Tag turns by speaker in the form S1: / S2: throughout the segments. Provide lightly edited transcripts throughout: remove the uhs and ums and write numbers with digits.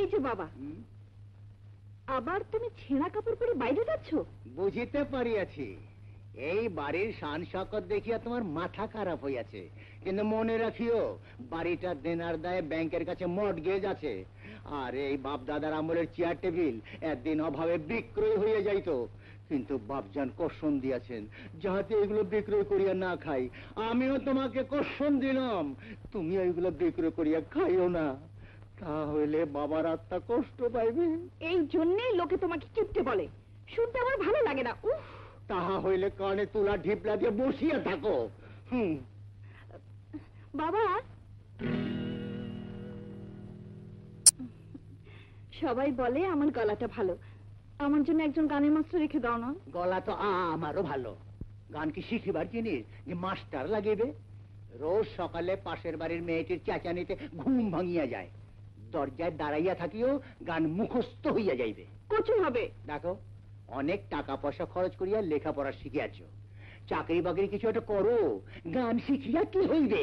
S1: এই যে বাবা, আবার তুমি ছেঁড়া কাপড় পরে বাইরে যাচ্ছ?
S2: বুঝিতে পারিয়াছি, এই বাড়ির শান শকত দেখিয়া তোমার মাথা খারাপ হইয়াছে, কিন্তু মনে রাখিও বাড়িটা দেনার দায়ে ব্যাংকের কাছে মর্টগেজ আছে। আর এই বাপ দাদার আমলের চেয়ার টেবিল একদিন অভাবে বিক্রয় হইয়া যাইত, কিন্তু বাপজান কসম দিয়াছেন যাহাতে এগুলো বিক্রয় করিয়া না খাই। আমিও তোমাকে কসম দিলাম তুমি এইগুলো বিক্রয় করিয়া খাইও না, তাহলে বাবার আত্মা কষ্ট পাইবে।
S1: এই জন্যই লোকে তোমাকে কিপটে বলে, শুনতে আমার ভালো লাগে না। উফ,
S2: তাহা হইলে কানে তুলা ঢিপলা দিয়ে বসিয়া থাকো।
S1: বাবা, সবাই বলে আমার গলাটা ভালো, আমার জন্য একজন গানের মাস্টার রেখে দাও না।
S2: গলা তো আমারও ভালো, গান কি শিখিবার জিনিস যে মাস্টার লাগিবে? রোজ সকালে পাশের বাড়ির মেয়েটির চেঁচানিতে ঘুম ভাঙিয়া যায়, দরজায় দাঁড়াইয়া থাকিও গান মুখস্থ হইয়া যাইবে।
S1: কচু হবে।
S2: দেখো, অনেক টাকা পয়সা খরচ করিয়া লেখাপড়া শিখিয়াছ, চাকরি বাকরি কিছু একটা করো, গান শিখিয়া কি হইবে?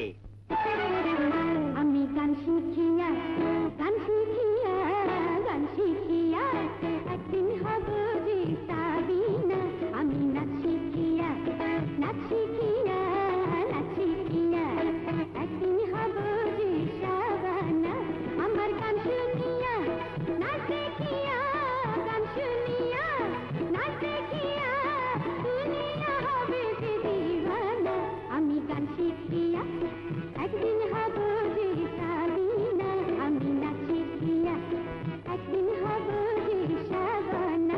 S1: আমি গান শিখিয়া গান শিখিয়া গান শিখিয়া একদিন হব যে সাবিনা। আমি নাচ শিখিয়া নাচ শিখিয়া নাচ শিখিয়া একদিন হব যে সাবানা। আমার গান শুনিয়া নাচ দেখিয়া গান শুনিয়া নাচ দেখিয়া দুনিয়া হবে যে দিওয়ানা। আমি গান শিখিয়া একদিন হব যে সাবিনা। আমি নাচ শিখিয়া একদিন হব যে সাবানা।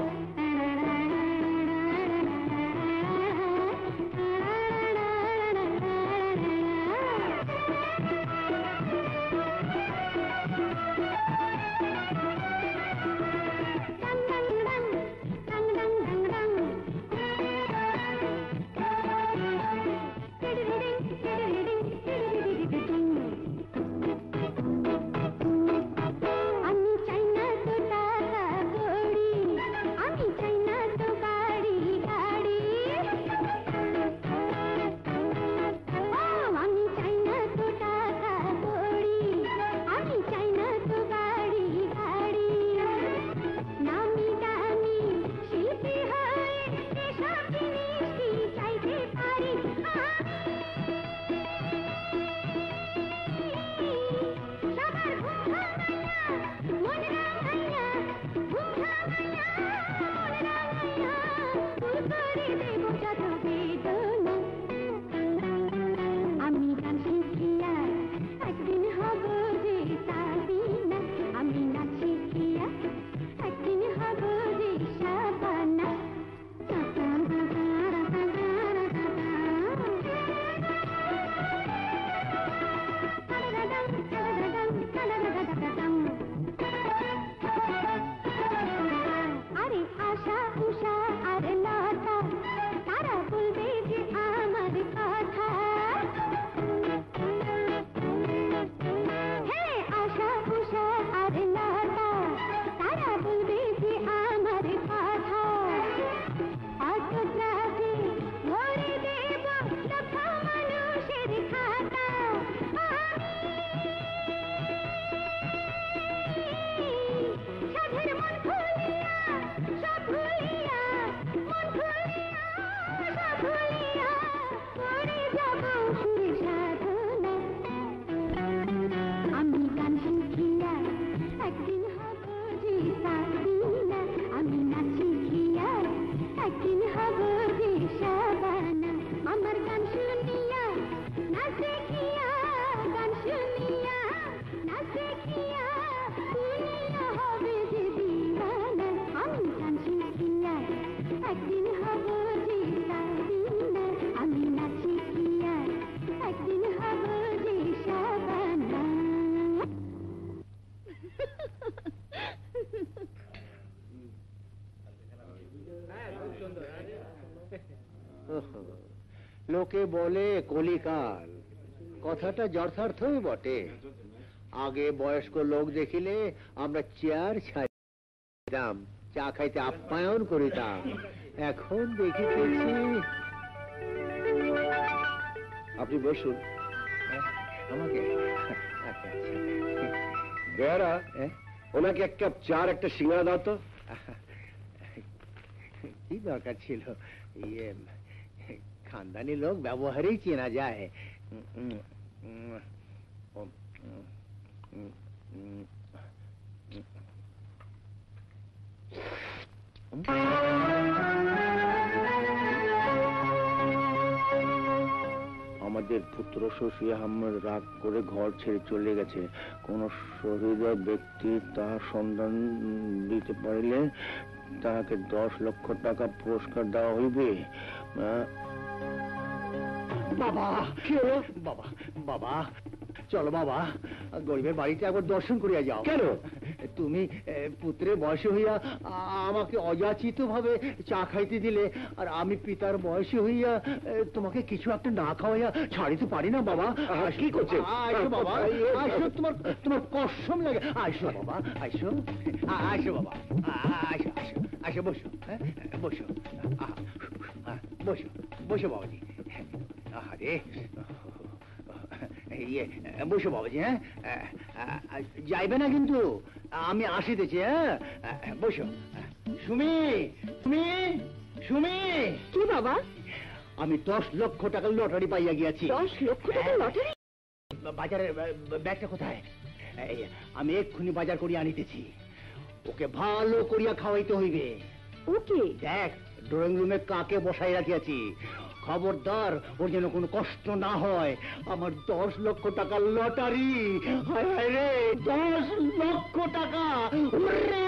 S2: লোকে বলে কলিকাল, কথাটা যথার্থই বটে। আগে বয়স্ক লোক দেখিলে আমরা চেয়ার ছাড়িতাম, চা খাইতে আপ্যায়ন করিতাম, এখন দেখিতেছি।
S3: আপনি বসুন।
S2: আমাকে
S3: বেয়ারা, ওনাকে এক কাপ চা আর একটা সিঙ্গারা দাও তো।
S2: কি দরকার ছিল? ইয়ে, খানদানি লোক ব্যবহারেই চেনা যায়।
S3: আমাদের পুত্র শশী আহমেদ রাগ করে ঘর ছেড়ে চলে গেছে। কোন সহৃদয় ব্যক্তি তার সন্ধান দিতে পারলে তাকে 10 লক্ষ টাকা পুরস্কার দেওয়া হইবে।
S2: বাবা, কি হলো? বাবা, বাবা, চলো বাবা, গরিবের বাড়িতে একবার দর্শন করিয়া যাও।
S3: কেন?
S2: তুমি পুত্রের বয়সে হইয়া আমাকে অযাচিত ভাবে চা খাইতে দিলে, আর আমি পিতার বয়সে হইয়া তোমাকে কিছু একটা না খাওয়াইয়া ছাড়িতে পারি না বাবা।
S3: কি করছে?
S2: আইসো বাবা, আইসো, তোমার তোমার কসম লাগে। আইসো বাবা, আইসো, আইসো বাবা, আইসো, আইসো, আইসো, বসো, বসো, বসো, বসো বাবাজি। আরে ইয়ে, বসো বাবাজি। হ্যাঁ, যাইবে না কিন্তু, আমি আসিতেছি। হ্যাঁ, বসো। সুমি, সুমি, সুমি।
S1: কি বাবা?
S2: আমি 10 লক্ষ টাকার লটারি পাইয়া গিয়াছি।
S1: 10 লক্ষ টাকা লটারি?
S2: বাজারের ব্যাগটা কোথায়? এই, আমি এক্ষুনি বাজার করিয়া আনিতেছি। ওকে ভালো করিয়া খাওয়াইতে হইবে।
S1: ওকে।
S2: দেখ, ড্রয়িং রুমে কাকে বসাই রাখিয়াছি। খবরদার ওর যেন কোনো কষ্ট না হয়। আমার 10 লক্ষ টাকার লটারি। হায় হায় রে, 10 লক্ষ টাকা! হুররে!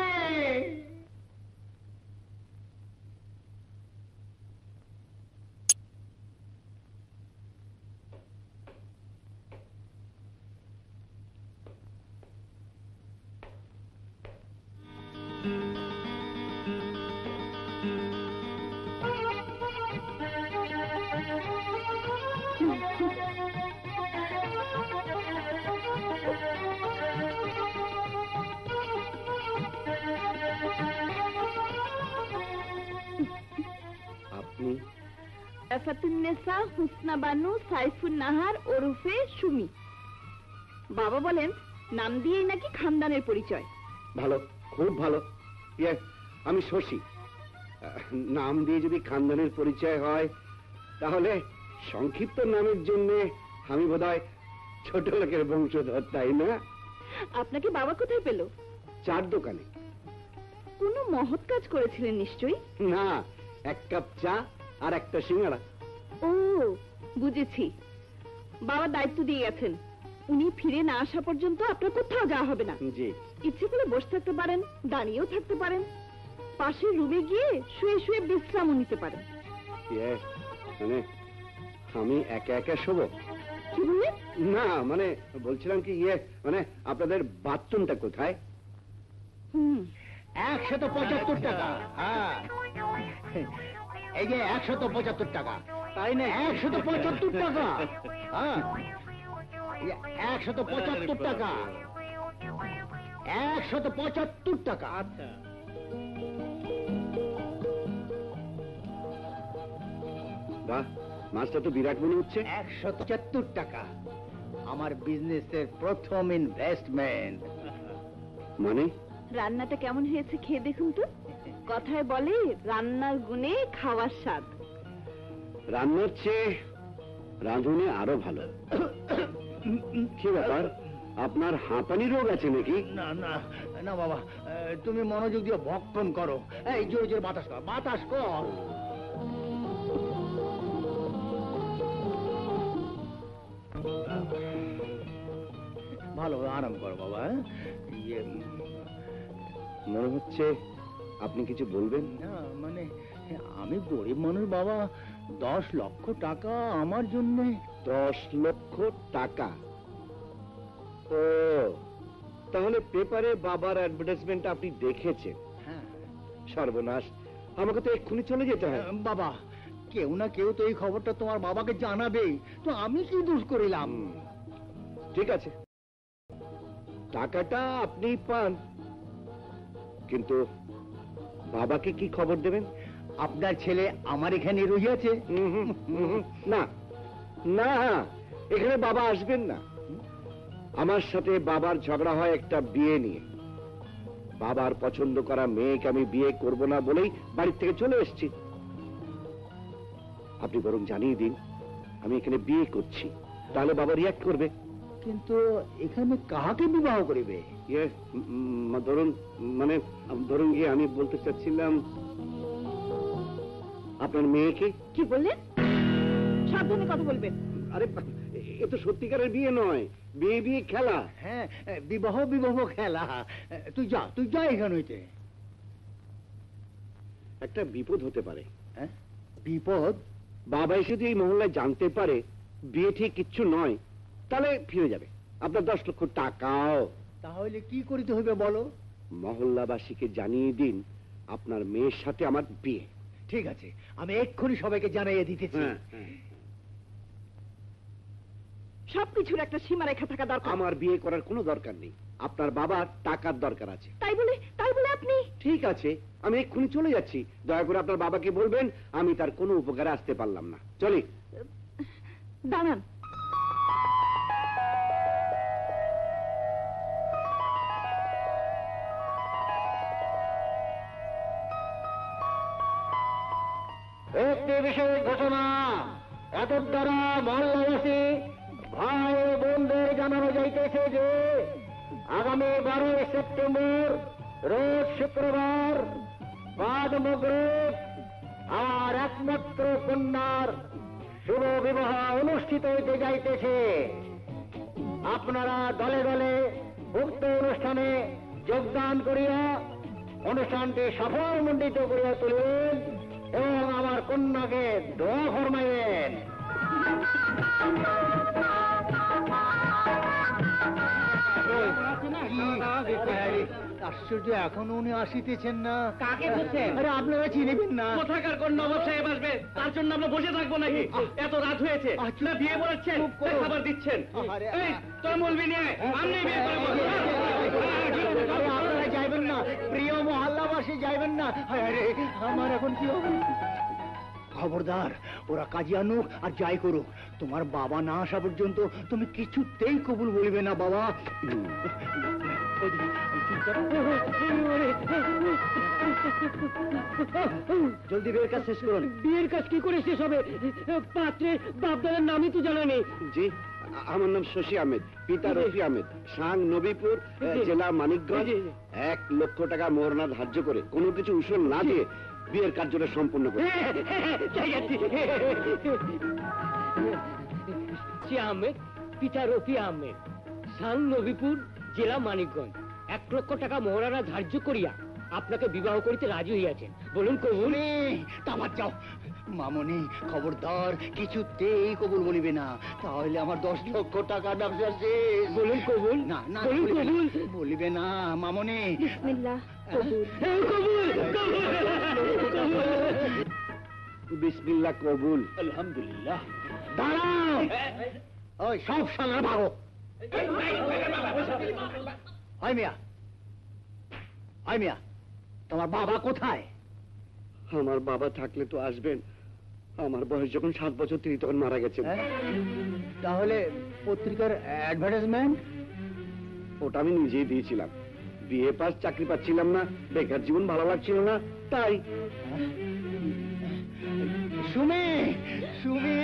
S3: আপনি?
S1: আফাতুন্নেসা হুসনা বানু সাইফুন নাহার ওরফে সুমি। বাবা বলেন নাম দিয়েই নাকি খানদানের পরিচয়।
S3: ভালো, খুব ভালো। ইয়ে, আমি শশী। নাম দিয়ে যদি খানদানের পরিচয় হয়, তাহলে সংক্ষিপ্ত নামের জন্য আমি বোধহয় ছোট লোকের বংশধর, তাই না?
S1: আপনাকে বাবা কোথায় পেল?
S3: চার দোকানে।
S1: কোনো মহৎ কাজ করেছিলেন নিশ্চয়ই।
S3: না, এক কাপ চা আর একটা সিঙ্গারা।
S1: ও, বুঝেছি। বাবা দায়িত্ব দিয়ে গেছেন, উনি ফিরে না আসা পর্যন্ত আপনার কোথাও যাওয়া হবে না।
S3: জি।
S1: ইচ্ছে করে বসে থাকতে পারেন, দাঁড়িয়েও থাকতে পারেন, পাশের রুমে গিয়ে শুয়ে শুয়ে বিশ্রামও নিতে পারেন।
S3: ইয়ে, মানে আমি একা একা শোবো?
S1: কি বললেন?
S3: না, মানে বলছিলাম কি, ইয়ে মানে আপনাদের বাথরুমটা কোথায়?
S2: 175 টাকা। হ্যাঁ, এই যে 175 টাকা। তাই না? 175 টাকা। হ্যাঁ, 175 টাকা। 175 টাকা। আচ্ছা,
S3: বাহ, মাছটা তো বিরাট মনে হচ্ছে।
S2: 175 টাকা আমার বিজনেসের প্রথম ইনভেস্টমেন্ট।
S3: মানে?
S1: রান্নাটা কেমন হয়েছে খেয়ে দেখুন তো। কথায় বলে রান্নার গুণে খাওয়ার স্বাদ।
S3: রান্নার চেয়ে রাঁধুনি আরো ভালো। কি ব্যাপার, আপনার হাঁপানি রোগ আছে নাকি?
S2: না না না বাবা, তুমি মনোযোগ দিয়ে ভক্ষণ করো। এই জোরে জোরে বাতাস কর, বাতাস কর। ভালো আরাম করো বাবা। ইয়ে,
S3: মনে হচ্ছে আপনি কিছু বলবেন।
S2: না মানে আমি গরিব মানুষ বাবা, 10 লক্ষ টাকা আমার জন্য।
S3: 10 লক্ষ টাকা? ও, তাহলে পেপারে বাবার অ্যাডভার্টাইজমেন্ট আপনি দেখেছেন?
S2: হ্যাঁ।
S3: সর্বনাশ, আমাকে তো এক্ষুনি চলে যেতে হয়।
S2: বাবা, কেউ না কেউ তো এই খবরটা তোমার বাবাকে জানাবেই, তো আমি কি দোষ করিলাম?
S3: ঠিক আছে, টাকাটা আপনি পান, কিন্তু বাবাকে কি খবর দেবেন?
S2: আপনার ছেলে আমার এখানে রইয়াছে।
S3: না না, এখানে বাবা আসবেন না। আমার সাথে বাবার ঝগড়া হয় একটা বিয়ে নিয়ে। বাবার পছন্দ করা মেয়েকে আমি বিয়ে করব না বলেই বাড়ির থেকে চলে এসেছি। আপনি বরং জানিয়ে দিন আমি এখানে বিয়ে করছি, তাহলে বাবা রিয়াক্ট করবে।
S2: কিন্তু এখানে কাহাকে বিবাহ করিবে?
S3: ধরুন মানে ধরুন গিয়ে আমি বলতে চাচ্ছিলাম আপনার মেয়েকে।
S1: কি বললেন? সাবধানে কথা বলবেন।
S3: আরে এ তো সত্যিকারের বিয়ে নয়, বিয়ে বিয়ে খেলা।
S2: হ্যাঁ, বিবাহ বিবাহ খেলা। তুই যা এখান হইতে।
S3: একটা বিপদ হতে পারে।
S2: হ্যাঁ, বিপদ?
S3: বাবা এসে যদি এই মহল্লায় জানতে পারে বিয়ে ঠিক কিচ্ছু নয়, তাহলে ফিরে যাবে আপনার 10 লক্ষ টাকাও।
S2: তাহলে কি করিতে হইবে বলো?
S3: মহল্লাবাসীকে জানিয়ে দিন আপনার মেয়ের সাথে আমার বিয়ে।
S2: ঠিক আছে, আমি এক্ষুনি সবাইকে জানাইয়ে দিতেছি।
S1: সবকিছুর একটা সীমারেখা থাকা দরকার।
S3: আমার বিয়ে করার কোনো দরকার নেই, আপনার বাবার টাকার দরকার আছে।
S1: তাই বলে আপনি?
S3: ঠিক আছে, আমি এক্ষুনি চলে যাচ্ছি। দয়া করে আপনার বাবাকে বলবেন আমি তার কোনো উপকারে আসতে পারলাম না। চলি।
S1: দাঁড়ান।
S2: একটি বিশেষ ঘোষণা এত দ্বারা মহল্লাবাসী ভাই ও বোনদের জানানো যাইতেছে যে আগামী 12 সেপ্টেম্বর রোজ শুক্রবার বাদ মগরিব আর একমাত্র কন্যার শুভ বিবাহ অনুষ্ঠিত হইতে যাইতেছে। আপনারা দলে দলে উক্ত অনুষ্ঠানে যোগদান করিয়া অনুষ্ঠানটি সফলমণ্ডিত করিয়া তুলবেন এবং আমার কন্যাকে দোয়া ফরমাইবেন। আশ্চর্য, এখনো উনি আসিতেছেন না।
S4: কাকে বলছেন?
S2: আরে আপনারা চিনেবেন না।
S4: কোথাকার কোন নবাব সাহেব আসবে তার জন্য আমরা বসে থাকবো নাকি? এত রাত হয়েছে, না বিয়ে বলেছেন, খাবার দিচ্ছেন। এই তোর মলবি নিয়ে আমি বিয়ে করবো।
S2: আরে আপনারা যাইবেন না, প্রিয় মহল্লাবাসী যাইবেন না। আরে আমার এখন কি হবে? খবরদার, ওরা কাজে আনুক আর যাই করুক, তোমার বাবা না আসা পর্যন্ত তুমি কিছুতেই কবুল বলবে না বাবা। জলদি বিয়ের কাজ শেষ করুন।
S4: বিয়ের কাজ কি করে শেষ হবে? পাত্রে বাপদাদার নামই তো জানা নেই।
S3: জি, আমার নাম শশী আহমেদ, পিতা রফি আহমেদ, সাং নবীপুর, জেলা মানিকগঞ্জ। 1 লক্ষ টাকা মোহরানা ধার্য করে কোনো কিছু উসুল না দিয়ে বিয়ের কার্যটা সম্পূর্ণ করে।
S4: আহমেদ, পিতা রফি আহমেদ, সাং নবীপুর, জেলা মানিকগঞ্জ। 1 লক্ষ টাকা মোহরানা ধার্য করিয়া আপনাকে বিবাহ করিতে রাজি হইয়াছেন। বলুন কবুল?
S2: তামার যাও মামনি, খবরদার কিছুতেই কবুল বলিবে না, তাহলে আমার 10 লক্ষ টাকা ব্যবসা শেষ।
S4: বলুন কবুল?
S2: না না,
S4: বলুন কবুল?
S2: বলিবে না মামনি।
S1: বিসমিল্লাহ, কবুল।
S4: কবুল,
S3: বিসমিল্লাহ কবুল।
S4: আলহামদুলিল্লাহ।
S2: দাঁড়াও, ওই সব সালা ভাগো। আই মিয়া, তোমার বাবা কোথায়?
S3: আমার বাবা থাকলে তো আসবেন, আমার বয়স যখন 7 বছর তিনি তখন মারা গেছেন।
S2: তাহলে পত্রিকার অ্যাডভার্টাইজমেন্ট?
S3: ওটা আমি নিজেই দিয়েছিলাম। বিয়ে পাস, চাকরি পাচ্ছিলাম না, বেকার জীবন ভালো লাগছিল না, তাই।
S2: সুমি, সুমি,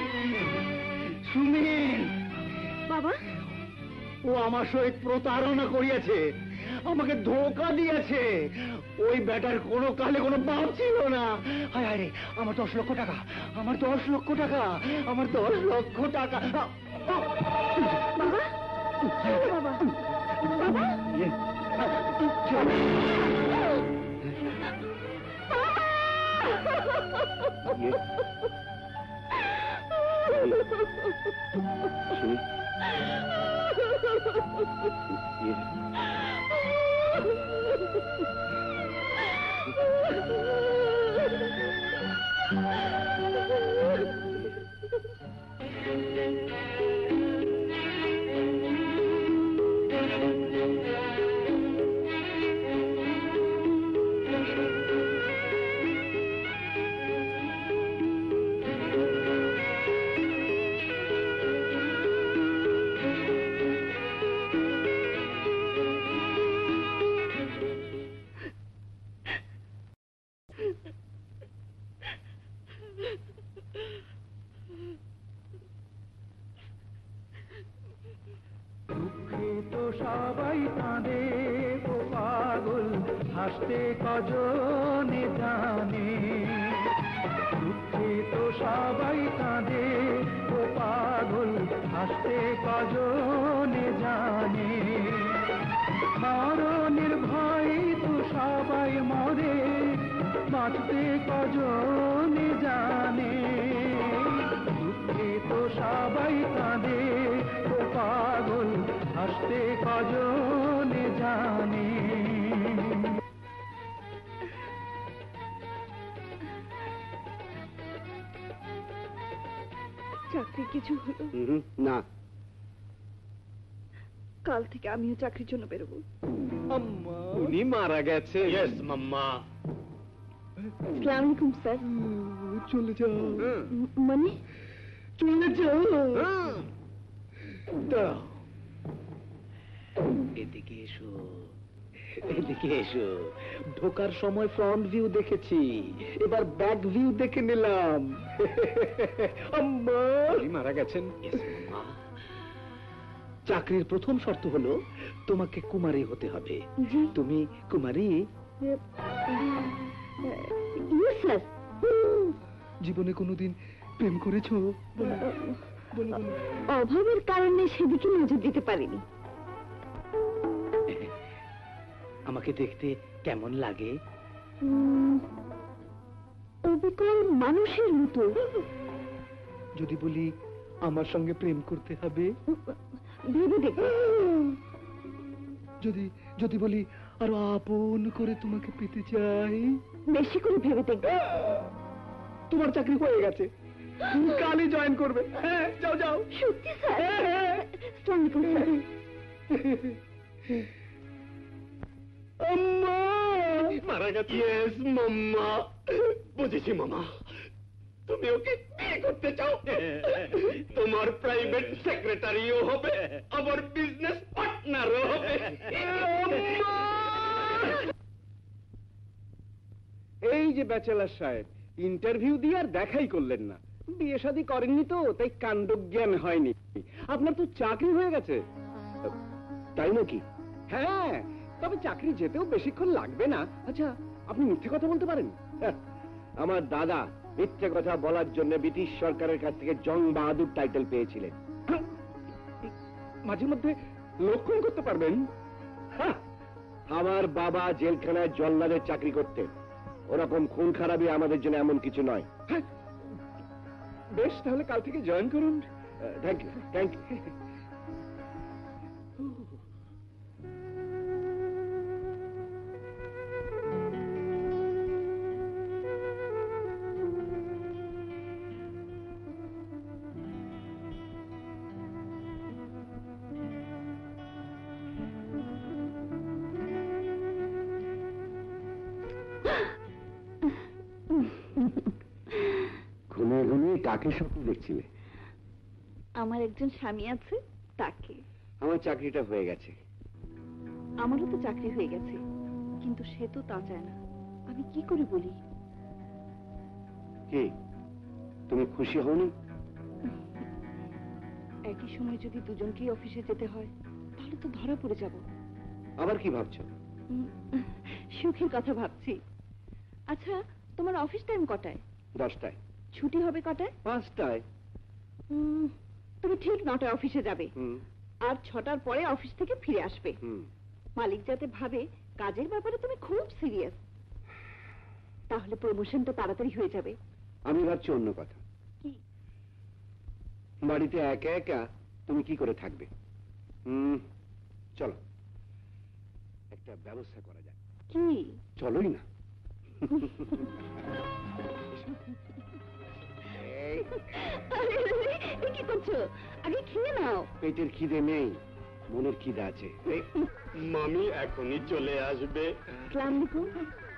S2: সুমি,
S1: বাবা,
S2: ও আমার সহিত প্রতারণা করিয়াছে, আমাকে ধোঁকা দিয়েছে। ওই বেটার কোনো কালে কোনো বাপ ছিল না। হায় হায় রে, আমার 10 লক্ষ টাকা, আমার 10 লক্ষ টাকা, আমার 10 লক্ষ টাকা।
S1: বাবা, বাবা, বাবা,
S5: হাসতে কজনে জানে, দুঃখে তো সবাই কাঁদে, ও পাগল হাসতে কজনে জানে, মরণের ভয়ে তো সবাই মরে, বাঁচতে কজনে জানে, দুঃখে তো সবাই কাঁদে, ও পাগল হাসতে কজনে জানে।
S1: চাকরি কিছু হলো?
S3: না,
S1: কাল থেকে আমিও চাকরির জন্য বেরোবো।
S3: উনি মারা গেছে।
S4: Yes mamma.
S1: আসসালামু আলাইকুম স্যার।
S5: চলে যাও,
S1: মানে
S5: চলে যাও।
S3: দাঁড়াও, এদিকে এসো, এদিকে এসো। ঢোকার সময় ফ্রন্ট ভিউ দেখেছি, এবার ব্যাক ভিউ দেখে নিলাম। আম্মা মারা গেছেন। চাকরির প্রথম শর্ত হলো তোমাকে কুমারী হতে হবে।
S1: জি।
S3: তুমি কুমারী?
S1: Yes sir.
S5: জীবনে কোনোদিন প্রেম করেছো?
S1: অভাবের কারণে সেদিকে নজর দিতে পারিনি।
S3: আমাকে দেখতে কেমন লাগে?
S1: অবিকল মানুষের মতো।
S5: যদি বলি আমার সঙ্গে প্রেম করতে হবে?
S1: ভেবে দেখো।
S5: যদি যদি বলি আরো আপন করে তোমাকে পেতে চাই?
S1: বেশি করে ভেবে দেখো।
S5: তোমার চাকরি হয়ে গেছে, কালই জয়েন করবে। হ্যাঁ, যাও যাও।
S1: সত্যি স্যার? আসসালামু আলাইকুম স্যার।
S3: আম্মা মারা গেছে। ইয়েস মাম্মা, বুঝেছি মামা। তুমি ওকে বিয়ে করতে চাও? তোমার প্রাইভেট সেক্রেটারিও হবে, আবার বিজনেস পার্টনারও হবে। এই যে ব্যাচেলার সাহেব, ইন্টারভিউ দিয়ে আর দেখাই করলেন না। বিয়ে শাদী করেননি তো, তাই কাণ্ডজ্ঞান হয়নি। আপনার তো চাকরি হয়ে গেছে। তাই নাকি? হ্যাঁ, তবে চাকরি যেতেও বেশিক্ষণ লাগবে না। আচ্ছা, আপনি মিথ্যে কথা বলতে পারেন? আমার দাদা মিথ্যে কথা বলার জন্য ব্রিটিশ সরকারের কাছ থেকে জং বাহাদুর টাইটেল পেয়েছিলেন। মাঝে মধ্যে লক্ষণ করতে পারবেন? আমার বাবা জেলখানায় জল্লাদের চাকরি করতেন। ওরকম খুন খারাপই আমাদের জন্য এমন কিছু নয়। বেশ, তাহলে কাল থেকে জয়েন করুন। Thank you, thank you. ঘুমিয়ে ঘুমিয়ে কাকে স্বপ্ন দেখছিলে?
S1: আমার একজন স্বামী আছে, তাকে।
S3: আমার চাকরিটা হয়ে গেছে।
S1: আমারও তো চাকরি হয়ে গেছে, কিন্তু সে তো তা চায় না। আমি কি করে বলি?
S3: কি, তুমি খুশি হওনি?
S1: একই সময় যদি দুজনকেই অফিসে যেতে হয়, তাহলে তো ধরা পড়ে যাব।
S3: আবার কি ভাবছো?
S1: সুখের কথা ভাবছি। আচ্ছা, তোমার অফিস টাইম কটায়?
S3: 10টায়।
S1: ছুটি হবে কটায়?
S3: 5টায়।
S1: তুমি ঠিক 9টায় অফিসে যাবে,
S3: হুম
S1: আর 6টার পরে অফিস থেকে ফিরে আসবে।
S3: হুম।
S1: মালিক যাতে ভাবে কাজের ব্যাপারে তুমি খুব সিরিয়াস, তাহলে প্রমোশনটা তাড়াতাড়ি হয়ে যাবে।
S3: আমি ভাবছি অন্য কথা।
S1: কি?
S3: বাড়িতে একা একা তুমি কি করে থাকবে? চলো, একটা ব্যবস্থা করা যায়।
S1: কি?
S3: চলোই না।
S1: আরে, এ কি করছো? আগে খেয়ে নাও।
S3: পেটের খিদে নেই, মনের খিদে আছে। মামি এখনই চলে আসবে।
S1: আসসালামু আলাইকুম।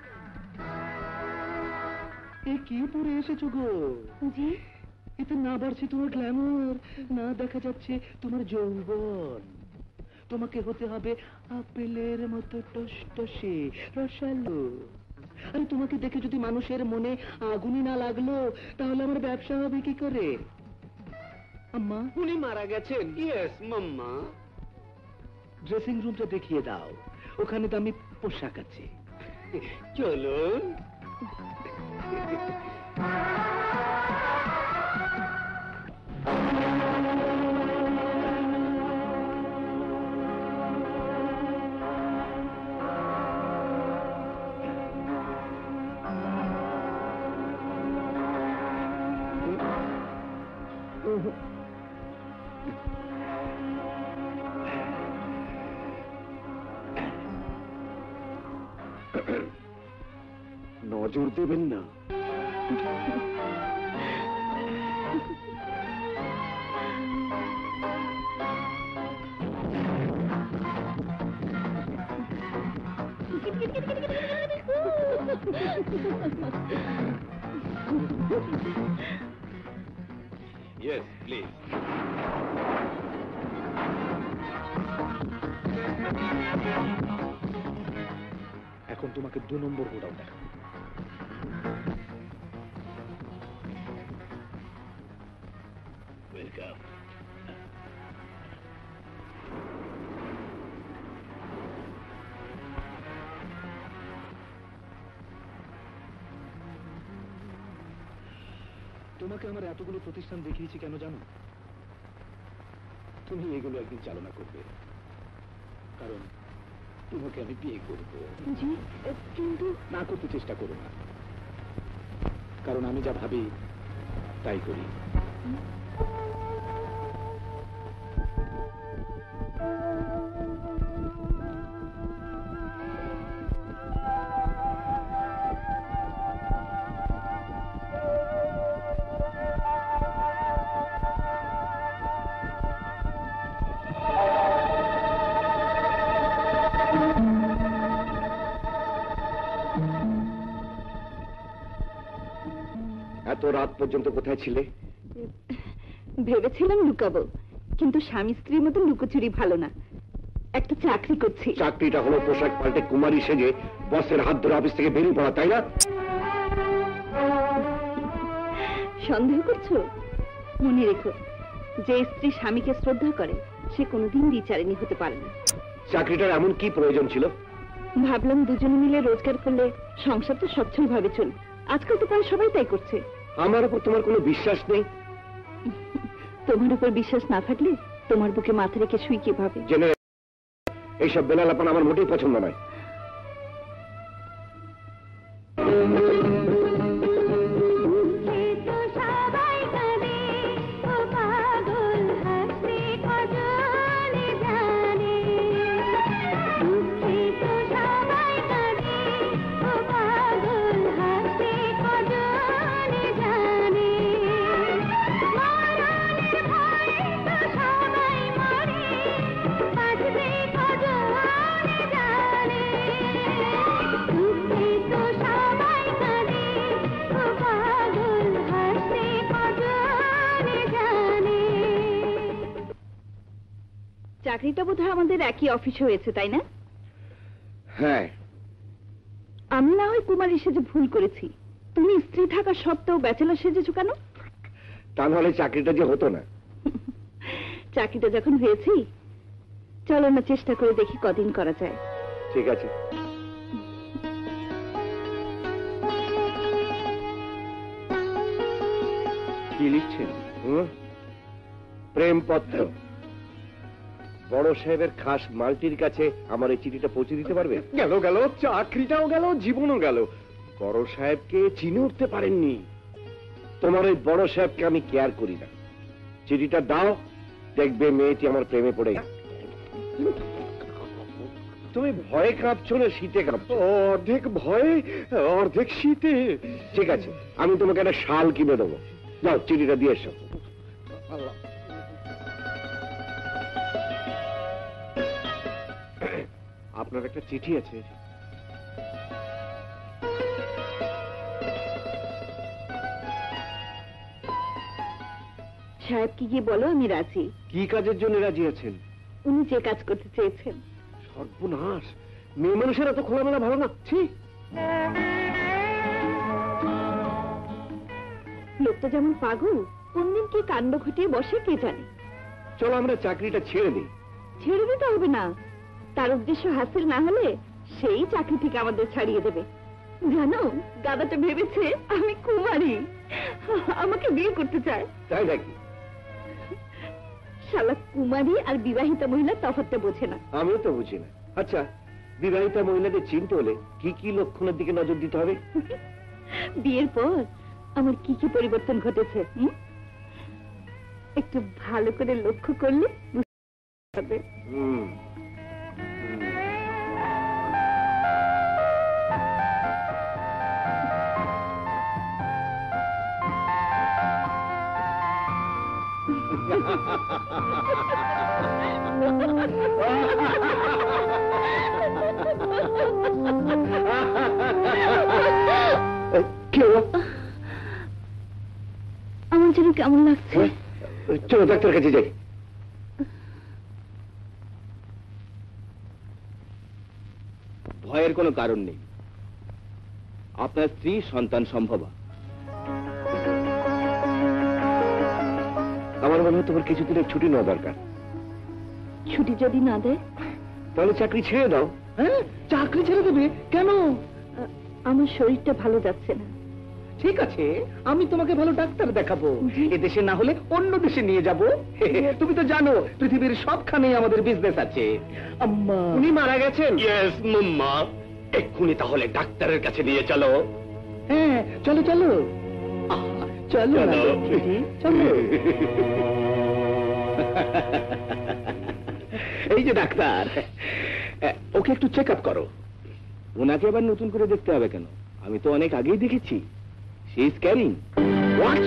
S5: এ কি পরে এসেছো গো?
S1: জি।
S5: এতে না বাড়ছে তোমার গ্ল্যামার, না দেখা যাচ্ছে তোমার যৌবন। তোমাকে হতে হবে আপেলের মতো টসটসে, রসালো। আরে তোমাকে দেখে যদি মানুষের মনে আগুনই না লাগলো, তাহলে আমার ব্যবসা হবে কি করে? আম্মা,
S3: উনি মারা গেছেন। ইয়েস মাম্মা।
S5: ড্রেসিং রুমটা দেখিয়ে দাও, ওখানে দামি পোশাক আছে। চলুন।
S3: নজর দেবেন না।
S5: Yes, please. এখন তোমাকে 2 নম্বর গোডাউন দেখাবো। ওয়েলকাম। তোমাকে আমার এতগুলো প্রতিষ্ঠান দেখিয়েছি কেন জানো? তুমি এগুলো একদিন চালনা করবে, কারণ তোমাকে আমি বিয়ে করব।
S1: জি, কিন্তু
S5: না করতে চেষ্টা করো না, কারণ আমি যা ভাবি তাই করি।
S3: এত রাত পর্যন্ত কোথায় ছিলে?
S1: ভেবেছিলাম লুকাবো, কিন্তু স্বামী স্ত্রীর মতো লুকোচুরি ভালো না। একটা চাকরি করছি।
S3: চাকরিটা হলো পোশাক পাল্টে কুমারী সেজে বসের হাত ধরে অফিস থেকে বেরিয়ে পড়া, তাই না?
S1: সন্দেহ করছো? মনে রেখো, যে স্ত্রী স্বামীকে শ্রদ্ধা করে সে কোনোদিন দ্বিচারিণী হতে পারে না।
S3: চাকরিটার এমন কি প্রয়োজন ছিল?
S1: ভাবলাম দুজনে মিলে রোজগার করলে সংসার তো সচ্ছল ভাবে চলবে। আজকাল তো প্রায় সবাই তাই করছে।
S3: আমার উপর তোমার কোনো বিশ্বাস নেই?
S1: তোমার উপর বিশ্বাস না থাকলে তোমার বুকে মাথা রেখে শুই কিভাবে?
S3: জেনে এইসব বেলালাপান আমার মোটেই পছন্দ নয়।
S1: চাকরিটা বোধহয় আমাদের একই অফিসে হয়েছে, তাই না?
S3: হ্যাঁ।
S1: আমি না হয় কুমারী সেজে ভুল করেছি, তুমি স্ত্রী থাকা সত্ত্বেও ব্যাচেলর সেজেছো কেন?
S3: তা নাহলে চাকরিটা যে হতো না।
S1: চাকরিটা যখন হয়েছি, চলো না চেষ্টা করে দেখি কদিন করা যায়।
S3: ঠিক আছে।
S5: কি লিখছেন?
S3: প্রেমপত্র। বড় সাহেবের খাস মালটির কাছে আমার এই চিঠিটা পৌঁছে দিতে পারবে?
S5: গেল গেল, চাকরিটাও গেল, জীবনও গেল।
S3: বড় সাহেবকে চিনে উঠতে পারেননি। তোমার ওই বড় সাহেবকে আমি কেয়ার করি না। চিঠিটা দাও, দেখবে মেয়েটি আমার প্রেমে পড়ে গেছে। তুমি ভয়ে কাঁপছো না শীতে কাঁপছো?
S5: অর্ধেক ভয়ে অর্ধেক শীতে।
S3: ঠিক আছে, আমি তোমাকে একটা শাল কিনে দেবো। যাও, চিঠিটা দিয়ে এসো।
S5: আপনার একটা চিঠি আছে।
S1: সাহেবকে গিয়ে বলো আমি রাজি।
S5: কি কাজের জন্য রাজি আছেন?
S1: উনি যে কাজ করতে চেয়েছেন।
S5: সর্বনাশ, মেয়ে মানুষের এত খোলামেলা ভালো না।
S1: লোকটা যেমন পাগল, কোনদিন কি কাণ্ড ঘটিয়ে বসে কে জানে।
S3: চলো আমরা চাকরিটা ছেড়ে দিই।
S1: ছেড়ে দিতে হবে না, তার উদ্দেশ্য হাসিল না হলে সেই চাকরি থেকে আমাদের ছাড়িয়ে দেবে। জানো, গাদাটা ভেবেছে আমি কুমারী, আমাকে বিয়ে করতে চায়।
S3: তাই নাকি?
S1: শালা কুমারী আর বিবাহিতা মহিলা তফাৎটা বোঝে না।
S3: আমিও তো বুঝি না। আচ্ছা, বিবাহিতা মহিলাদের চিনতে হলে কি কি লক্ষণের দিকে নজর দিতে হবে?
S1: বিয়ের পর আমার কি কি পরিবর্তন ঘটেছে একটু ভালো করে লক্ষ্য করলে বুঝতে পারবে।
S3: কি হলো?
S1: আমার যেন কেমন লাগছে।
S3: চলো ডাক্তার কাছে যাই।
S5: ভয়ের কোনো কারণ নেই, আপনার স্ত্রী সন্তান সম্ভবা।
S3: আমার মনে হয় তোমার কিছুদিনের ছুটি নেওয়া দরকার।
S1: ছুটি যদি না দেয়?
S3: তাহলে চাকরি ছেড়ে দাও।
S5: হ্যাঁ, চাকরি ছেড়ে দেবে কেন?
S1: আমার শরীরটা ভালো যাচ্ছে না।
S5: ঠিক আছে, আমি তোমাকে ভালো ডাক্তার দেখাবো। এদেশে না হলে অন্য দেশে নিয়ে যাব। তুমি তো জানো পৃথিবীর সবখানেই আমাদের বিজনেস আছে। আম্মা, উনি মারা গেছেন।
S3: ইয়েস মাম্মা, এক্ষুনি তাহলে ডাক্তারের কাছে নিয়ে চলো।
S5: হ্যাঁ, চলো চলো। চলো না,
S3: চলো।
S5: দিদি, চলো।
S3: এই যে ডাক্তার, ওকে একটু চেক আপ করো।
S5: ওনাকে আবার নতুন করে দেখতে হবে কেন? আমি তো অনেক আগেই দেখেছি। She is carrying.
S3: হোয়াট?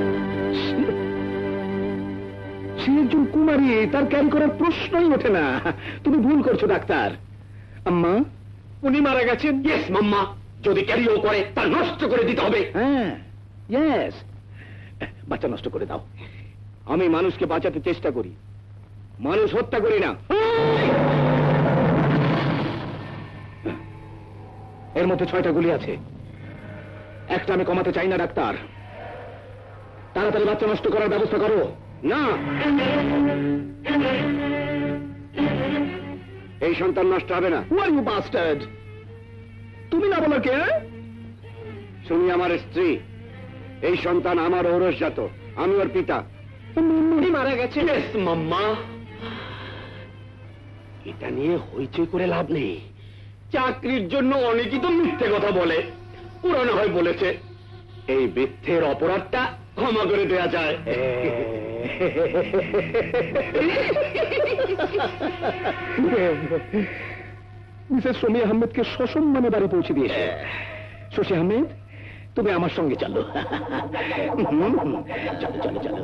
S3: সে একজন কুমারী, তার ক্যারি করার প্রশ্নই ওঠে না। তুমি ভুল করছো ডাক্তার।
S5: আম্মা,
S3: উনি মারা গেছেন। ইয়েস মাম্মা, যদি ক্যারিও করে তা নষ্ট করে দিতে হবে।
S5: হ্যাঁ, ইয়েস।
S3: বাচ্চা নষ্ট করে দাও।
S5: আমি মানুষকে বাঁচাতে চেষ্টা করি, মানুষ হত্যা করি না।
S3: এর মধ্যে 6টা গুলি আছে। একটা আমি কমাতে চাই না ডাক্তার। তাড়াতাড়ি বাচ্চা নষ্ট করার ব্যবস্থা করো।
S5: না,
S3: এই সন্তান নষ্ট হবে না।
S5: Who are you bastard?
S3: তুমি না বলো কে? শুনি আমার স্ত্রী। এই সন্তান আমার ঔরসজাত, আমি ওর পিতা।
S5: উনি মারা গেছেন।
S3: ইয়েস মাম্মা, এটা নিয়ে হইচই করে লাভ নেই। চাকরির জন্য অনেকেই তো মিথ্যে কথা বলে। পুরানো হয় বলেছে এই মিথ্যের অপরাধটা ক্ষমা করে দেয়া যায়। মিসেস শমী আহমেদকে সসম্মানে বাড়ি পৌঁছে দিয়েছে। শশী আহমেদ, তুমি আমার সঙ্গে চলো। চলো চলো চলো।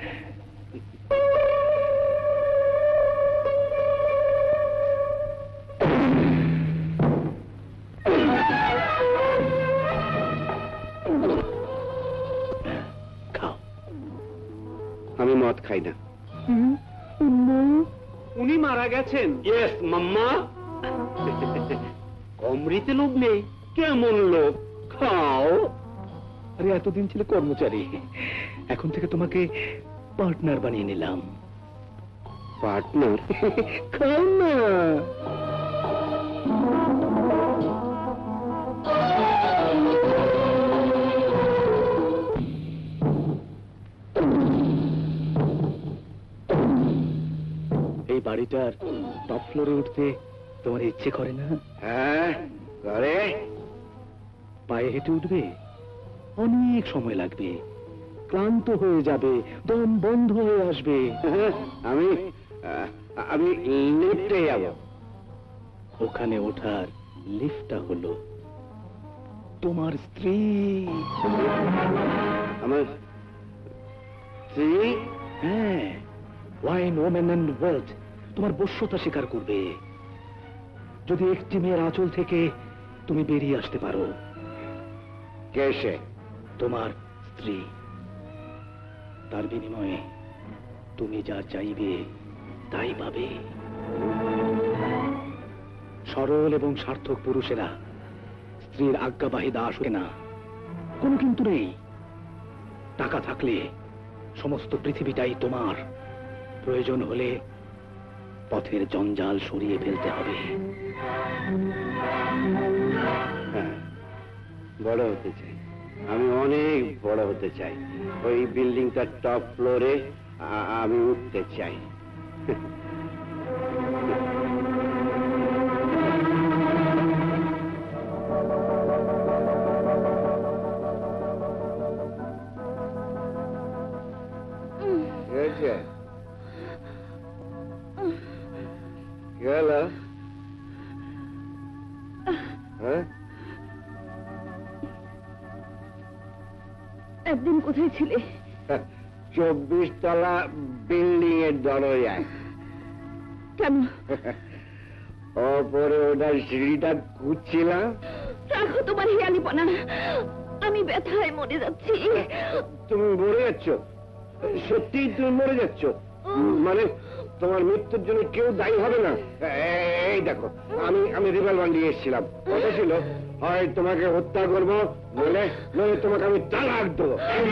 S3: খাও। আমি মদ খাই না।
S5: উনি মারা গেছেন।
S3: ইয়েস মাম্মা। অমৃতে লোভ নেই, কেমন লোভ? খাও।
S5: আরে এতদিন ছিল কর্মচারী, এখন থেকে তোমাকে পার্টনার বানিয়ে নিলাম।
S3: পার্টনার?
S5: খাও না। এই বাড়িটার টপ ফ্লোরে উঠতে তোমার ইচ্ছে করে না?
S3: হ্যাঁ করে।
S5: পায়ে হেঁটে উঠবে, অনেক সময় লাগবে, ক্লান্ত হয়ে যাবে, দম বন্ধ হয়ে আসবে।
S3: আমি আমি লিফটে যাব।
S5: ওখানে ওঠার লিফটটা হলো তোমার স্ত্রী।
S3: আমার স্ত্রী?
S5: হ্যাঁ, ওয়াইন ওমেন অ্যান্ড ওয়েলথ তোমার বশ্যতা স্বীকার করবে যদি একটি মেয়ের আঁচল থেকে তুমি বেরিয়ে আসতে পারো।
S3: কে সে?
S5: তোমার স্ত্রী। তার বিনিময়ে তুমি যা চাইবে তাই পাবে। সরল এবং সার্থক পুরুষেরা স্ত্রীর আজ্ঞাবাহী দাস হয় না। কোনো কিন্তু নেই। টাকা থাকলে সমস্ত পৃথিবীটাই তোমার। প্রয়োজন হলে পথের জঞ্জাল সরিয়ে ফেলতে হবে।
S3: হ্যাঁ, বড় হতে চাই, আমি অনেক বড় হতে চাই। ওই বিল্ডিংটার টপ ফ্লোরে আমি উঠতে চাই।
S1: একদিন কোথায় ছিলে?
S3: 24 তলা বিল্ডিং এর দরজায়।
S1: কেন?
S3: ওপরে ওটা সিঁড়িটা খুঁজছিলাম।
S1: রাখো তোমার হিয়ালিপনা, আমি ব্যথায় মরে যাচ্ছি।
S3: তুমি মরে যাচ্ছ? সত্যি তুমি মরে যাচ্ছ? মানে তোমার মৃত্যুর জন্য কেউ দায়ী হবে না? এই দেখো, আমি রিভলভার নিয়ে এসেছিলাম। কথা ছিল হয় তোমাকে হত্যা করবো, নইলে তোমাকে আমি তালাক দেবো।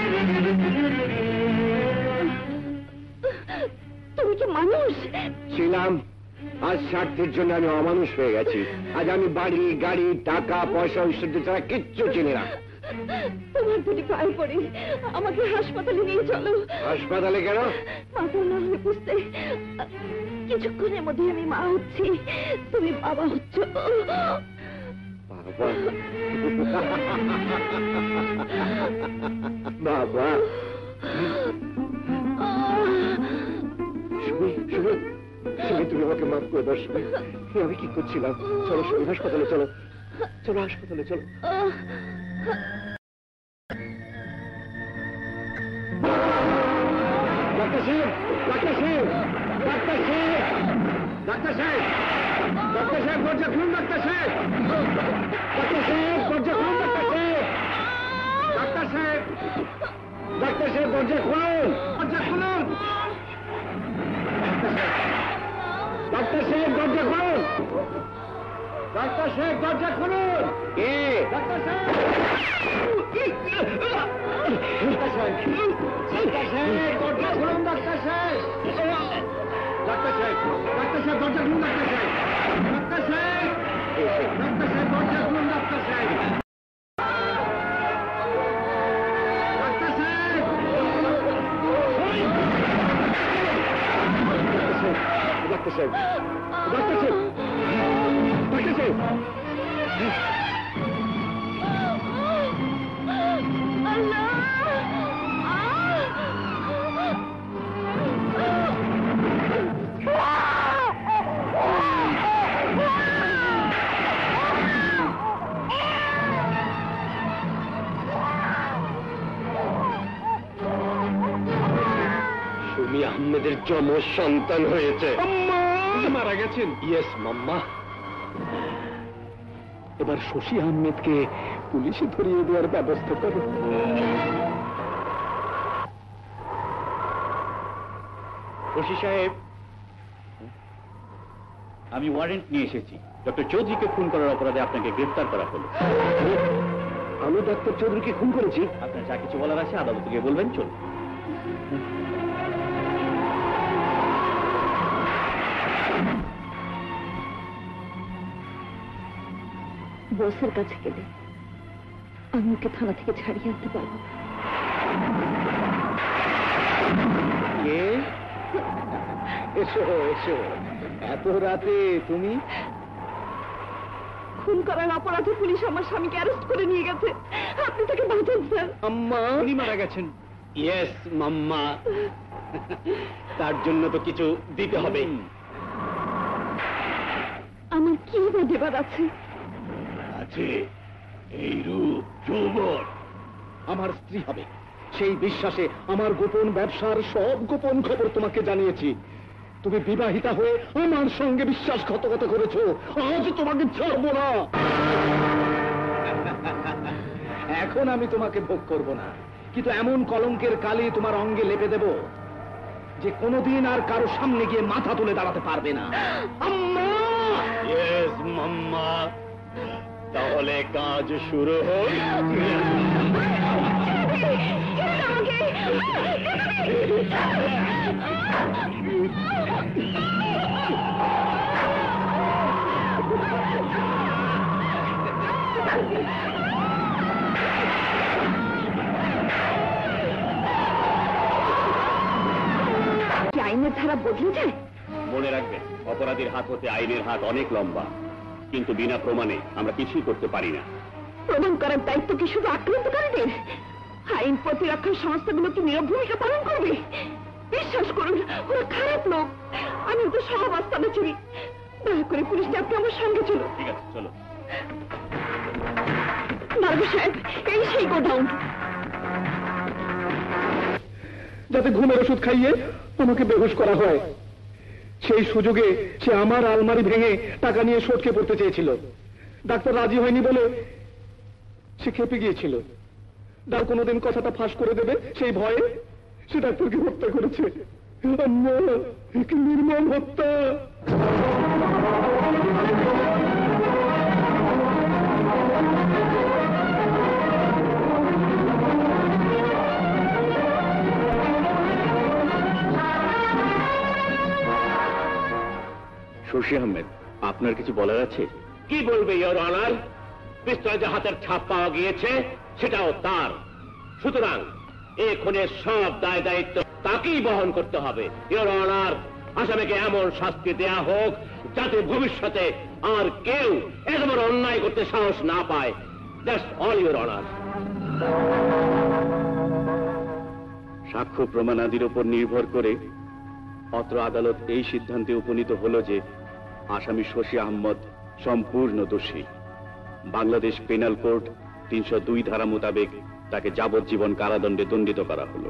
S1: তুমি কি মানুষ?
S3: ছিলাম, আজ স্বার্থের জন্য আমি অমানুষ হয়ে গেছি। আজ আমি বাড়ি, গাড়ি, টাকা, পয়সা, ঐশ্বর্য ছাড়া কিচ্ছু চিনি না।
S1: তোমার দুটি পায়ে পড়ে আমাকে হাসপাতালে নিয়ে চলো।
S3: হাসপাতালে কেন?
S1: মাথা না হয়ে বুঝতে, কিছুক্ষণের মধ্যে আমি মা হচ্ছি, তুমি বাবা হচ্ছ।
S3: বাবা? বাবা? সুমি, সুমি, সুমি, তুমি আমাকে মাফ করে দাও সুমি। আমি কি করছিলাম? চলো সুমি, হাসপাতালে চলো, চলো হাসপাতালে চলো। ডাক্তার সাহেব, ডাক্তার সাহেব, ডাক্তার সাহেব, ডাক্তার সাহেব, ডাক্তার সাহেব, দরজা খুলুন ডাক্তার সাহেব, ডাক্তার সাহেব, দরজা খুলুন ডাক্তার সাহেব, ডাক্তার সাহেব, ডাক্তার সাহেব, দরজা খুলুন, দরজা খুলুন, ডাক্তার সাহেব, দরজা খুলুন, ডাক্তার সাহেব, দরজা খুলুন। কে? ডাক্তার সাহেব, ডাক্তার সাহেব, ডাক্তার সাহেব, দরজা খুলুন ডাক্তার সাহেব, ডাক্তার সাহেব, ডাক্তার সাহেব, দরজা খুলুন ডাক্তার সাহেব, ডাক্তার সাহেব, ডাক্তার সাহেব, দরজা খুলুন ডাক্তার সাহেব, ডাক্তার সাহেব, ডাক্তার সাহেব, ডাক্তার সাহেব, ডাক্তার সাহেব, সুমি আহমেদের যমজ সন্তান হয়েছে। মারা গেছেন? Yes mamma.
S5: এবার শশী আহমেদকে পুলিশে ধরিয়ে দেওয়ার ব্যবস্থা করো।
S6: শশী সাহেব, আমি ওয়ারেন্ট নিয়ে এসেছি। ডক্টর চৌধুরীকে খুন করার অপরাধে আপনাকে গ্রেফতার করা হলো।
S3: আমি ডাক্তার চৌধুরীকে খুন করেছি?
S6: আপনার যা কিছু বলার আছে আদালতে গিয়ে বলবেন, চলুন।
S1: বসের কাছে গেলে আমি ওকে থানা থেকে ছাড়িয়ে আনতে পারবো।
S2: কে? এসো এসো, এত রাতে তুমি?
S1: খুন করার অপরাধে পুলিশ আমার স্বামীকে অ্যারেস্ট করে নিয়ে গেছে, আপনি তাকে বাঁচান স্যার।
S2: আম্মা? উনি মারা গেছেন?
S3: Yes mamma. তার জন্য তো কিছু দিতে হবে।
S1: আমার কি বা দেবার আছে?
S3: আছে এই রূপ যৌবন।
S5: আমার স্ত্রী হবে সেই বিশ্বাসে আমার গোপন ব্যবসার সব গোপন খবর তোমাকে জানিয়েছি। তুমি বিবাহিতা হয়ে আমার সঙ্গে বিশ্বাসঘাতকতা করেছো, আজ তোমাকে ছাড়বো না। এখন আমি তোমাকে ভোগ করব না, কিন্তু এমন কলঙ্কের কালি তোমার অঙ্গে লেপে দেব যে কোনোদিন আর কারো সামনে গিয়ে মাথা তুলে দাঁড়াতে পারবে না। আম্মা!
S3: ইয়েস মাম্মা, তাহলে কাজ শুরু হোক।
S1: আমাকে কি আইনের ধারা বদলে যায়?
S6: মনে রাখবেন, অপরাধীর হাত হতে আইনের হাত অনেক লম্বা, কিন্তু বিনা প্রমাণে আমরা কিছুই করতে পারি না।
S1: প্রমাণ করার দায়িত্ব কি শুধু আক্রান্তকারীদের? আইন প্রতিরক্ষার সংস্থাগুলো কি নীরব ভূমিকা পালন করবে? বিশ্বাস করুন, ওরা খারাপ লোক। আমি ওদের সব আস্তানা চিনি। দয়া করে পুলিশকে আপনি আমার সঙ্গে চলুন।
S6: ঠিক আছে, চলো।
S1: নারগো সাহেব, এই সেই গোডাউন।
S5: যাতে ঘুমের ওষুধ খাইয়ে আমাকে বেহুশ করা হয়। সেই সুযোগে সে আমার আলমারি ভেঙে টাকা নিয়ে সটকে পড়তে চেয়েছিল। ডাক্তার রাজি হয়নি বলে সে খেপে গিয়েছিল। ডাক্তার কোনোদিন কথাটা ফাঁস করে দেবে সেই ভয়ে সে ডাক্তারকে হত্যা করেছে। আম্মা, কি নির্মম হত্যা!
S6: শশী আহমেদ, আপনার কিছু বলার আছে?
S4: কি বলবে ইওর অনার? পিস্তলে যে হাতের ছাপ পাওয়া গিয়েছে সেটাও তার। সুতরাং এ খুনের সব দায় দায়িত্ব তাকেই বহন করতে হবে। ইওর অনার, আসামিকে এমন শাস্তি দেয়া হোক যাতে ভবিষ্যতে আর কেউ এমন অন্যায় করতে সাহস না পায়। That's all your honour.
S6: সাক্ষ্য প্রমাণাদির উপর নির্ভর করে অত্র আদালত এই সিদ্ধান্তে উপনীত হল যে আসামি শশী আহমদ সম্পূর্ণ দোষী। বাংলাদেশ পেনাল কোড 302 ধারা মোতাবেক তাকে যাবজ্জীবন কারাদণ্ডে দণ্ডিত করা হলো।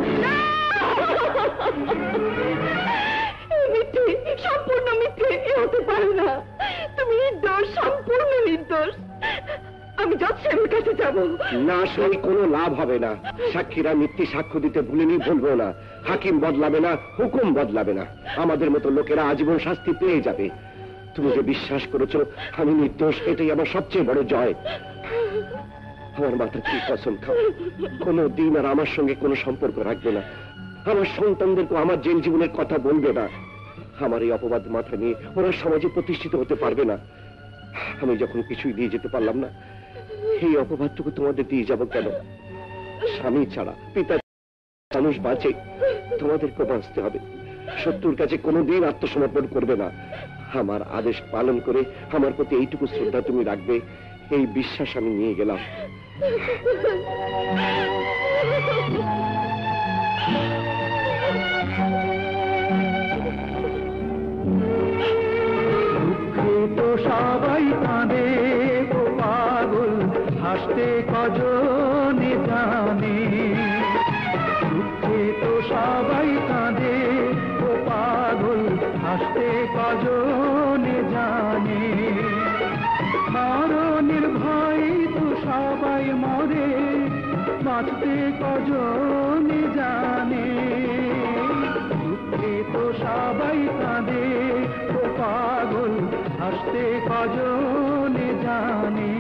S1: মিথ্যে, সম্পূর্ণ মিথ্যে। এ হতে পারে না। তুমি নির্দোষ, সম্পূর্ণ নির্দোষ। আমি জজ সাহেবের কাছে যাব।
S3: না, সেই কোনো লাভ হবে না। সাক্ষীরা মিথ্যে সাক্ষ্য দিতে ভুলেনি, বলবো না। হাকিম বদলাবে না, হুকুম বদলাবে না। আমাদের মতো লোকেরা আজীবন শাস্তি পেয়ে যাবে। তুমি যে বিশ্বাস করেছো আমি নির্দোষ, এটাই আমার সবচেয়ে বড় জয়। আমার মাথার কি কসম খাও, কোনো দিন আর আমার সঙ্গে কোনো সম্পর্ক রাখবে না। আমার সন্তানদেরকে আমার জেল জীবনের কথা বলবে না। আমার এই অপবাদ মাথা নিয়ে ওরা সমাজে প্রতিষ্ঠিত হতে পারবে না। আমি যখন কিছুই দিয়ে যেতে পারলাম না, এই অপবাদটুকু তোমাদের দিয়ে যাব কেন? স্বামী ছাড়া পিতা মানুষ বাঁচে, তোমাদেরকে বাঁচতে হবে। শত্রুর কাছে কোনোদিন আত্মসমর্পণ করবে না। আমার আদেশ পালন করে আমার প্রতি এইটুকু শ্রদ্ধা তুমি রাখবে, এই বিশ্বাস আমি নিয়ে গেলাম।
S5: তো সবাই কাঁদে ও পাগল, হাসতে কজনে জানে। দুঃখে তো সবাই কাঁদে ও পাগল, হাসতে কজনে জানে। মরণের ভয় তো সবাই মরে, বাঁচতে কজনে জানে। দুঃখে তো সবাই কাঁদে ও পাগল, হাসতে কজনে জানে।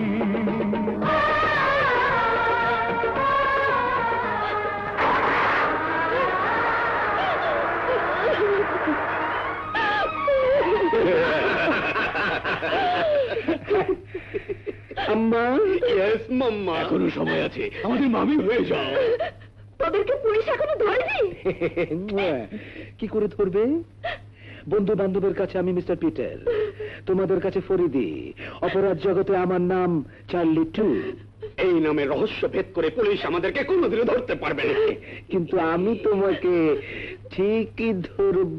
S5: আম্মা,
S3: ইয়েস মাম্মা,
S6: এখনো সময় আছে, আমাদের মামি হয়ে যাও।
S1: তোদেরকে পুলিশ এখনো ধরেনি?
S5: কি করে ধরবে? বন্ধু বান্ধবের কাছে আমি মিস্টার পিটার, তোমাদের কাছে ফরিদি। অপরাধ জগতে আমার নাম চার্লি টু।
S3: এই নামে রহস্য ভেদ করে পুলিশ আমাদেরকে কোনোদিনও ধরতে পারবে না।
S5: কিন্তু আমি তোমাকে ঠিকই ধরব।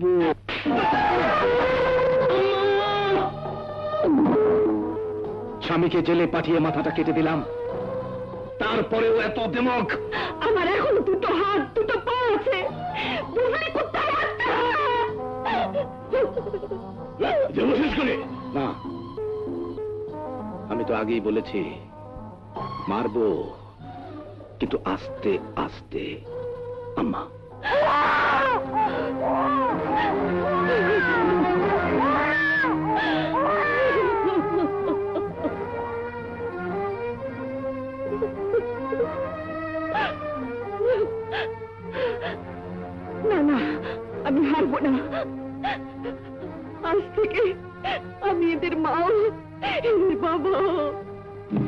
S5: স্বামীকে জেলে পাঠিয়ে মাথাটা কেটে দিলাম, তারপরেও এত দেমক।
S1: আমার এখনো দুটো হাত, দুটো পা আছে। বুঝলি কোথায় হাতটা?
S6: দেবো শেষ করে।
S3: না, আমি তো আগেই বলেছি মারবো, কিন্তু আস্তে আস্তে। আম্মা,
S1: না না, আমি হারবো না। আজ থেকে আমি এদের মা, এদের বাবা।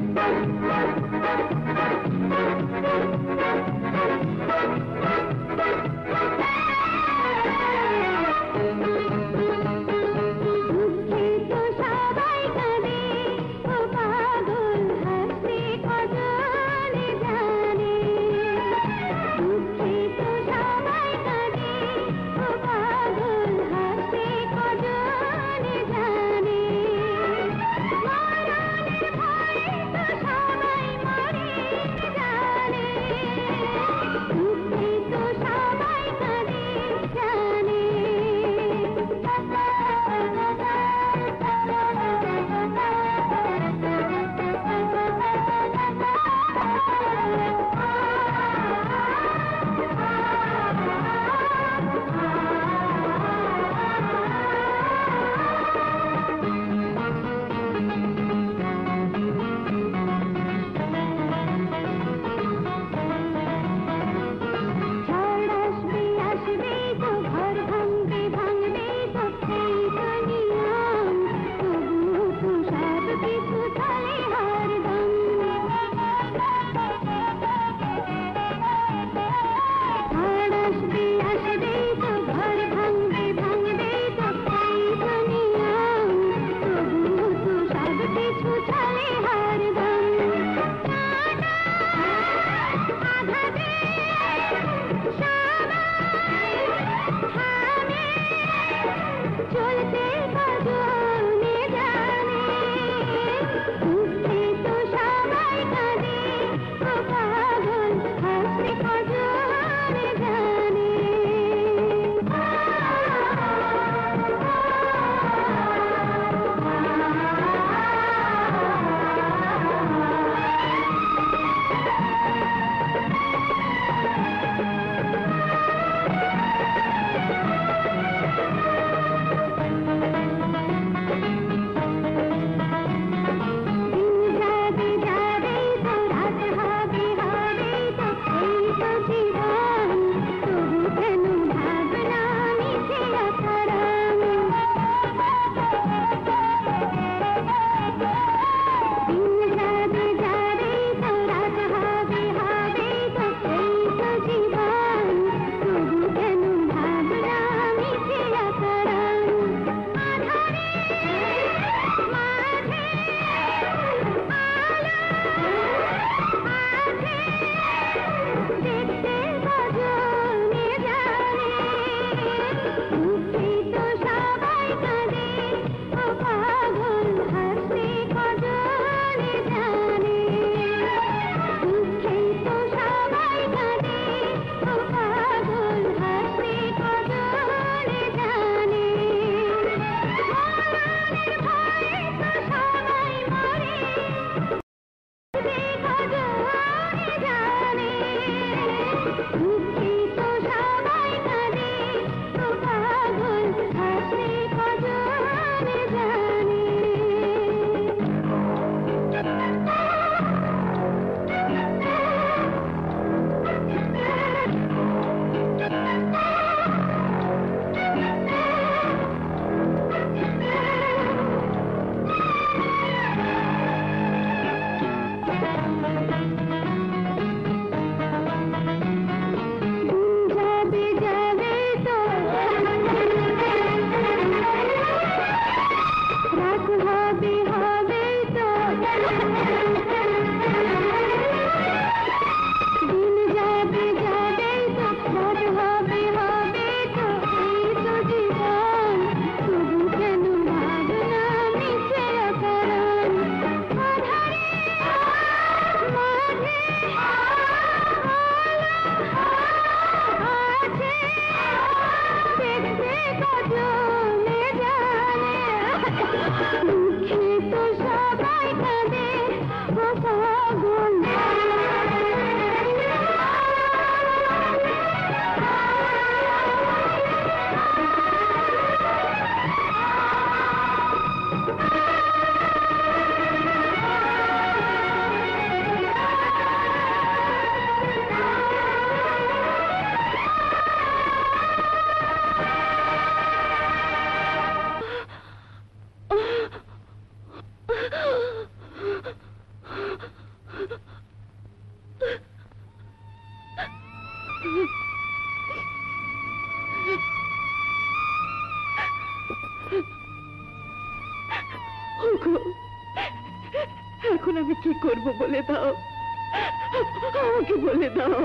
S1: আমি কি করব বলে দাও, আমাকে বলে দাও।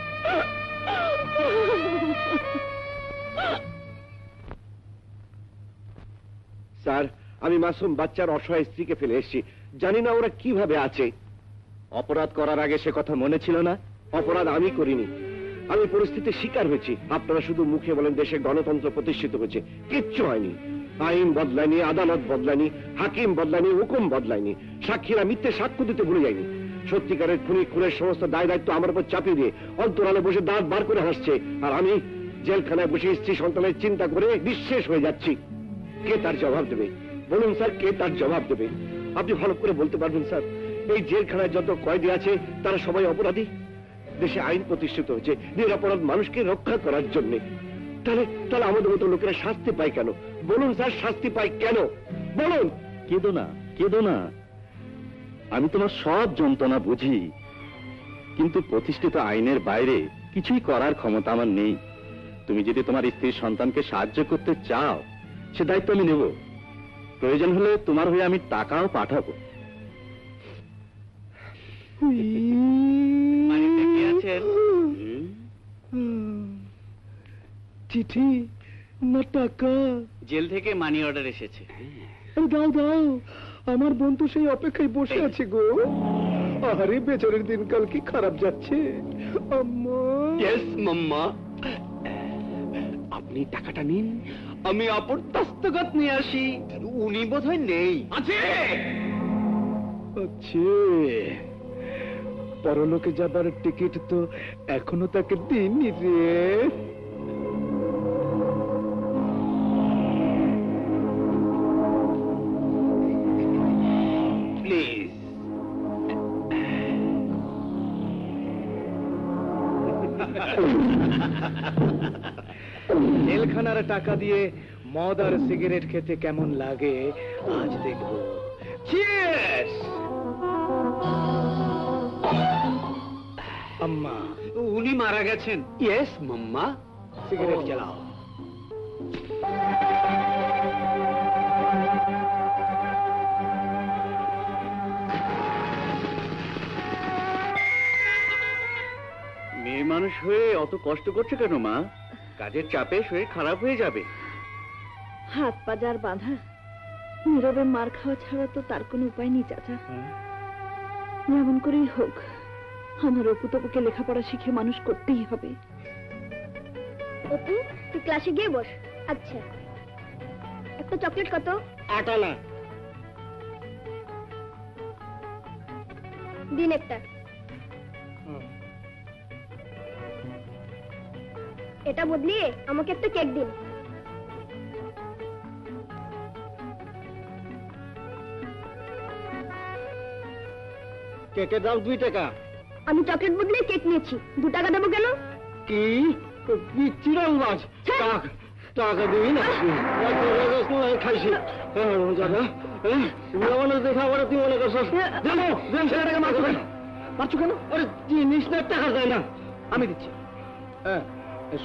S3: স্যার, আমি মাসুম বাচ্চার অসহায় স্ত্রীকে ফেলে এসেছি, জানি না ওরা কিভাবে আছে। অপরাধ করার আগে সে কথা মনে ছিল না? অপরাধ আমি করিনি, আমি পরিস্থিতির শিকার হয়েছি। আপনারা শুধু মুখে বলেন দেশে গণতন্ত্র প্রতিষ্ঠিত হয়েছে, কিচ্ছু হয়নি। আইন বদলায়নি, আদালত বদলায়নি, হাকিম বদলায়নি, হুকুম বদলায়নি, সাক্ষীরা মিথ্যে সাক্ষ্য দিতে ভুলে যায়নি। সত্যিকারের খুনি খুনের সমস্ত দায় দায়িত্ব আমার উপর চাপিয়ে দিয়ে অন্তরালে বসে দাঁত বার করে হাসছে, আর আমি জেলখানায় বসে স্ত্রী সন্তানের চিন্তা করে নিঃশেষ হয়ে যাচ্ছি। কে তার জবাব দেবে বলুন স্যার, কে তার জবাব দেবে? আপনি ভালো করে বলতে পারবেন স্যার, এই জেলখানায় যত কয়েদি আছে তারা সবাই অপরাধী। দেশে আইন প্রতিষ্ঠিত হয়েছে নিরপরাধ মানুষকে রক্ষা করার জন্য। তাহলে তাহলে আমাদের মতো লোকেরা শাস্তি পায় কেন? বলুন স্যার, শাস্তি পায় কেন বলুন?
S6: কেঁদো না, কেঁদো না, আমি তোমার সব যন্ত্রণা বুঝি, কিন্তু প্রতিষ্ঠিত আইনের বাইরে কিছুই করার ক্ষমতা আমার নেই। তুমি যদি তোমার স্ত্রীর সন্তানকে সাহায্য করতে চাও, সে দায়িত্ব আমি নেব। প্রয়োজন হলে তোমার হয়ে আমি টাকাও পাঠাবো।
S5: চিঠি না টাকা?
S7: জেল থেকে মানি অর্ডার এসেছে।
S5: দাও দাও, আমার বোন তো সেই অপেক্ষায় বসে আছে গো। আরে বেচারের দিনকাল কি খারাপ যাচ্ছে। আম্মা।
S7: ইয়েস মাম্মা, আপনি টাকাটা নিন, আমি অপর দস্তখত নিয়ে আসি। উনি বোধহয় নেই। আছে
S5: আছে, পরলোকে যাবার টিকিট তো এখনো তাকে দিইনি রে।
S7: প্লিজ।
S5: জেলখানার টাকা দিয়ে মদ আর সিগারেট খেতে কেমন লাগে আজ দেখবো।
S7: চিয়ার্স।
S5: আম্মা।
S7: উনি মারা গেছেন। ইয়েস মাম্মা।
S5: সিগারেট জ্বালাও।
S6: মেয়ে মানুষ হয়ে অত কষ্ট করছে কেন মা? কাজের চাপে শরীর খারাপ হয়ে যাবে।
S1: হাত পা যার বাঁধা, নীরবে মার খাওয়া ছাড়া তো তার কোনো উপায় নেই চাচা। যেমন করেই হোক আমার অপু তপুকে লেখাপড়া শিখে মানুষ করতেই হবে।
S8: অপু, তুই ক্লাসে গিয়ে বস। আচ্ছা, একটা চকলেট কত?
S7: 8 আনা।
S8: দিন একটা। এটা বদলিয়ে আমাকে একটা কেক দিন।
S7: কেকের দাম 2 টাকা।
S8: আমি চকলেট বদলিয়ে কেক নিয়েছি, 2 টাকা দেবো কেন?
S7: কি কি চিরাংবাজ? টাকা দিবি না? খাইছি দাদা, মানুষ দেখা আবার তুই মনে করছিস ছেলেটাকে মারছো কেন?
S5: পারছো কেন?
S7: আরে জিনিস না, টাকা যায় না।
S5: আমি দিচ্ছি। হ্যাঁ, এসো।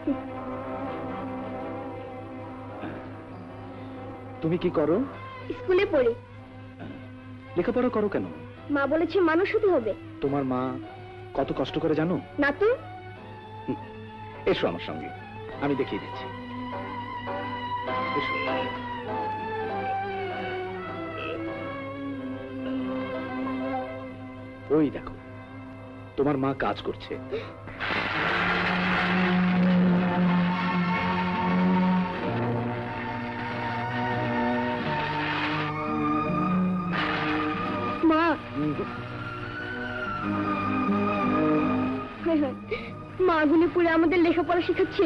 S5: তুমি কি করো?
S8: স্কুলে পড়ি।
S5: লেখাপড়া করো কেন?
S8: মা বলেছে মানুষ হতে হবে।
S5: তোমার মা কত কষ্ট করে জানো?
S8: না তো।
S5: এসো আমার সঙ্গে, আমি দেখিয়ে দিচ্ছি। এসো। ওই দেখো, তোমার মা কাজ করছে।
S8: মা, মা আগুনে পুড়ে আমাদের লেখাপড়া শেখাচ্ছে।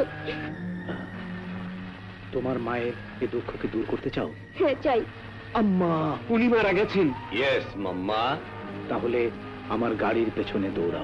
S5: তোমার মায়ের এই দুঃখকে দূর করতে চাও?
S8: হ্যাঁ, চাই।
S5: আম্মা,
S7: উনি মারা গেছেন।
S4: Yes mamma.
S5: তাহলে আমার গাড়ির পেছনে দৌড়াও।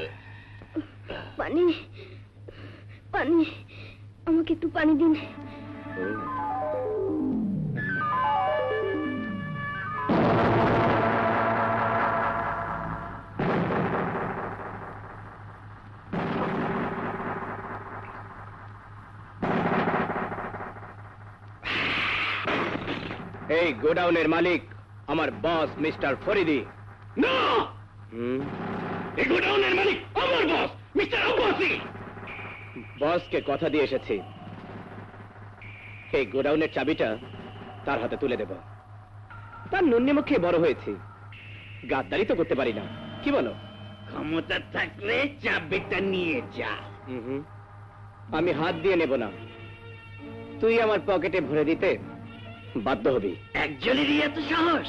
S8: পানি, পানি, আমাকে একটু পানি দিন।
S7: এই গোডাউনের মালিক আমার বস মিস্টার ফরিদি।
S4: না, এই গোডাউনের মালিক আমার বস মিস্টার আব্বাসি।
S7: বসকে কথা দিয়ে এসেছি, এই গোডাউনের চাবিটা তার হাতে তুলে দেব। তার নুন্নি মুখে বড় হয়েছি, গাদ্দারি তো করতে পারি না, কি বলো?
S4: ক্ষমতা থাকলে চাবিটা নিয়ে যা।
S7: আমি হাত দিয়ে নেব না, তুই আমার পকেটে ভরে দিতে বাধ্য হবি।
S4: একজনেরই এত সাহস?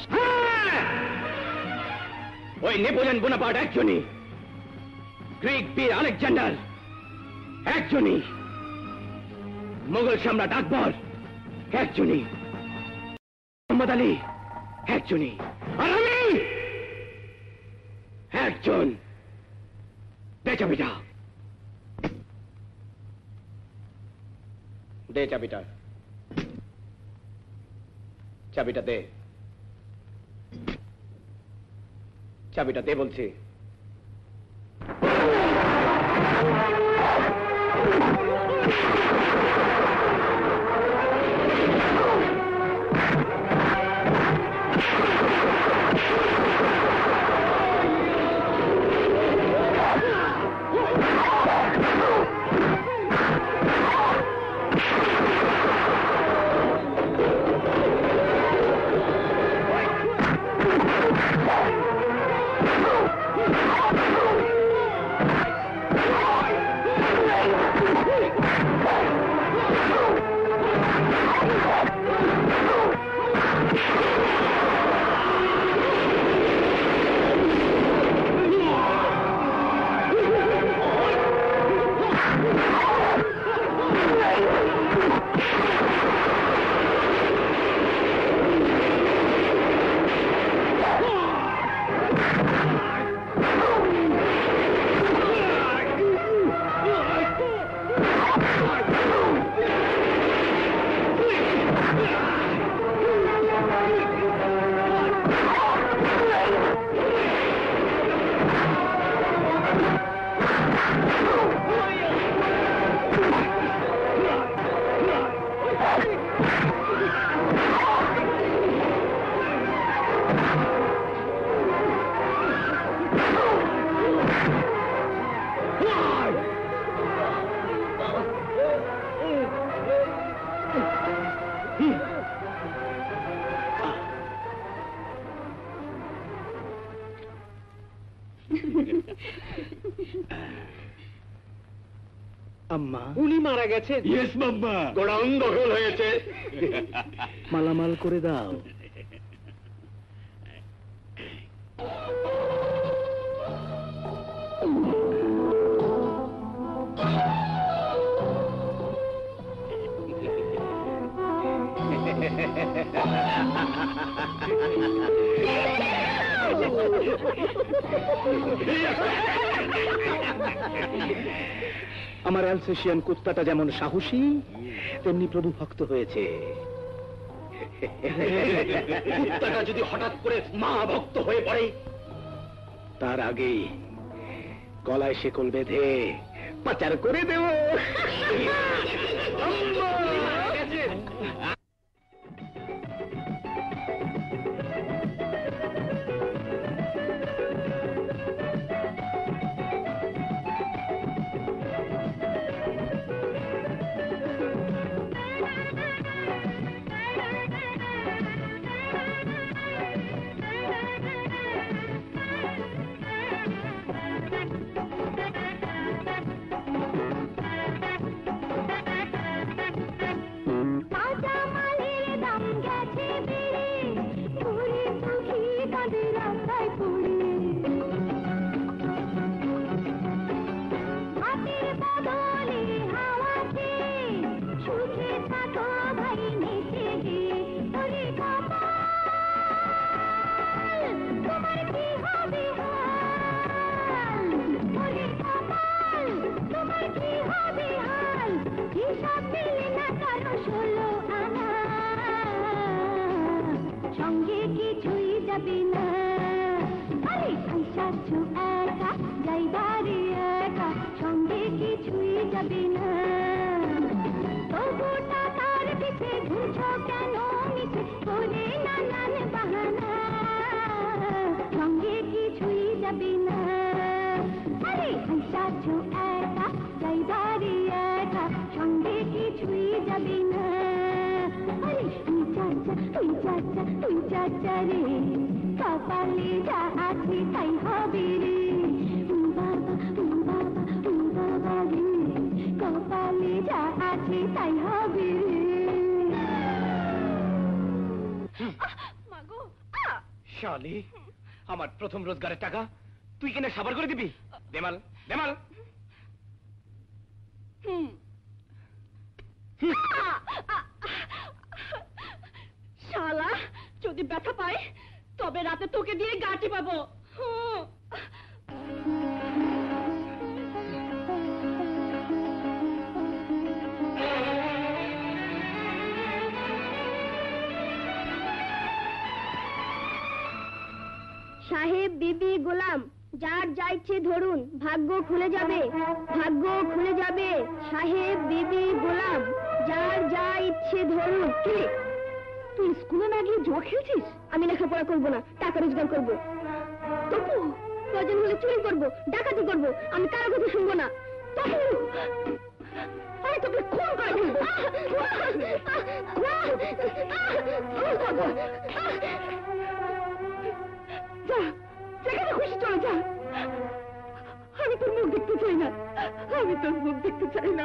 S7: ওই নেপোলিয়ন বোনাপার্ট একজনই, গ্রিক বীর আলেকজান্ডার একজনই, মোগল সম্রাট আকবর একজনই, মোহাম্মদ আলী একজনই, আর আমি একজন। দে চাবিটা, দে চাবিটা, চাবিটা দে, চাবিটা দে বলছি। আম্মা,
S4: উনি মারা গেছেন? ইয়েস বাবা, গোডাউন দখল হয়েছে।
S5: মালামাল করে দাও। আমার অ্যালসেশিয়ান কুত্তাটা যেমন সাহসী, তেমনি প্রভু ভক্ত হয়েছে।
S4: কুত্তাটা যদি হঠাৎ করে মা ভক্ত হয়ে পড়ে,
S5: তার আগেই গলায় শেকল বেঁধে পাচার করে দেব।
S8: হাসাচ্ছ একা যাইবারে একা সঙ্গে কিছুই যাবে না তবু টাকার পিছে ঘুরছ কেন মিছে করে নানান বাহানা সঙ্গে কিছুই যাবে না আরে হাসাচ্ছ একা যাইবারে একা সঙ্গে কিছুই যাবে না আরে তুই চাচা রে কপালে যা আছে তাই হবে রে বাবা রে কপালে যা আছে তাই হবে রে
S7: শালি আমার প্রথম রোজগারের টাকা তুই কিনে সাবার করে দিবি দেমাল দেমাল
S1: শালা যদি ব্যথা পায় তবে রাতে তোকে দিয়ে গাঁটি পাবো
S8: সাহেব বিবি গোলাম যার যা ইচ্ছে ধরুন ভাগ্য খুলে যাবে ভাগ্য খুলে যাবে সাহেব বিবি গোলাম যার যা ইচ্ছে ধরুন কি তুই স্কুলে না গিয়ে জুয়া খেলছিস আমি লেখাপড়া করবো না টাকা রোজগার করবো তপু প্রয়োজন হলে চুরি করবো ডাকাতি করবো আমি কারো কথা শুনবো না তপু আরে তোকে খুন করে ফেলবো যা যেখানে খুশি চলে যা আমি তোর মুখ দেখতে চাই না আমি তোর মুখ দেখতে চাই না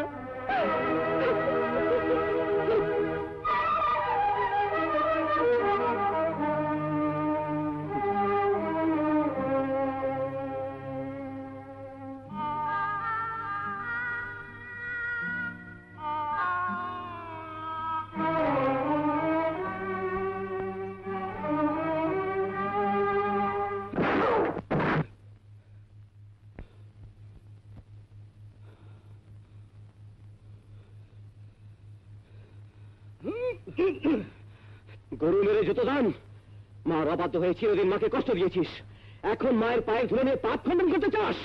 S7: গরু মেরে যত দান মা অবাধ্য হয়ে চিরদিন মাকে কষ্ট দিয়েছিস এখন মায়ের পায়ের ধুলে নিয়ে পাপ খণ্ডন করতে চাস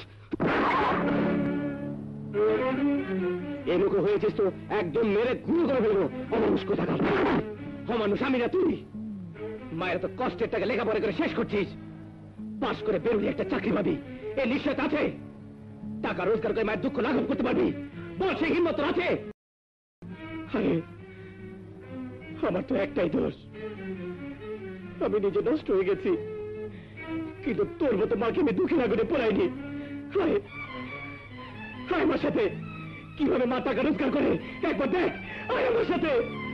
S7: এ মুখো হয়েছিস তো একদম মেরে গুঁড়ো করে ফেলবো অমানুষ কোথাকার অমানুষ আমি না তুই মায়ের তো কষ্টের টাকা লেখাপড়া করে শেষ করছিস পাশ করে বেরোলি একটা চাকরি পাবি এ নিশ্চয় আছে টাকা রোজগার করে মায়ের দুঃখ লাঘব করতে পারবি বল সেই হিম্মত তোর আছে আরে আমার তো একটাই দোষ আমি নিজে নষ্ট হয়ে গেছি কিন্তু তোর মতো মাকে আমি দুঃখের আগুনে পোড়াইনি হায় হায় আমার সাথে কিভাবে মা টাকা রোজগার করে একবার দেখ আয় আমার সাথে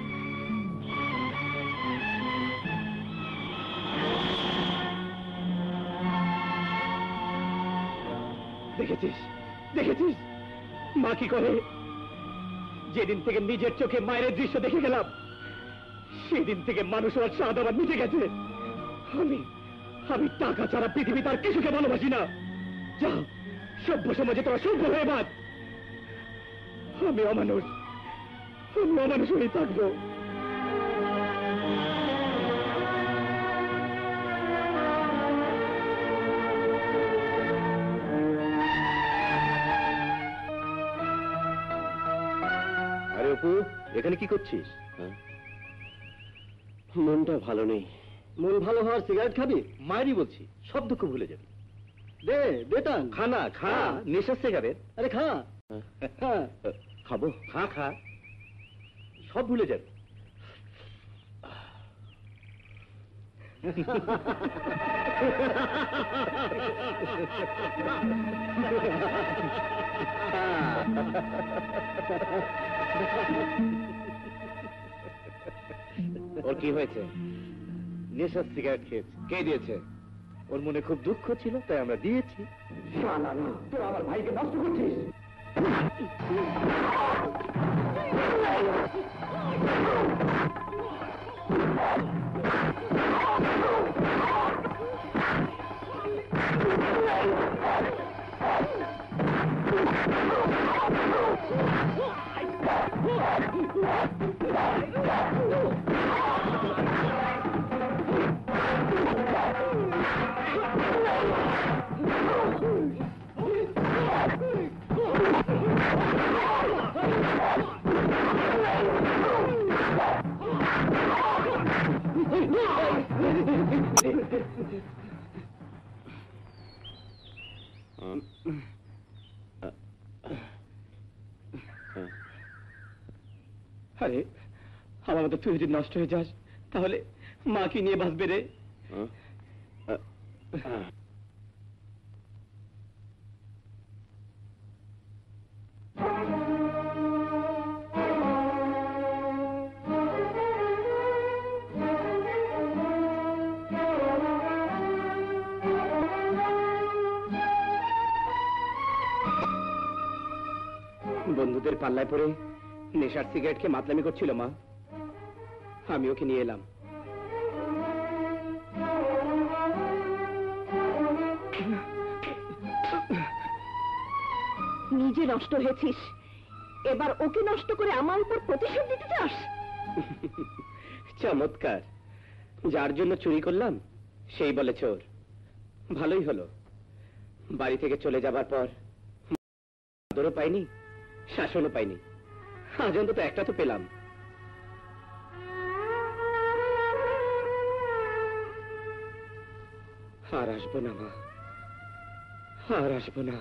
S7: দেখেছিস দেখেছিস মা কি করে যেদিন থেকে নিজের চোখে মায়ের দৃশ্য দেখে গেলাম সেদিন থেকে মানুষ আর স্বাদ আমার মিটে গেছে আমি টাকা ছাড়া পৃথিবী তার কিছুকে ভালোবাসি না যা সভ্য সমাজে তোরা সভ্য হয়ে বাদ আমি অমানুষ হয়ে থাকবো
S6: আরে অপু এখানে কি করছিস মনটা ভালো নেই
S7: মন ভালো হওয়ার সিগারেট খাবি মায়েরই বলছি সব দুঃখ ভুলে যাবি দে বেটান খানা খা নেশার সিগারেট আরে খা
S6: খাবো
S7: খা খা সব ভুলে যাবে
S6: ওর কি হয়েছে
S7: নেশার সিগারেট খেয়েছে কে দিয়েছে ওর মনে খুব দুঃখ ছিল তাই আমরা দিয়েছি তুই আমার ভাইকে নষ্ট করছিস আরে আমার মতো তুই যদি নষ্ট হয়ে যাস তাহলে মা কি নিয়ে বাঁচবে রে? বন্ধুদের পাল্লায় পড়ে নেশার সিগারেট খেয়ে মাতলামি করছিল মা, আমি ওকে নিয়ে এলাম।
S1: নিজে নষ্ট হয়েছিস, এবার ওকে নষ্ট করে আমার উপর প্রতিশোধ দিতে চাস?
S7: চমৎকার, যার জন্য চুরি করলাম সেই বলে চোর। ভালোই হলো, বাড়ি থেকে চলে যাবার পর আদরও পাইনি, শাসনও পাইনি, আজ অন্তত একটা তো পেলাম। আর আসবো না মা, আর আসবো না।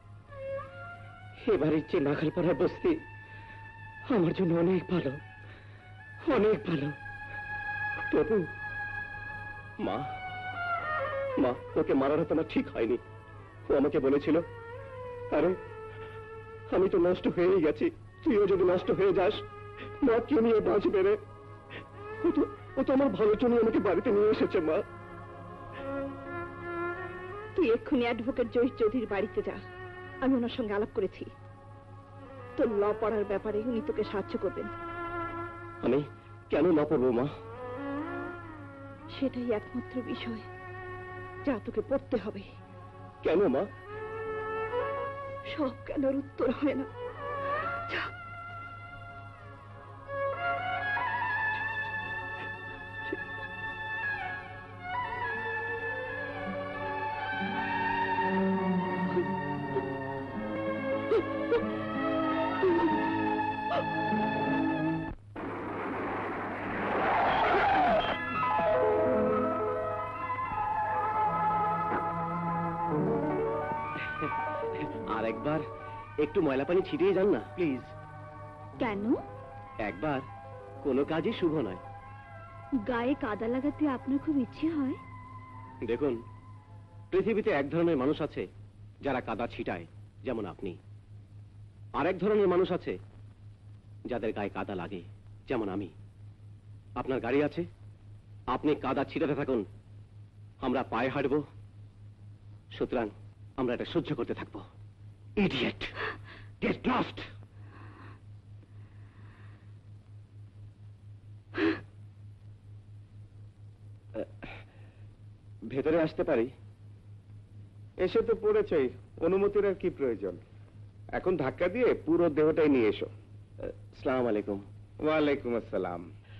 S7: এবারের যে নাখালপাড়ার বস্তি আমার জন্য অনেক ভালো, অনেক ভালো। তবু মা, মা ওকে মারাটা তোমার ঠিক হয়নি। ও আমাকে বলেছিল, আরে আমি তো নষ্ট হয়েই গেছি, তুইও যদি নষ্ট হয়ে যাস মা কে নিয়ে বাঁচবে রে? ও তো আমার ভালোর জন্য আমাকে বাড়িতে নিয়ে এসেছে মা।
S1: তুই এক্ষুনি অ্যাডভোকেট জহির চৌধুরীর বাড়িতে যা, আমি ওনার সঙ্গে আলাপ করেছি। তোর ল পড়ার ব্যাপারে উনি তোকে সাহায্য করবেন।
S7: আমি কেন ল পড়বো মা?
S1: সেটাই একমাত্র বিষয় যা তোকে পড়তে হবে।
S7: কেন মা?
S1: সব কেনর উত্তর হয় না। যা।
S7: আর একবার একটু ময়লা পানি ছিটিয়ে যান না প্লিজ।
S1: কেন?
S7: একবার কোনো কাজই শুভ নয়।
S1: গায়ে কাদা লাগাতে আপনার খুব ইচ্ছে হয়?
S7: দেখুন, পৃথিবীতে এক ধরনের মানুষ আছে যারা কাদা ছিটায়, যেমন আপনি। আর এক ধরনের মানুষ আছে যাদের গায়ে কাদা লাগে, যেমন আমি। আপনার গাড়ি আছে, আপনি কাদা ছিটাতে থাকুন, আমরা পায়ে হাঁটবো। সুতরাং আমরা এটা সহ্য করতে থাকবো। Idiot, get lost. ভেতরে আসতে পারি?
S3: এসে তো পড়েছেই, অনুমতির আর কি প্রয়োজন? এখন ধাক্কা দিয়ে পুরো দেহটাই নিয়ে এসো।
S7: আসসালামু আলাইকুম।
S3: ওয়ালাইকুম আসসালাম।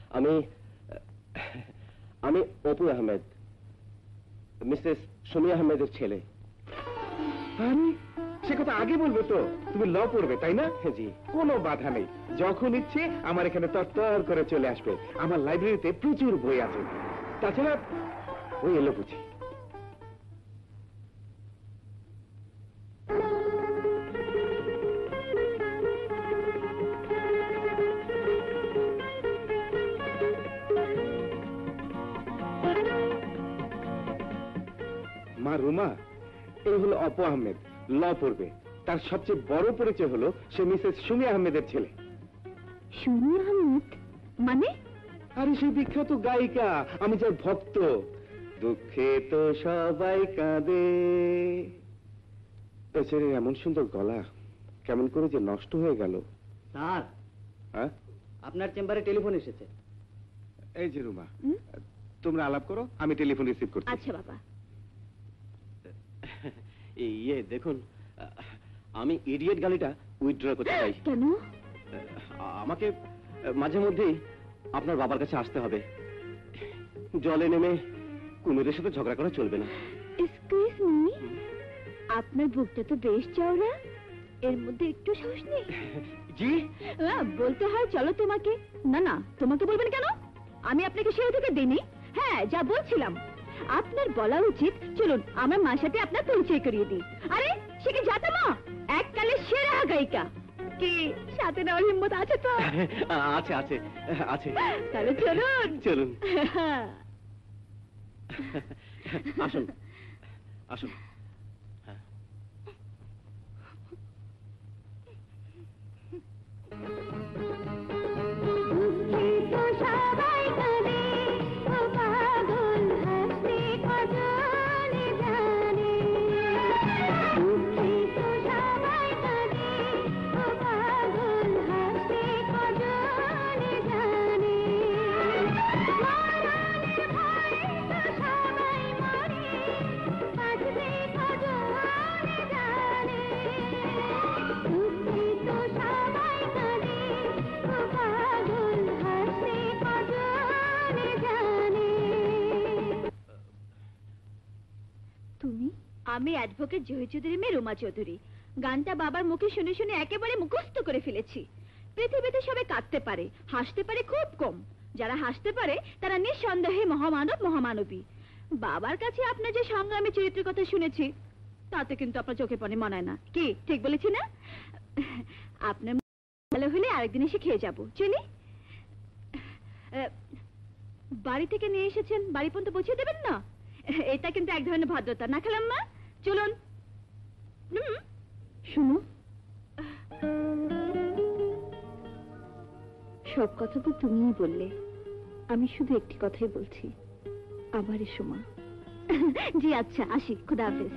S7: আমি অপু আহমেদ, মিসেস সুমি আহমেদের ছেলে।
S3: আরে সে কথা আগে বলবে তো। তুমি ল পড়বে তাই না?
S7: জি।
S3: কোনো বাধা নেই, যখন ইচ্ছে আমার এখানে তরতর করে চলে আসবে। আমার লাইব্রেরিতে প্রচুর বই আছে। তাছাড়া ওই এলো বুঝি। মা রুমা, এই হলো অপু আহমেদ, ল পড়বে। তার সবচেয়ে বড় পরিচয় হলো সে মিসেস সুমি আহমেদের ছেলে।
S1: সুমি আহমেদ মানে?
S3: আরে সেই বিখ্যাত গায়িকা, আমি যার ভক্ত। দুঃখে তো সবাই কাঁদে। বেচারির এমন সুন্দর গলা কেমন করে যে নষ্ট হয়ে গেল।
S2: স্যার,
S3: হ্যাঁ,
S2: আপনার চেম্বারে টেলিফোন এসেছে।
S3: এই যে রুমা, তোমরা আলাপ করো, আমি টেলিফোন রিসিভ করছি।
S1: আচ্ছা বাবা।
S7: ইয়ে দেখুন, আমি ইডিয়েট গালিটা উইথড্র করতে চাই।
S1: কেন?
S7: আমাকে মাঝে মধ্যেই আপনার বাবার কাছে আসতে হবে। জলে নেমে কুমিরের সাথে ঝগড়া করা চলবে না।
S1: এক্সকিউজ মি, আপনার বুকটা তো বেশ চওড়া, এর মধ্যে একটু সাহস নেই?
S7: জি?
S1: বলতে হয় চলো তোমাকে। না না, তোমাকে বলবেন কেন? আমি আপনাকে সেই থেকে দিইনি। হ্যাঁ, যা বলছিলাম, আপনার বলা উচিত চলুন আমার মার সাথে আপনার পরিচয় করিয়ে দিই। আরে সে কি জাতা মা, এককালে সেরা গায়িকা। কি সাথে নেওয়ার হিম্মত আছে তো?
S5: আছে আছে আছে।
S1: তাহলে চলুন
S5: চলুন আসুন আসুন।
S1: আমি অ্যাডভোকেট জহি চৌধুরী মেয়ে রুমা চৌধুরী। গানটা বাবার মুখে শুনে শুনে একেবারে মুখস্থ করে ফেলেছি। পৃথিবীতে সবাই কাঁদতে পারে, হাসতে পারে খুব কম। যারা হাসতে পারে তারা নিঃসন্দেহে মহামানব মহামানবী। বাবার কাছে আপনার যে সংগ্রামী চরিত্রের কথা শুনেছি তাতে কিন্তু আপনার চোখে পানি মানায় না। কি ঠিক বলেছি না? আপনার ভালো হলে আরেকদিন এসে খেয়ে যাবো। চলি। বাড়ি থেকে নিয়ে এসেছেন, বাড়ি পর্যন্ত পৌঁছে দেবেন না? এটা কিন্তু এক ধরনের ভদ্রতা, না খেলাম মা? চলুন। শুনো, সব কথা তো তুমিই বললে, আমি শুধু একটি কথাই বলছি, আবার এসো মা। জি আচ্ছা, আসি, খুদা হাফেজ।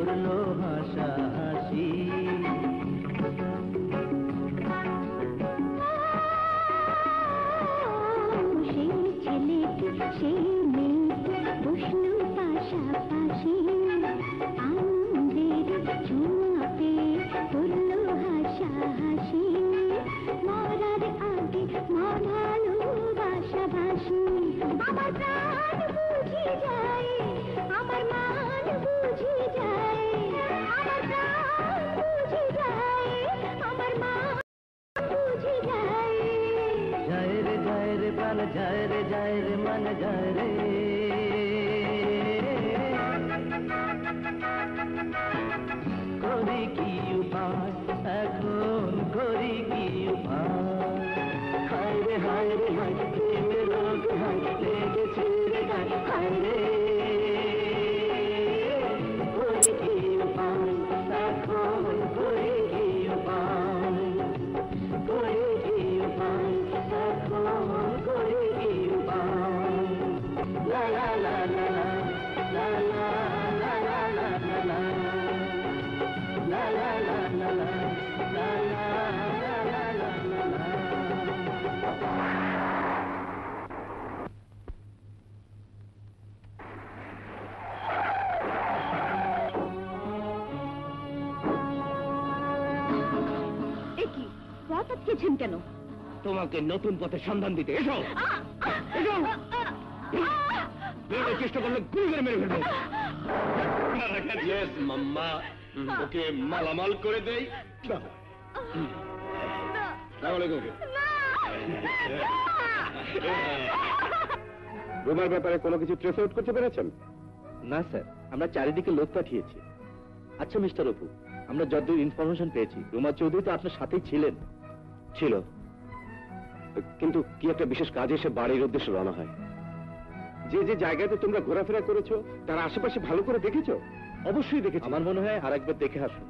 S5: করলো হাসাহাসি।
S8: সেই ছেলেটি সেই মেয়েটি বসলো পাশাপাশি, আনন্দের ছোঁয়াতে করলো হাসাহাসি। মরার আগে মা ভালোবাসাবাসি। আমার প্রাণ বুঝে যায়, আমার মান বুঝে যায়, আমার প্রাণ বুঝে যায়, আমার মান বুঝে যায়।
S5: যায় রে প্রাণ যায় রে মন যায় রে। করি কি উপায় এখন, করি কি উপায়? হায় রে হায় প্রেমের রোগ হায় লেগেছে রে গায়ে। হায় রে করি কি উপায় এখন, করি কি উপায়? করি কি উপায় এখন, করি কি উপায়? লা লা লা লা লা লা লা লা লা লা লা la la la la la la la la la la.
S1: একই পথ আটকেছেন কেন?
S7: তোমাকে নতুন পথে সন্ধান দিতে। এসো এসো, বেরোনোর চেষ্টা করলে গুলি করে মেরে ফেলবো। মাম্মা, ওকে মালামাল করে দেই।
S3: রুমার ব্যাপারে কোনো কিছু ট্রেস আউট করতে পেরেছেন?
S6: না স্যার, আমরা চারিদিকে লোক পাঠিয়েছি। আচ্ছা মিস্টার অপু, আমরা যতদূর ইনফরমেশন পেয়েছি রুমা চৌধুরী তো আপনার সাথেই ছিলেন।
S3: ছিল, কিন্তু কি একটা বিশেষ কাজে সে বাড়ির উদ্দেশ্যে রওনা হয়। যে যে জায়গাতে তোমরা ঘোরাফেরা করেছো তার আশেপাশে ভালো করে দেখেছো? অবশ্যই দেখেছি।
S6: আমার মনে হয় আরেকবার দেখে আসুন।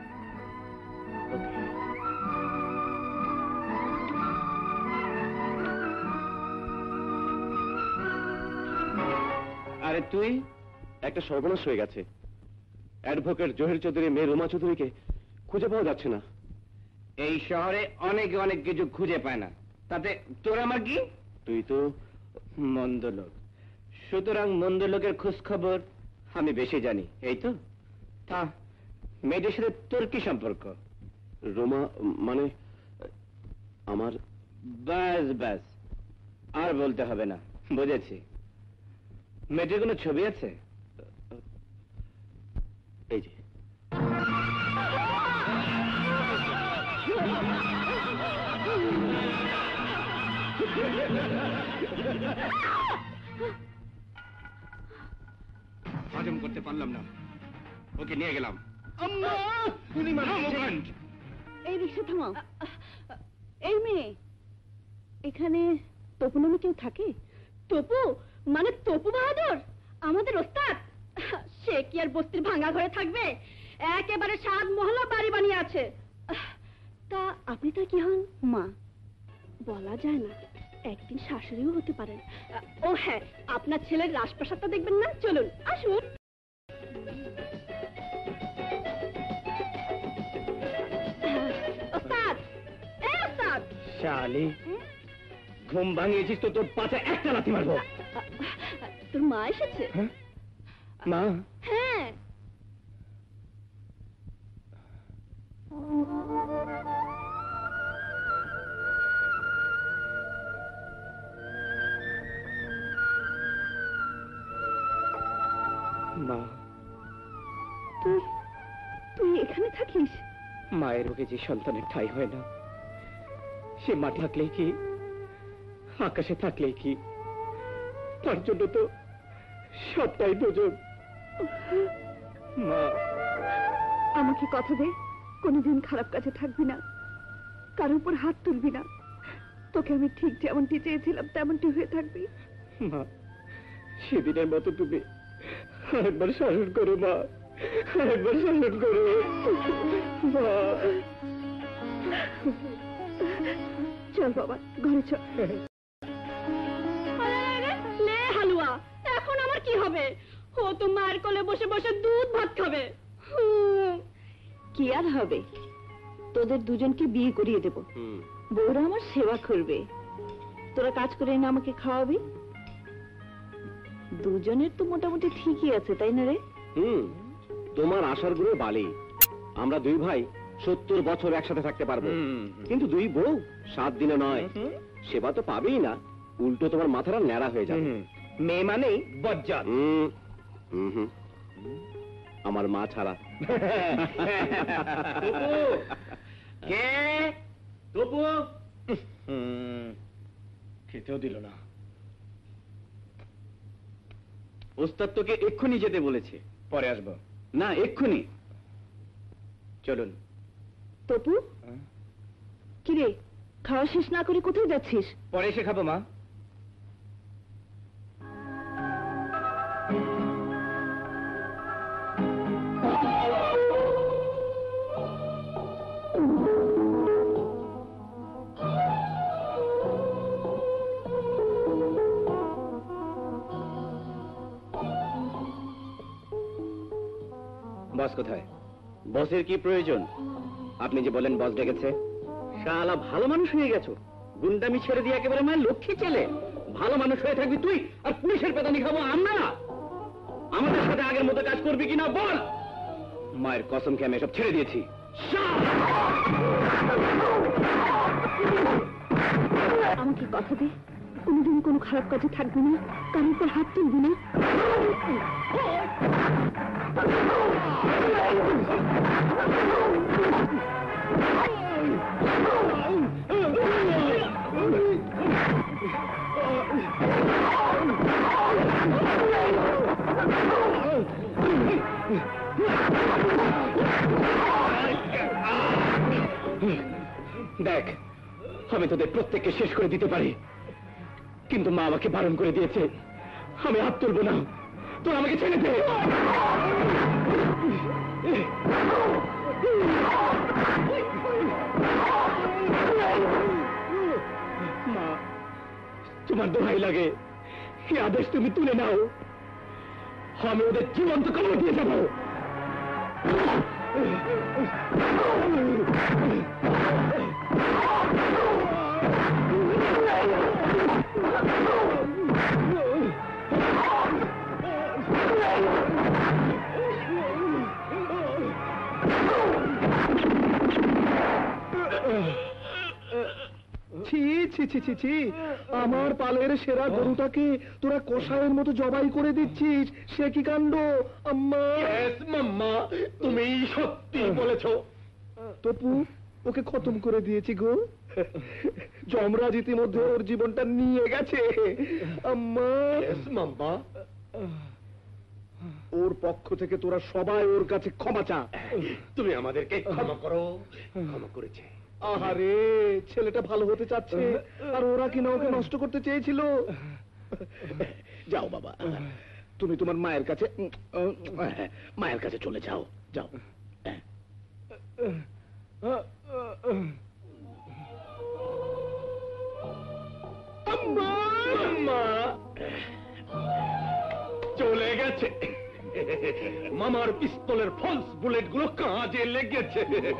S7: আরে তুই?
S3: একটা সর্বনাশ হয়ে গেছে। অ্যাডভোকেট জহির চৌধুরী মেয়ে রুমা চৌধুরীকে খুঁজে পাওয়া যাচ্ছে না।
S7: এই শহরে অনেকে অনেক কিছু খুঁজে পায় না, তাতে তোর আমার কি?
S3: তুই তো
S7: মন্দ লোক, সুতরাং মন্দ লোকের খোঁজ খবর আমি বেশি জানি, এই তো। তা মেয়েদের সাথে তোর কি সম্পর্ক?
S3: রুমা মানে আমার।
S7: ব্যাস ব্যাস, আর বলতে হবে না, বুঝেছি। মেয়েটির কোনো ছবি আছে?
S3: এই যে।
S7: হজম করতে পারলাম না, ওকে নিয়ে গেলাম।
S1: এই রিক্সা থামাও। এই মেয়ে, এখানে তপু নামে কেউ থাকে? তপু মানে তপু বাহাদুর, আমাদের ওস্তাদ। সে কি আর বস্তির ভাঙা ঘরে থাকবে? একেবারে 7 মহলা বাড়ি বানিয়ে আছে। তা আপনি তার কি হন? মা বলা যায় না, একদিন শাশুড়িও হতে পারেন। ও হ্যাঁ, আপনার ছেলের রাজপ্রাসাদটা দেখবেন না? চলুন আসুন। ওস্তাদ, এই ওস্তাদ।
S7: শালি, ঘুম ভাঙিয়েছিস তো তোর পাছে একটা লাথি মারবো।
S1: তোর মা এসেছে?
S7: মা?
S1: হ্যাঁ।
S7: মা,
S1: তুই এখানে থাকিস?
S7: মায়ের বুকে যে সন্তানের ঠাঁই হয় না, সে মাটি থাকলেই কি আকাশে থাকলেই কি, তার জন্য তো সবটাই দুজন। মা,
S1: আমাকে কথা দে, কোনোদিন খারাপ কাজে থাকবি না, কারোর উপর হাত তুলবি না। তোকে আমি ঠিক যেমনটি চেয়েছিলাম তেমনটি হয়ে থাকবি।
S7: মা, সেদিনের মতো তুমি আরেকবার শাসন করো মা, আরেকবার শাসন করো মা।
S1: চল বাবা, ঘরে চল। হালুয়া, এখন আমার কি হবে? ও তো মায়ের কোলে বসে বসে দুধ ভাত খাবে। কি আর হবে, তোদের দুজনকে বিয়ে করিয়ে দেব। বউরা আমার সেবা করবে, তোরা কাজ করে এনে আমাকে খাওয়াবি। দুজনের তো মোটামুটি ঠিকই আছে, তাই না রে?
S7: তোমার আশার গুলো বালি। আমরা দুই ভাই 70 বছর একসাথে থাকতে পারবো, কিন্তু দুই বউ 7 দিনে নয়। সেবা তো পাবেই না, উল্টো তোমার মাথাটা ন্যাড়া হয়ে যাবে। মেয়ে মানেই বজ্জাত। আমার মা ছাড়া।
S5: কে তপু? খেতেও দিল না। ওস্তাদ তোকে এক্ষুনি যেতে বলেছে। পরে আসবো। না, এক্ষুনি চলুন।
S1: তপু, কিরে খাওয়া শেষ না করে কোথায় যাচ্ছিস?
S5: পরে এসে খাবো মা।
S7: বস কোথায়? বসের কি প্রয়োজন? আপনি যে বলেন বস ডেকেছে।
S5: শালা ভালো মানুষ হয়ে গেছো, গুন্ডামি ছেড়ে দিয়ে একেবারে মায়ের লক্ষ্মী ছেলে। ভালো মানুষ হয়ে থাকবি তুই, আর পুলিশের পেতানি খাবো আমরা। আমাদের সাথে আগের মতো কাজ করবি কিনা বল।
S7: মায়ের কসম খেয়ে আমি এসব ছেড়ে দিয়েছি।
S1: আমাকে কথা দে, কোনোদিন কোনো খারাপ কাজে থাকবি না, কারোর উপর হাত তুলবি না।
S7: দেখ, আমি তোদের প্রত্যেককে শেষ করে দিতে পারি, কিন্তু মা আমাকে বারণ করে দিয়েছে। আমি হাত তুলবো না, তোর আমাকে ছেড়ে দে। মা, তোমার দোহাই লাগে, এই আদেশ তুমি তুলে নাও। আমি ওদের জীবন্ত কবর দিয়ে যাবো।
S5: ছি ছি ছি ছি ছি, আমার পালের সেরা গরুটাকে তোরা কষায়ের মতো জবাই করে দিচ্ছিস, সে কি কাণ্ড! আম্মা, মাম্মা, তুমি সত্যি বলেছো। তপু, ওকে খতম করে দিয়েছি গো। যমরাজ ইতিমধ্যে ওর জীবনটা নিয়ে গেছে। আম্মা, মাম্মা, ওর পক্ষ থেকে তোরা সবাই ওর কাছে ক্ষমা চা।
S3: তুমি আমাদেরকে ক্ষমা করো। ক্ষমা করেছে।
S5: আহারে, ছেলেটা ভালো হতে চাচ্ছে, আর ওরা কিনা ওকে নষ্ট করতে চেয়েছিল। যাও বাবা, তুমি তোমার মায়ের কাছে চলে যাও। যাও।
S3: চলে গেছে। মামার পিস্তলের ফলস বুলেট গুলো কাজে লেগেছে।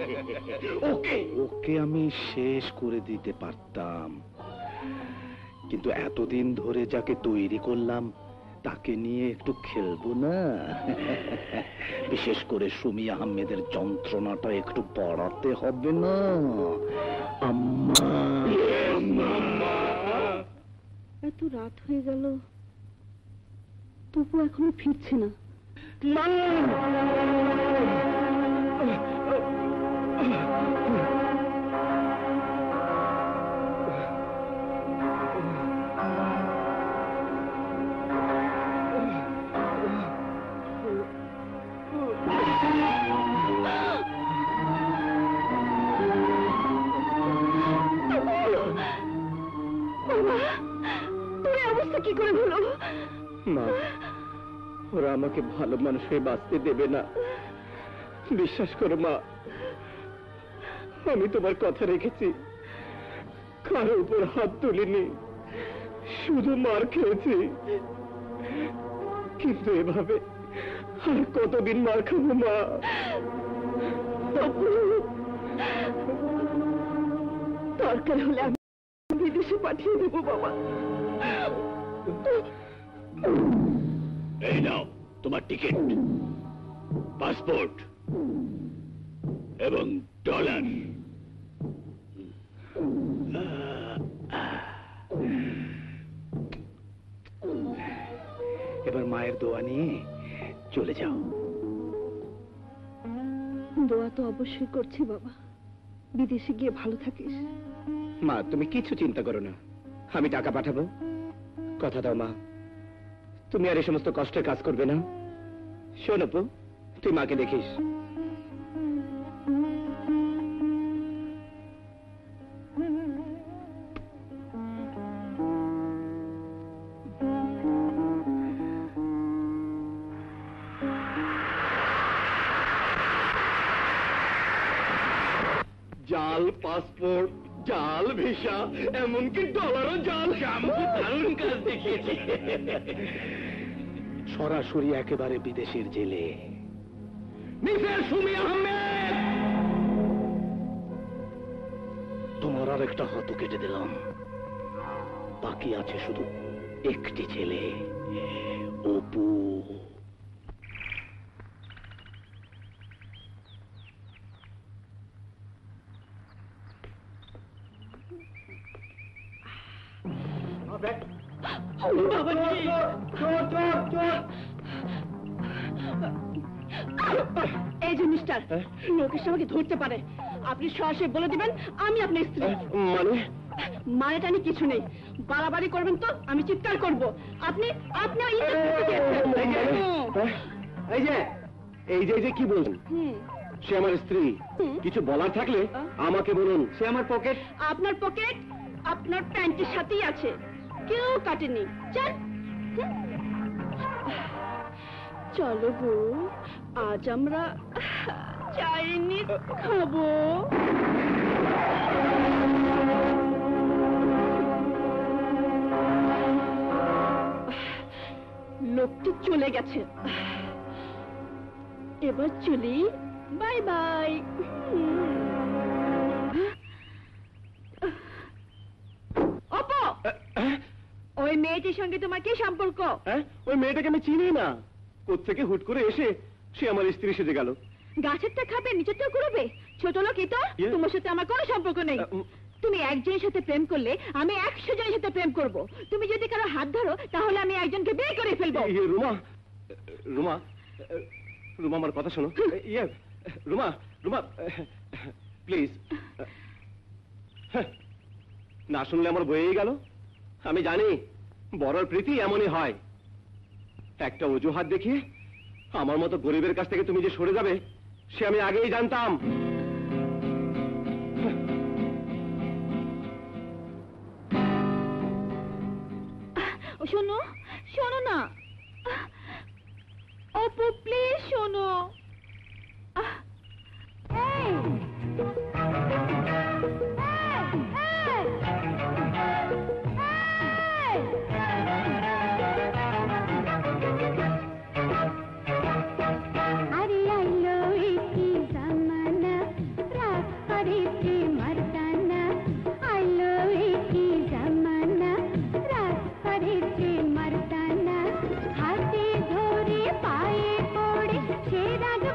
S5: ওকে আমি শেষ করে দিতে পারতাম, কিন্তু এতদিন ধরে যাকে তৈরি করলাম তাকে নিয়ে একটু খেলবো না? বিশেষ করে সুমি আহমেদের যন্ত্রণাটা একটু বাড়াতে হবে না? আম্মা,
S1: এত রাত হয়ে গেল, তবু এখনো ফিরছে না। তোর অবস্থা কি করে হলো?
S7: মা, ওরা আমাকে ভালো মানুষ হয়ে বাঁচতে দেবে না। বিশ্বাস করো মা, আমি তোমার কথা রেখেছি, কারো উপর হাত তুলিনি, শুধু মার খেয়েছি। কিন্তু এভাবে আর কতদিন মার খাবো মা?
S1: তবু দরকার হলে আমি বিদেশে পাঠিয়ে দেবো বাবা।
S4: এই নাও তোমার টিকিট, পাসপোর্ট এবং ডলার।
S5: এবার মায়ের দোয়া নিয়ে চলে যাও।
S1: দোয়া তো অবশ্যই করছি বাবা, বিদেশে গিয়ে ভালো থাকিস।
S5: মা তুমি কিছু চিন্তা করো না, আমি টাকা পাঠাবো। কথা দাও মা, তুমি আর এই সমস্ত কষ্টের কাজ করবে না। শোন অপু, তুই মাকে দেখিস।
S7: জাল পাসপোর্ট, জাল ভিসা, এমনকি ডলারও জাল। দারুণ কাজ দেখিয়েছে।
S5: সরাসরি একেবারে বিদেশের জেলে।
S7: মিসেস সুমি আহমেদ,
S5: তোমার আর একটা হাতও কেটে দিলাম, বাকি আছে শুধু একটি ছেলে, অপু।
S1: এই যে মিস্টার, লোকেশ আমাকে ধরতে পারে, আপনি সরাসরি বলে দিবেন আমি আপনার স্ত্রী। মানে টানি কিছু নেই, বাড়াবাড়ি করবেন তো আমি চিৎকার করব। আপনি আপনি
S5: এই যে কি বলছেন? সে আমার স্ত্রী। কিছু বলার থাকলে আমাকে বলুন। সে আমার পকেট।
S1: আপনার পকেট আপনার প্যান্টের সাথেই আছে, কেউ কাটেনি। চল চলো গো, আজ আমরা চাইনিজ খাবো। লোকটি চলে গেছে, এবার চলি। Bye bye. অপু, ওই মেয়েটির সঙ্গে তোমার কি সম্পর্ক?
S5: ওই মেয়েটাকে আমি চিনি না, কোত্থেকে হুট করে এসে সে আমার স্ত্রী সেজে গেল।
S1: গাছেরটা খাবে নিচেরটা করবে, ছোট লোক তো। তোমার সাথে আমার কোনো সম্পর্ক নেই। তুমি একজনের সাথে প্রেম করলে আমি 100 জনের সাথে প্রেম করব। তুমি যদি কারো হাত ধরো তাহলে আমি একজনকে বিয়ে করে ফেলবো।
S5: রুমা, রুমা, রুমা আমার কথা শোনো। রুমা, রুমা প্লিজ। না শুনলে আমার বয়েই গেল। আমি জানি বড়র প্রীতি এমনই হয়, একটা অজুহাত দেখিয়ে আমার মতো গরিবের কাছ থেকে তুমি যে সরে যাবে সে আমি আগেই জানতাম।
S1: শোনো শোনো না অপু, প্লিজ শোনো।
S8: मर्दाना हाथे धोरे पाए पड़े छेड़ा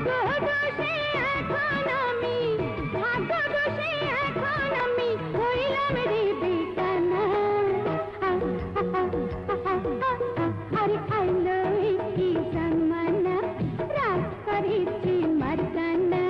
S8: ভাগ্য দোষে এখন আমি হইলাম রে বেকানা আরে আইলো কি জামানা রাগ করেছি মর্দানা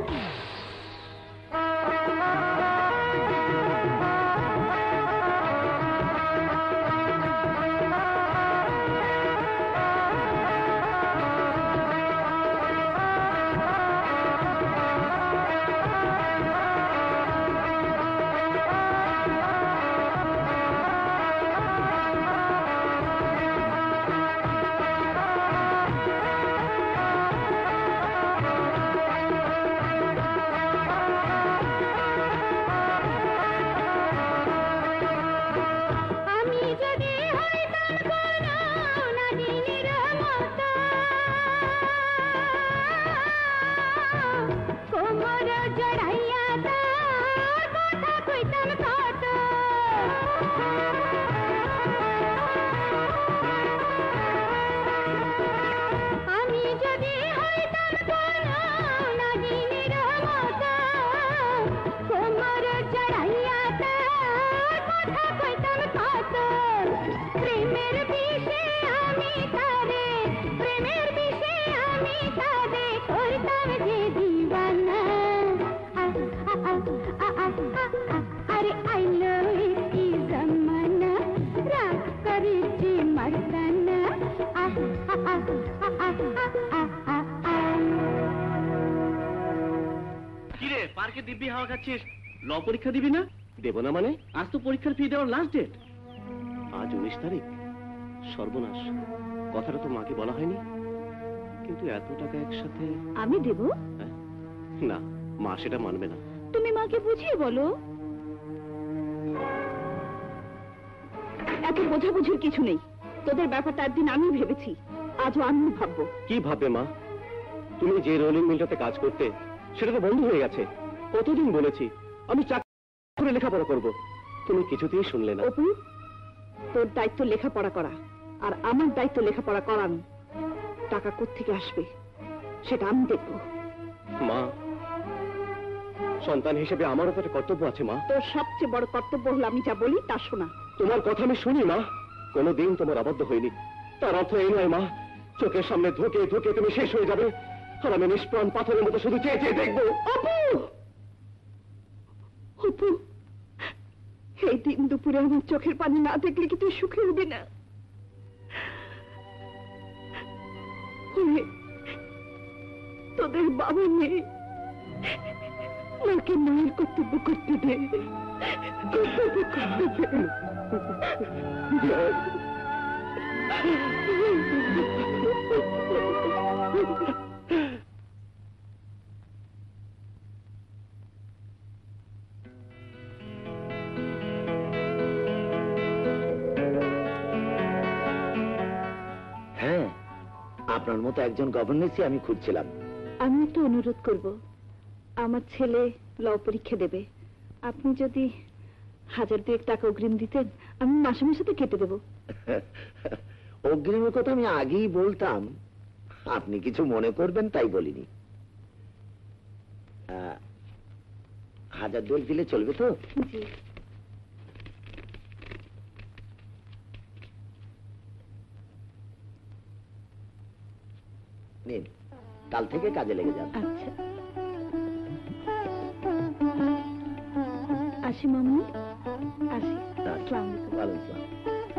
S8: আমি যদি হইতাম কোনো নাগিনীর মতো কোমর জড়াইয়া তার কথা কইতাম কত আমি যদি হইতাম কোনো নাগিনীর মতো কোমর জড়াইয়া তার কথা কইতাম কত প্রেমের বিষে আমি তারে করতাম যে দিওয়ানা আরে আইলো কি জামানা রাগ করেছি মর্দানা
S7: কিরে পার্কে দিব্যি হাওয়া খাচ্ছিস ল পরীক্ষা দিবি না? দেব না মানে? আজ তো পরীক্ষার ফি দেওয়ার লাস্ট ডেট। আজ 19 তারিখ। সর্বনাশ, কথাটা তো মাকে বলা হয়নি। কিন্তু এত টাকা একসাথে
S1: আমি দেব?
S7: না, মা সেটা মানবে না।
S1: তুমি মাকে বুঝিয়ে বলো। এত বোঝাবুঝির কিছু নেই। তোদের ব্যাপারটা একদিন আমি ভেবেছি, আজও আমি ভাববো।
S7: কি ভাববে মা? তুমি যে রোলিং মিলটাতে কাজ করতে, সেটা তো বন্ধ হয়ে গেছে। কতদিন বলেছি আমি চাকরি করে লেখাপড়া করব, তুমি কিছুতেই শুনলে না।
S1: অপু, তোর দায়িত্ব লেখাপড়া করা, আর আমার দায়িত্ব লেখাপড়া করানো। টাকা কোত্থেকে আসবে সেটা আমি দেখবো।
S7: মা, সন্তান হিসেবে আমারও তো একটা কর্তব্য আছে মা।
S1: তোর সবচেয়ে বড় কর্তব্য হলো আমি যা বলি তা শোনা।
S7: তোমার কথা আমি শুনি মা, কোনোদিন তোমার অবাধ্য হইনি। তার অর্থ এই নয় মা, চোখের সামনে ধুকে ধুকে তুমি শেষ হয়ে যাবে, আর আমি নিষ্প্রাণ পাথরের মতো শুধু চেয়ে চেয়ে দেখবো।
S1: অপু, অপু, এই দিন দুপুরে আমার চোখের পানি না দেখলে কি তুই সুখে হবি না? তোদের বাবা নেই, মাকে মায়ের কর্তব্য করতে দে, কর্তব্য করতে দে।
S2: হ্যাঁ, আপনার মতো একজন গভর্নেন্সই আমি খুঁজছিলাম।
S1: আমি একটু অনুরোধ করব, আমার ছেলে ল পরীক্ষা দেবে। আপনি যদি 1000 টাকা অগ্রিম দিতেন, আমি মাসে মাসে তো কেটে দেবো।
S2: অগ্রিমের কথা আমি আগেই বলতাম, আপনি কিছু মনে করবেন তাই বলিনি। 1000 দিলে চলবে তো?
S1: জি।
S2: নিন, কাল থেকে কাজে লেগে যান।
S1: আচ্ছা, আসি মামু, আসি। আসসালামু আলাইকুম।
S2: ওয়ালাইকুম আসসালাম।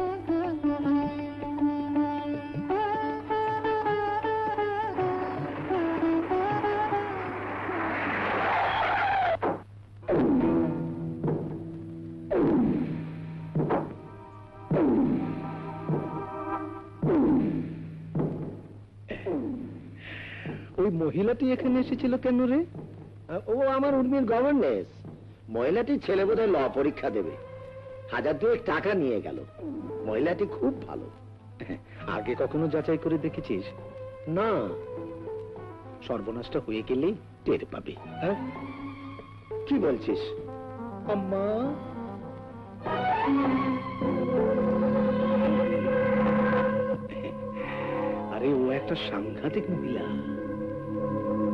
S5: ওই মহিলাটি এখানে এসেছিল কেন রে?
S2: ও আমার উর্মির গভর্নেন্স। মহিলাটি ছেলে বোধহয় ল পরীক্ষা দেবে, 1000 টাকা নিয়ে গেল। মহিলাটি খুব ভালো।
S5: আগে কখনো যাচাই করে দেখেছিস?
S2: না।
S5: সর্বনাশটা হয়ে গেলেই টের পাবে।
S2: হ্যাঁ, কি বলছিস?
S5: আম্মা, আরে ও একটা সাংঘাতিক মহিলা।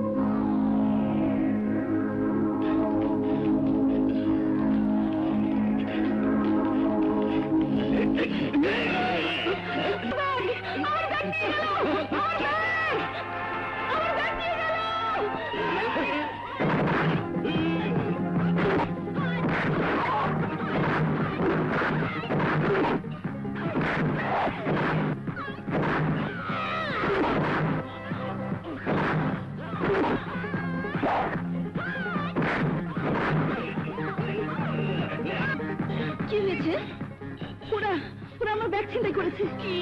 S1: কি হয়েছে? ওরা ওরা আমার ব্যাগ ছিনতাই করেছে। কি?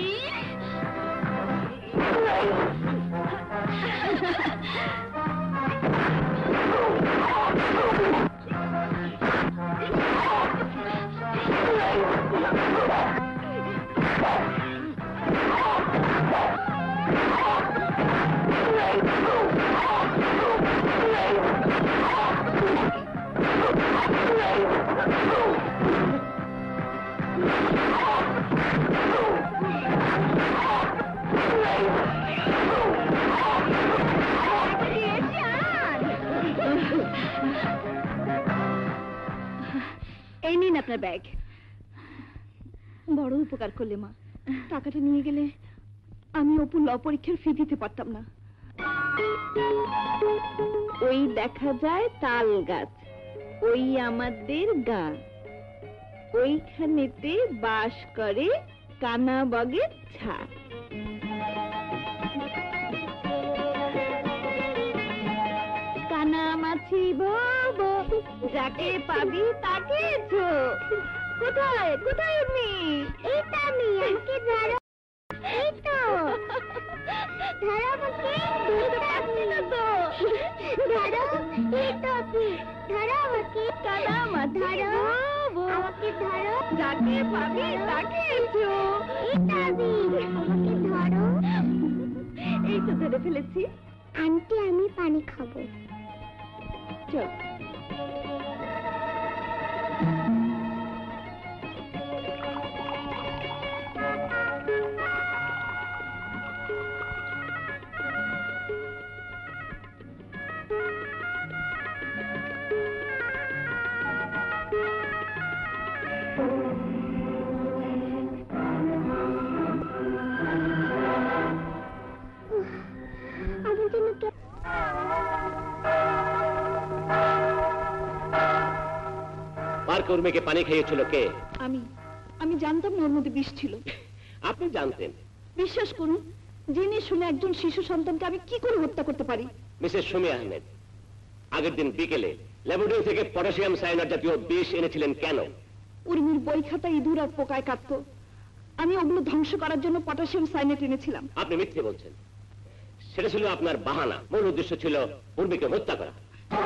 S1: এই নিন আপনার ব্যাগ। বড় উপকার করলে মা। টাকাটা নিয়ে গেলে আমি অপুর ল পরীক্ষার ফি দিতে পারতাম না। ওই দেখা যায় তাল গাছ, ওই আমাদের গাঁ, ওইখানেতে বাস করে কানা বগের ছা। কানা মাছি ভব, যাকে পাবি তাকে ছো। কোথায় কোথায় আপনি? এই তো আমি, আমাকে ধরো। এই তো ধরো আমাকে, ধরতে পারছি না তো। ধরো, এই তো আপনি, ধরো আমাকে। কানা মাছি ভব, আমাকে ধরো। যাকে পাবি তাকে ছো। এই তো আমি, আমাকে ধরো। এই তো ধরে ফেলেছি। আন্টি আমি পানি খাবো। চল। আমার জন্য
S4: পার্ক উর্মিকে পানি খাইয়েছিল কে?
S1: আমি জানতাম না ওর মধ্যে বিষ ছিল।
S4: আপনি জানতেন?
S1: বিশ্বাস করুন, জেনে শুনে একজন শিশু সন্তানকে আমি কি করে হত্যা করতে পারি?
S4: মিসেস সুমি আহমেদ, আগের দিন বিকেলে ল্যাবরেটরি থেকে পটাশিয়াম সায়ানাইড জাতীয় বিষ এনেছিলেন কেন?
S1: উর্মির বই খাতা ইঁদুর আর পোকায় কাটত। আমি ওগুলো ধ্বংস করার জন্য পটাশিয়াম সায়ানাইড এনেছিলাম।
S4: আপনি মিথ্যে বলছেন। সেটা ছিল আপনার বাহানা। মূল উদ্দেশ্য ছিল উর্মিকে হত্যা করা।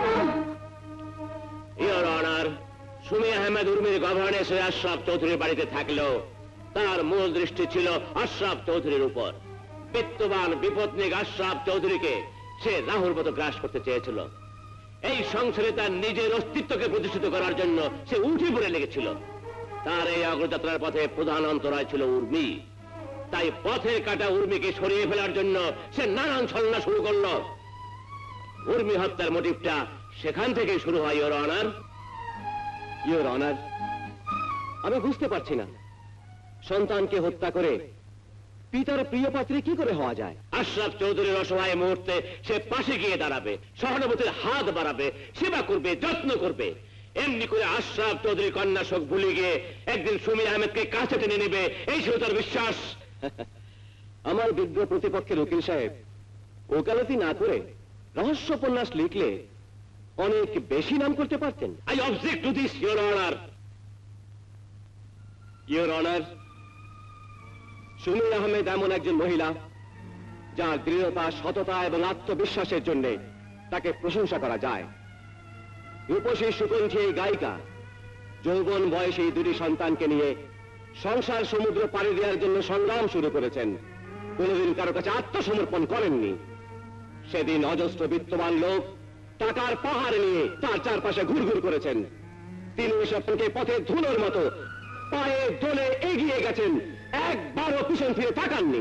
S4: ইওর অনার, সুমি আহমেদ উর্মির গভর্নেন্স হয়ে আশরাফ চৌধুরীর বাড়িতে থাকলেও তার মূল দৃষ্টি ছিল আশরাফ চৌধুরীর উপর। বিত্তবান বিপত্নিক আশরাফ চৌধুরীকে সে রাহুর মতো গ্রাস করতে চেয়েছিল। এই সংসারে তার নিজের অস্তিত্বকে প্রতিষ্ঠিত করার জন্য সে উঠে পড়ে লেগেছিল। তার এই অগ্রযাত্রার পথে প্রধান অন্তরায় ছিল উর্মি। তাই পথের কাটা উর্মিকে সরিয়ে ফেলার জন্য সে নানান ছলনা শুরু করল। উর্মি হত্যার মোটিভটা সেখান থেকে শুরু হয় ইওর অনার।
S7: ইওর অনার, আমি বুঝতে পারছি না, সন্তানকে হত্যা করে পিতার প্রিয় পাত্রী কি করে হওয়া যায়?
S4: আশরাফ চৌধুরীর অসহায় মুহূর্তে সে পাশে গিয়ে দাঁড়াবে, সহানুভূতির হাত বাড়াবে, সেবা করবে, যত্ন করবে। এমনি করে আশরাফ চৌধুরী কন্যা শোক ভুলে গিয়ে একদিন সুমি আহমেদকে কাছে টেনে নেবে, এই ছিল তার বিশ্বাস।
S7: আমার বিজ্ঞ প্রতিপক্ষের উকিল সাহেব ওকালতি না করে রহস্য উপন্যাস লিখলে অনেক বেশি নাম করতে পারতেন।
S4: I object to this your honour.
S7: Your honour, Sumi Ahmed এমন একজন মহিলা যার দৃঢ়তা, সততা এবং আত্মবিশ্বাসের জন্য তাকে প্রশংসা করা যায়। রূপসী সুকণ্ঠী এই গায়িকা যৌবন বয়সী দুটি সন্তানকে নিয়ে সংসার সমুদ্র পাড়ি দেওয়ার জন্য সংগ্রাম শুরু করেছেন। কোনোদিন কারো কাছে আত্মসমর্পণ করেননি। সেদিন অজস্র বিত্তবান লোক টাকার পাহাড় নিয়ে তার চারপাশে ঘুরঘুর করেছেন। তিনি এসবকে পথে ধুলোর মতো পায়ে দোলে এগিয়ে গেছেন, একবারও পিছন ফিরে তাকাননি।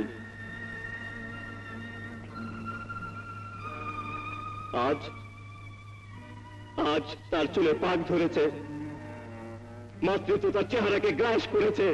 S7: আজ আজ তার চুলে পাক ধরেছে, মাতৃত্ব তার চেহারাকে গ্রাস করেছে।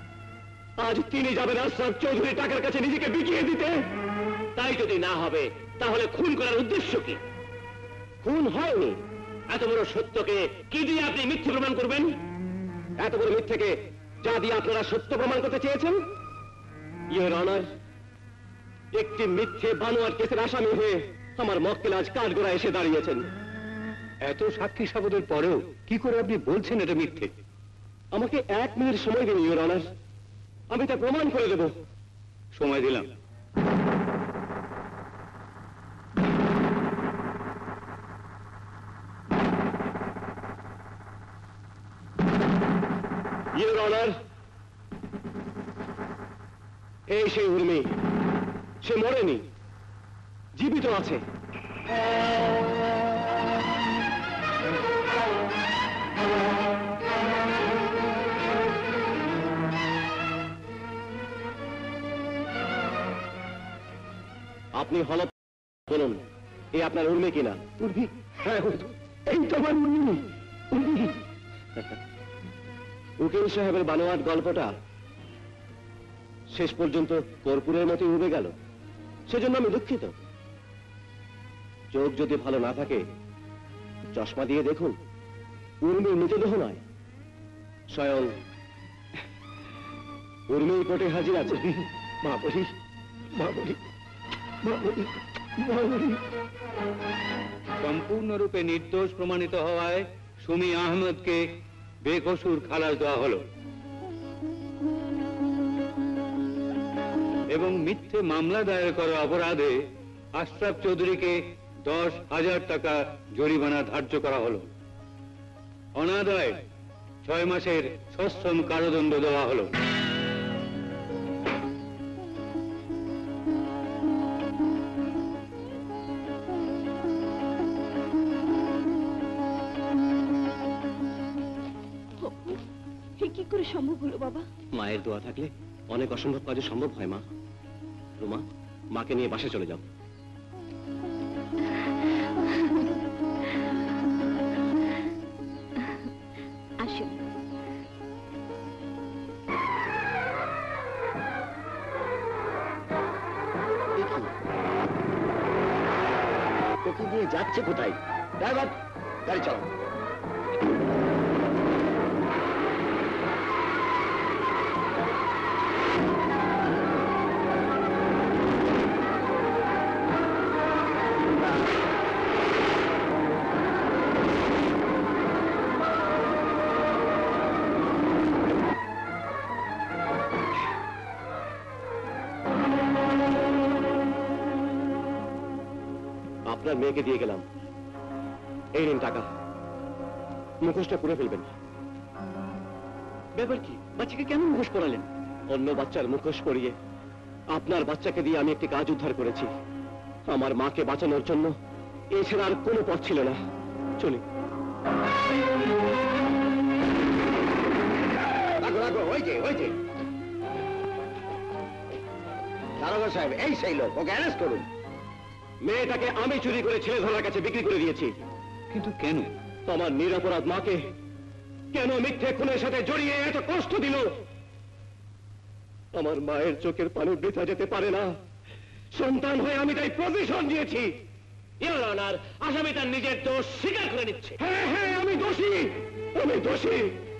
S7: আজ তিনি যাবেন আশরাফ চৌধুরী টাকার কাছে নিজেকে বিকিয়ে দিতে।
S4: তাই যদি না হবে তাহলে খুন করার উদ্দেশ্য কি? খুন হয়নি, এত বড় সত্যকে কি দিয়ে আপনি মিথ্যে প্রমাণ করবেন? এত বড় মিথ্যেকে যা দিয়ে আপনারা সত্য প্রমাণ করতে চেয়েছেন? ইওর অনার, একটি মিথ্যে বানোয়ার কেসের আসামি হয়ে আমার মক্কেল আজ কাঠগড়ায় এসে দাঁড়িয়েছেন।
S7: এত সাক্ষী সাবদের পরেও কি করে আপনি বলছেন এটা মিথ্যে?
S4: আমাকে 1 মিনিট সময় দিন ইওর অনার, আমি তা প্রমাণ করে দেব।
S7: সময় দিলাম।
S4: ইওর অনার, এই সেই উর্মি, সে মরেনি, জীবিত আছে। আপনি হলফ বলুন, এ আপনার উর্মি কিনা?
S7: উর্মি? হ্যাঁ, এই তো আমার উর্মি। উর্মি।
S4: উকিল সাহেবের বানোয়াট গল্পটা শেষ পর্যন্ত কর্পূরের মতোই উড়ে গেল, সেজন্য আমি দুঃখিত। চোখ যদি ভালো না থাকে চশমা দিয়ে দেখুন, উর্মির মৃতদেহ নয়, স্বয়ং উর্মি কোর্টে হাজির আছে।
S7: মা বলি, মা বলি, মা বলি, মা বলি। সম্পূর্ণরূপে নির্দোষ প্রমাণিত হওয়ায় সুমি আহমেদকে বেকসুর খালাস দেওয়া হলো এবং মিথ্যে মামলা দায়ের করা অপরাধে আশরাফ চৌধুরীকে 10,000 টাকা জরিমানা ধার্য করা হলো। অনাদায়ে 6 মাসের সশ্রম কারাদণ্ড দেওয়া হলো।
S1: কি করে সম্ভব হলো বাবা?
S4: মায়ের দোয়া থাকলে অনেক অসম্ভব কাজে সম্ভব হয়। মা, রুমা, মাকে নিয়ে বাসে চলে যাও।
S1: আসুন।
S2: তোকে নিয়ে যাচ্ছে কোথায়? ড্রাইভার, গাড়ি চালাও।
S4: আপনার মেয়েকে দিয়ে গেলাম, এই নিন টাকা, মুখোশটা পুড়ে ফেলবেন।
S7: ব্যাপার কি? বাচ্চাকে কেন মুখোশ পরালেন?
S4: অন্য বাচ্চার মুখোশ পরিয়ে আপনার বাচ্চাকে দিয়ে আমি একটি কাজ উদ্ধার করেছি। আমার মাকে বাঁচানোর জন্য এছাড়া আর কোনো পথ ছিল না। চলি।
S2: ওই যে দারোগা সাহেব, এই সেই লোক, ওকে অ্যারেস্ট করুন।
S4: মেয়েটাকে আমি চুরি করে ছেলে ধরার কাছে বিক্রি করে দিয়েছি।
S7: কিন্তু কেন?
S4: আমার নিরপরাধ মাকে কেন মিথ্যে খুনের সাথে জড়িয়ে এত কষ্ট দিল? আমার মায়ের চোখের পানি বৃথা যেতে পারে না। সন্তান হয়ে আমি তাই প্রতিশোধ নিয়েছি। ইওর অনার, আসামি তার নিজের দোষ স্বীকার করে নিচ্ছে। হ্যাঁ হ্যাঁ, আমি দোষী, আমি দোষী।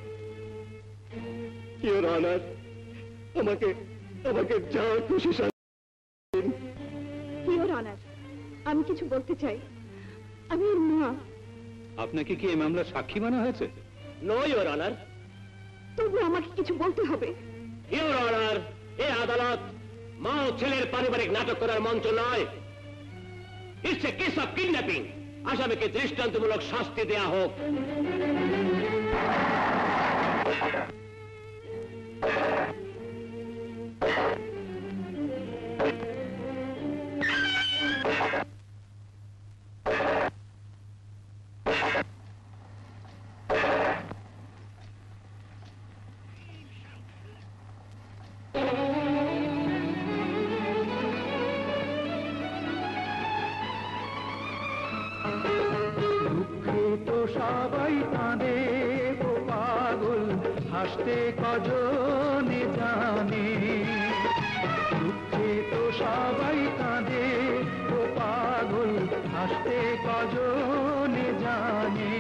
S4: ইওর অনার, আমাকে যা খুশি
S1: ইওর অনার, আমি কিছু বলতে চাই। আমি ওর মা।
S7: আপনাকে কি এই মামলার সাক্ষী বানা হয়েছে?
S4: No your honour.
S1: তবু আমাকে কিছু বলতে হবে।
S4: ইওর অনার, এই আদালত মা ও ছেলের পারিবারিক নাটক করার মঞ্চ নয়। It's a case of kidnapping. আসামিকে দৃষ্টান্তমূলক শাস্তি দেয়া হোক।
S5: সবাই কাঁদে ও পাগল, হাসতে কজনে জানে। দুঃখে তো সবাই কাঁদে ও পাগল। হাসতে কজনে জানে,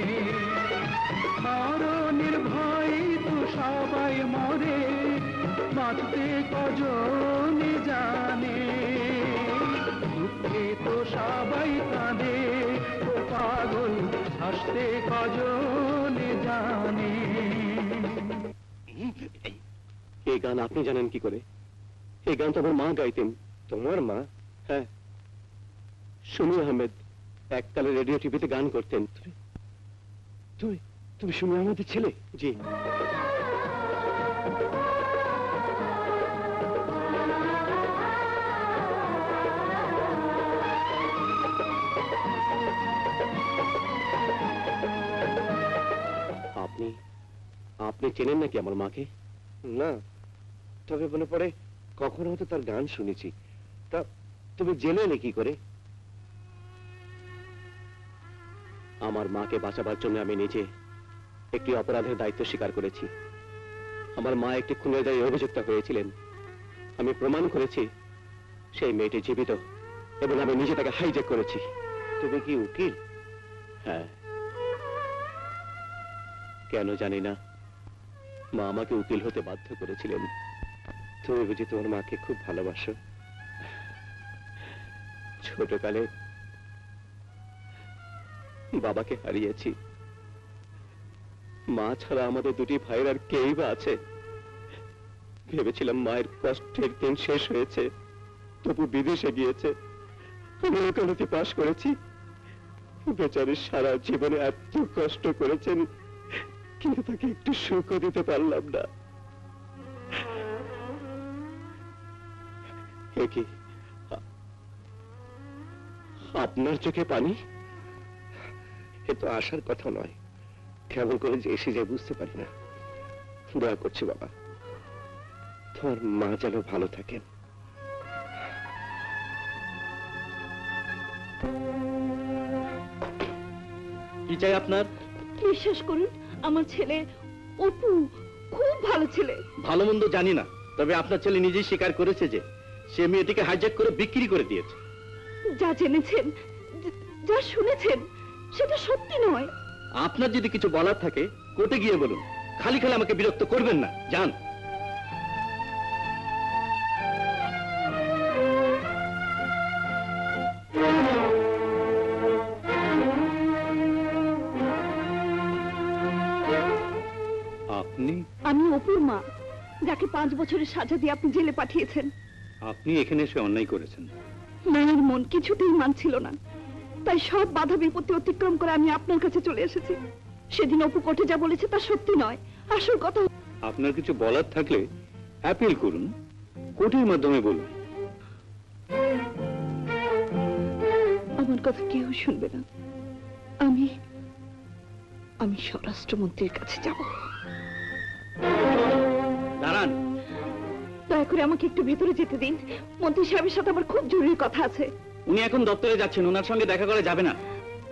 S5: মরণের ভয় তো সবাই মরে, বাঁচতে কজনে জানে, দুঃখে তো সবাই কাঁদে, ও পাগল হাসতে কজনে জানে।
S7: এই গান আপনি জানেন কি করে? এই গান তো আমার মা গাইতেন। তোমার মা? হ্যাঁ, সুমি আহমেদ এককালে রেডিও টিভিতে গান করতেন। তুমি তুমি সুমি আহমেদের ছেলে? জি। আপনি আপনি চেনেন নাকি আমার মাকে? না, তবে মনে পড়ে কখনো হয়তো তার গান শুনেছি। তা তুমি জেনে কি করে? আমার মাকে বাঁচাবার জন্য আমি নিজে একটি অপরাধের দায়িত্ব স্বীকার করেছি। আমার মা একটি খুনের দায়ে অভিযুক্ত হয়েছিলেন। আমি প্রমাণ করেছি সেই মেয়েটি জীবিত এবং আমি নিজে তাকে হাইজ্যাক করেছি। তুমি কি উকিল? হ্যাঁ। কেন জানি না, মা আমাকে উকিল হতে বাধ্য করেছিলেন। তুমি বুঝি তোমার মাকে খুব ভালোবাসো? ছোটকালে বাবাকে হারিয়েছি। মা ছাড়া আমাদের দুটি ভাইয়ের আর কেই বা আছে? ভেবেছিলাম মায়ের কষ্টের দিন শেষ হয়েছে, তবু বিদেশে গিয়েছে। আমি ওকালতি পাশ করেছি। বেচারি সারা জীবনে এত কষ্ট করেছেন, কিন্তু তাকে একটু সুখও দিতে পারলাম না। কি আপনার চোখে পানি? এ তো আসার কথা নয়। কেমন করে যে এসে যায় বুঝতে পারি না। দোয়া করছি বাবা, তোমার মা যেন ভালো থাকেন। কি চাই আপনার?
S1: বিশ্বাস করুন, আমার ছেলে অপু খুব ভালো ছেলে।
S7: ভালো মন্দ জানি না, তবে আপনার ছেলে নিজেই স্বীকার করেছে যে সে মেয়েটিকে হাইজ্যাক করে বিক্রি করে দিয়েছে।
S1: যা জেনেছেন, যা শুনেছেন, সেটা সত্যি নয়।
S7: আপনার যদি কিছু বলার থাকে কোর্টে গিয়ে বলুন, খালি খালি আমাকে বিরক্ত করবেন না। যান। আপনি?
S1: আমি অপুর মা, যাকে 5 বছরের সাজা দিয়ে আপনি জেলে পাঠিয়েছেন।
S7: আপনি এখানে এসে অন্যায় করেছেন।
S1: মায়ের মন কিছুতেই মানছিল না, তাই সব বাধা বিপত্তি অতিক্রম করে আমি আপনার কাছে চলে এসেছি। সেদিন অপু কোর্টে যা বলেছে তা সত্যি নয়, আসল কথা।
S7: আপনার কিছু বলার থাকলে অ্যাপিল করুন, কোর্টের মাধ্যমে বলুন।
S1: আমার কথা কেউ শুনবে না। আমি স্বরাষ্ট্রমন্ত্রীর কাছে যাব।
S7: দাঁড়ান,
S1: দয়া করে আমাকে একটু ভেতরে যেতে দিন। মন্ত্রী সাহেবের সাথে আমার খুব জরুরি কথা আছে।
S7: উনি এখন দপ্তরে যাচ্ছেন, ওনার সঙ্গে দেখা করা যাবে না।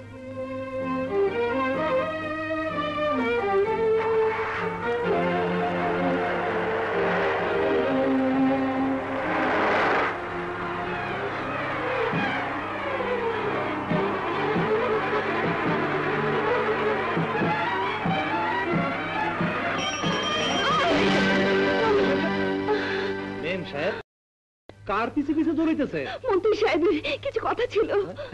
S7: কার পিছে পিছে দৌড়াইতেছে?
S1: মন্ত্রী সাহেবের কিছু কথা ছিল।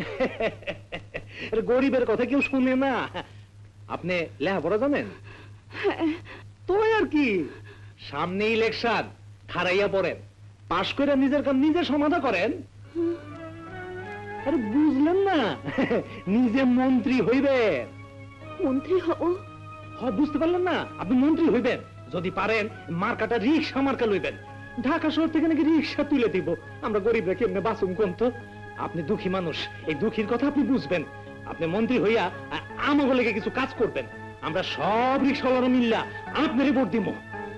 S5: গরিবের কথা কেউ শুনে না। আপনি লেখাপড়া জানেন? তো আর কি, সামনে ইলেকশন, খারাইয়া পড়েন, পাশ করে নিজের কাজ নিজে সমাধা করেন। আরে বুঝলেন না, নিজে মন্ত্রী হইবেন।
S1: মন্ত্রী হব?
S5: বুঝতে পারলেন না? আপনি মন্ত্রী হইবেন, যদি পারেন মার্কাটা রিক্সা মার্কা লইবেন। ঢাকা শহর থেকে নাকি রিক্সা তুলে দিব। আমরা গরিবরা কেমনে বাঁচুম কোন তো? আপনি দুঃখী মানুষ, এই দুঃখীর কথা আপনি বুঝবেন। আপনি মন্ত্রী হইয়া আমাকে লেগে কিছু কাজ করবেন, আমরা সব রিক্সাওয়ালা মিল্লা আপনারই ভোট দিব।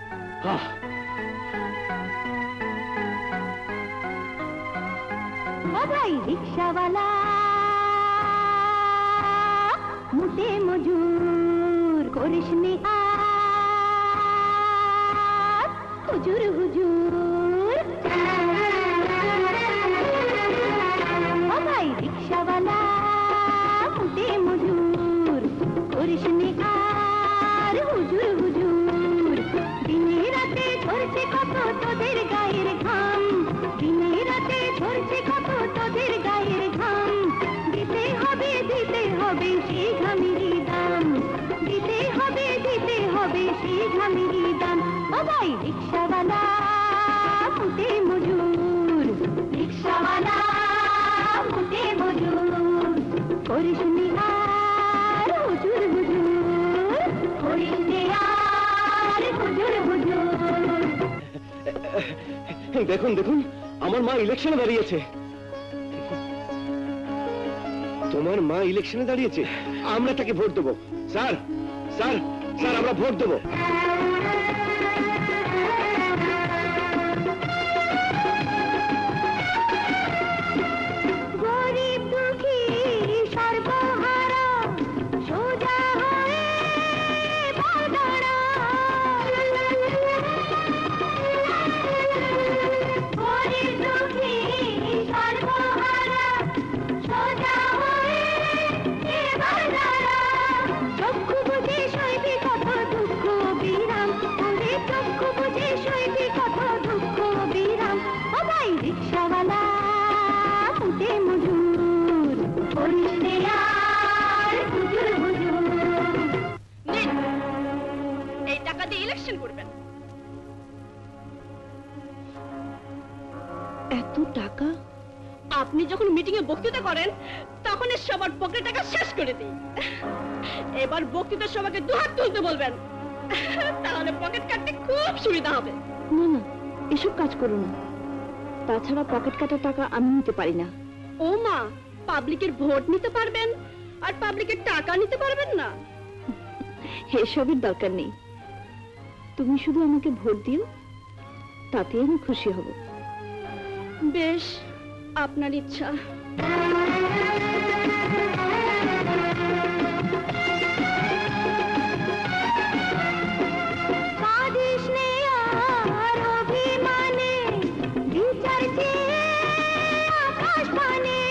S8: ও ভাই রিক্সাওয়ালা, মুটে মজুর করিস নি আর, হুজুর হুজুর। ও ভাই রিক্সাওয়ালা, হবে সেই ঘামেরই দাম, দিতে হবে সেই ঘামেরই দাম। ও ভাই রিক্সাওয়ালা মুটে মজুর, রিক্সাওয়ালা মুটে মজুর, করিস নি আর হুজুর হুজুর, করিস নি আর হুজুর হুজুর।
S7: দেখুন দেখুন, আমার মা ইলেকশনে দাঁড়িয়েছে। তোমার মা ইলেকশনে দাঁড়িয়েছে, আমরা তাকে ভোট দেবো। স্যার স্যার স্যার, আমরা ভোট দেবো।
S8: গরিব দুঃখী সর্বহারা সোজা হয়ে বাগাড়া, গরিব দুঃখী সর্বহারা সোজা হয়ে বাগাড়া, চক্ষু বুঝে সইবে কত দুঃখ বিরাম, ওরে চক্ষু বুঝে সইবে কত দুঃখ বিরাম। ও ভাই রিক্সাওয়ালা মুটে মজুর, করিস নে আর হুজুর হুজুর।
S1: নিন, এই টাকা দিয়ে ইলেকশন করবেন। এত টাকা? আপনি যখন মিটিং এ বক্তৃতা করেন তখন সবার পকেট টাকা শেষ করে দিই। এবার বক্তৃতার সবাইকে দুহাত তুলতে বলবেন, তাহলে পকেট কাটতে খুব সুবিধা হবে। না না, এসব কাজ করো না। তাছাড়া পকেট কাটার টাকা আমি নিতে পারি না। ও মা, পাবলিকের ভোট নিতে পারবেন আর পাবলিকের টাকা নিতে পারবেন না? এসবের দরকার নেই। তুমি শুধু আমাকে ভোট দিও, তাতে আমি খুশি হব। বেশ, আপনার ইচ্ছা।
S8: কাঁদিস নে আর অভিমানে, বিচার চেয়ে আকাশ পানে,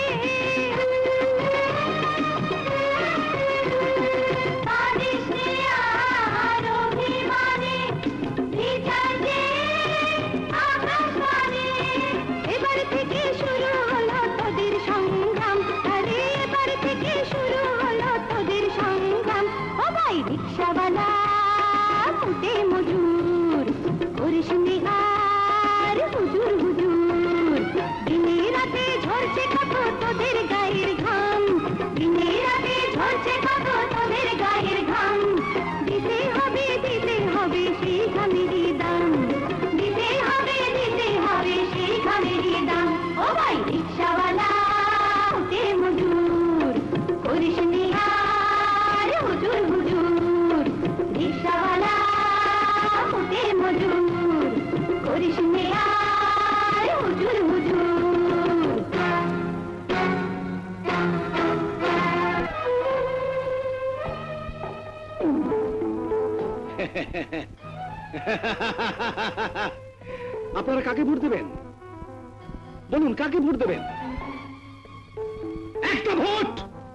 S8: কাঁদিস নে আর অভিমানে, বিচার চেয়ে আকাশ পানে। এবার থেকে শুরু হলো তোদের সংগ্রাম, আরে এবার থেকে শুরু হলো তোদের সংগ্রাম। ও ভাই রিক্সাওয়ালা মুটে মজুর, করিস নি আর হুজুর হুজুর, দিনে রাতে ঝরছে কত তোদের গায়ের ঘাম, দিনে রাতে ঝরছে কত তোদের গায়ের ঘাম। দিতে হবে সেই ঘামেরই দাম, দিতে হবে সেই ঘামেরই দাম। ও ভাই রিক্সাওয়ালা মুটে মজুর, করিস নি আর হুজুর হুজুর, রিক্সাওয়ালা মুটে মজুর, করিস নি আর হুজুর হুজুর।
S7: আপনারা কাকে ভোট দেবেন? বলুন, কাকে ভোট দেবেন? একটা ভোট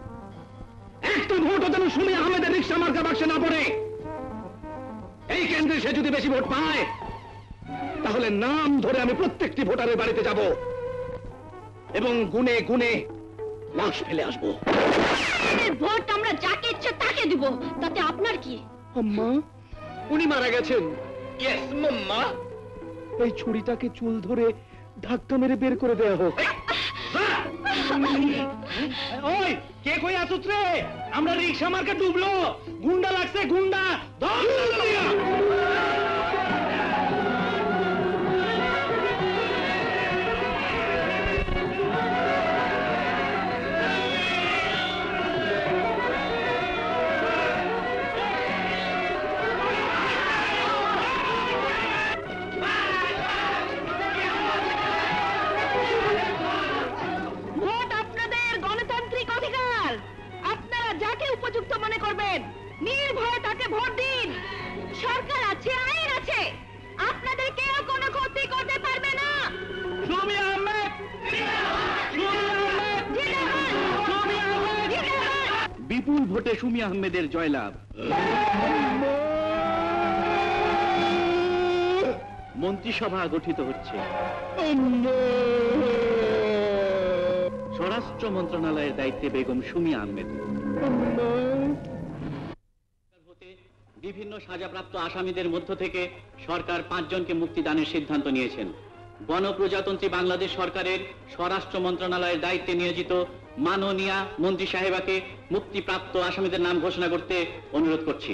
S7: যেন সুমি আহমেদের রিক্সা মার্কা বাক্সে না পড়ে। এই কেন্দ্রে সে যদি বেশি ভোট পায়, তাহলে নাম ধরে আমি প্রত্যেকটি ভোটারের বাড়িতে যাব এবং গুনে গুনে লাশ ফেলে আসবো।
S1: ভোট আমরা যাকে ইচ্ছে তাকে দিব, তাতে আপনার কি?
S7: আম্মা, উনি মারা গেছেন।
S4: Yes mamma.
S7: এই ছুরিটাকে চুল ধরে ধাক্কা মেরে বের করে দেয়া হোক। ওই কে কই আসুত রে? আমরা রিক্সা মার্কে ডুবলো, গুন্ডা লাগছে, গুন্ডা ধর।
S1: ভোট আপনাদের গণতান্ত্রিক অধিকার। আপনারা যাকে উপযুক্ত মনে করবেন নির্ভয়ে তাকে ভোট দিন। সরকার আছে, আইন আছে, আপনাদের কেউ কোনো ক্ষতি করতে পারবে না।
S7: সুমি আহমেদ, বিপুল ভোটে সুমি আহমেদের জয়লাভ। মন্ত্রিসভা গঠিত হচ্ছে। স্বরাষ্ট্র মন্ত্রণালয়ের দায়িত্বে বেগম সুমি আহমেদ।
S6: বিভিন্ন সাজাপ্রাপ্ত আসামিদের মধ্য থেকে সরকার 5 জনকে মুক্তিদানের সিদ্ধান্ত নিয়েছেন। গণপ্রজাতন্ত্রী বাংলাদেশ সরকারের স্বরাষ্ট্র মন্ত্রণালয়ের দায়িত্বে নিয়োজিত মাননীয়া মন্ত্রী সাহেবাকে মুক্তিপ্রাপ্ত আসামিদের নাম ঘোষণা করতে অনুরোধ করছি।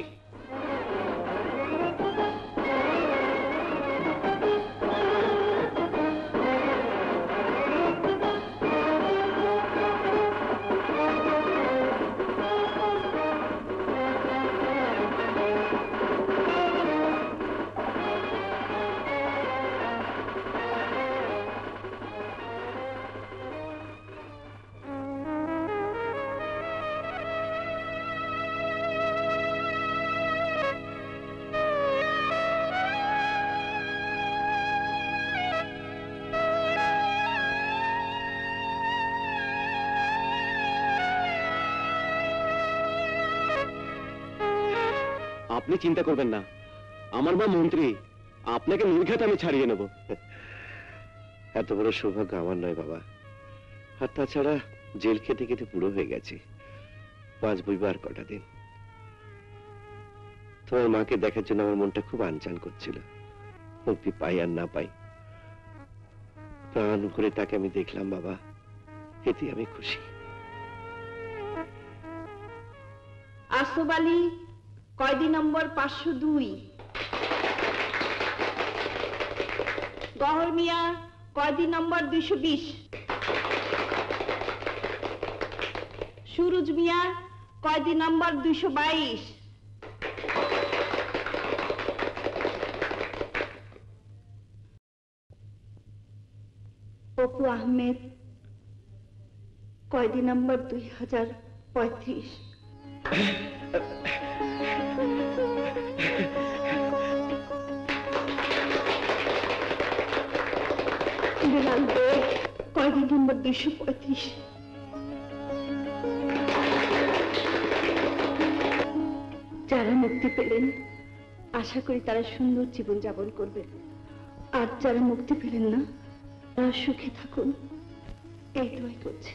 S7: আপনি চিন্তা করবেন না, আমার মা মন্ত্রী, আপনাকে নির্ঘাত আমি ছাড়িয়ে নেব।
S3: এত বড় সৌভাগ্য আমার নয় বাবা। আর তাছাড়া জেল খেতে খেতে বুড়ো হয়ে গেছে, বাঁচবই বা আর কটা দিন। তোমার মাকে দেখার জন্য আমার মনটা খুব আনচান করছিল। মুক্তি পাই আর না পাই, প্রাণ করে তাকে আমি দেখলাম বাবা, এতে আমি খুশি।
S1: আসফ আলী, কয়েদি নম্বর 502। গহর মিয়া, কয়েদি নম্বর 220। সুরুজ মিয়া, কয়েদি নম্বর 222। অপু আহমেদ, কয়েদি নম্বর 2035। বিলাল বেগ, কয়েদি নম্বর 235। যারা মুক্তি পেলেন, আশা করি তারা সুন্দর জীবন যাপন করবেন। আর যারা মুক্তি পেলেন না, তারা সুখে থাকুন, এই দোয়াই করছি।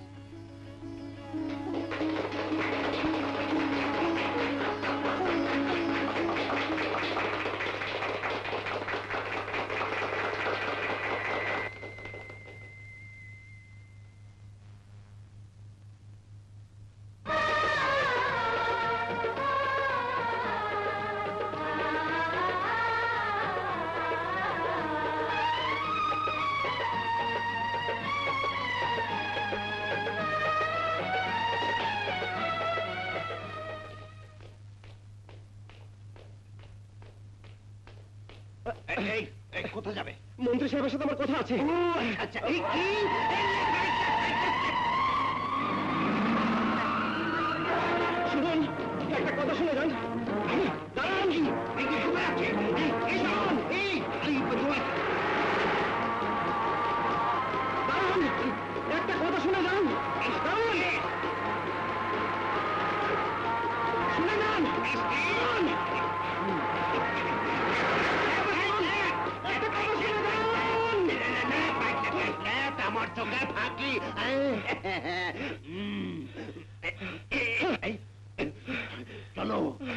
S3: কোথায় যাবে?
S7: মন্ত্রী সাহেবের সাথে আমার কথা আছে।
S3: আচ্ছা,
S7: শুনুন, একটা কথা শুনে যান। দাঁড়ান, দাঁড়ান, একটা কথা শুনে যান। শুনে যান,
S3: আমার চোখে ফাঁকি। চলো,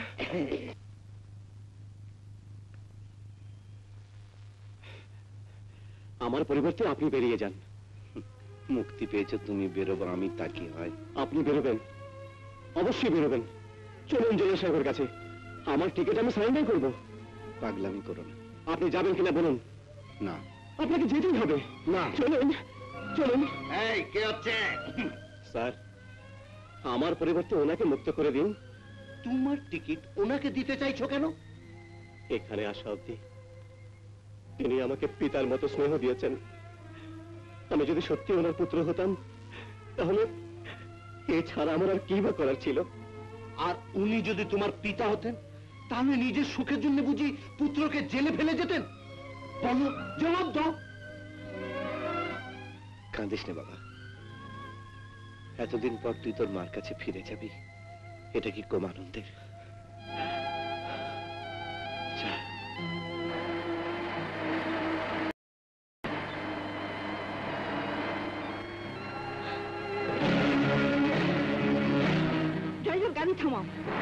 S7: আমার পরিবর্তে আপনি বেরিয়ে যান।
S3: মুক্তি পেয়েছো তুমি, বেরোবো আমি, তা কি হয়?
S7: আপনি বেরোবেন, অবশ্যই বেরোবেন। চলুন জেলা সাহেবের কাছে, আমার টিকিট আমি সারেন্ডার করব।
S3: পাগলামি করো না।
S7: আপনি যাবেন কিনা বলুন।
S3: না,
S7: আপনাকে যেতেই হবে।
S3: না,
S7: চলুন চলুন।
S3: এই কে হচ্ছে?
S7: স্যার, আমার পরিবর্তে ওনাকে মুক্ত করে দিন।
S3: তোমার টিকিট ওনাকে দিতে চাইছো কেন?
S7: এখানে আসা অবধি তিনি আমাকে পিতার মতো স্নেহ দিয়েছেন। আমি যদি সত্যি ওনার পুত্র হতাম, তাহলে এছাড়া আমার আর কি বা করার ছিল?
S3: আর উনি যদি তোমার পিতা হতেন, তাহলে নিজের সুখের জন্য বুঝি পুত্রকে জেলে ফেলে যেতেন? বলো, জবাব দাও। কাঁদিস না বাবা, এতদিন পর তুই তোর মার কাছে ফিরে যাবি, এটা কি কম আনন্দের?
S1: থামাও।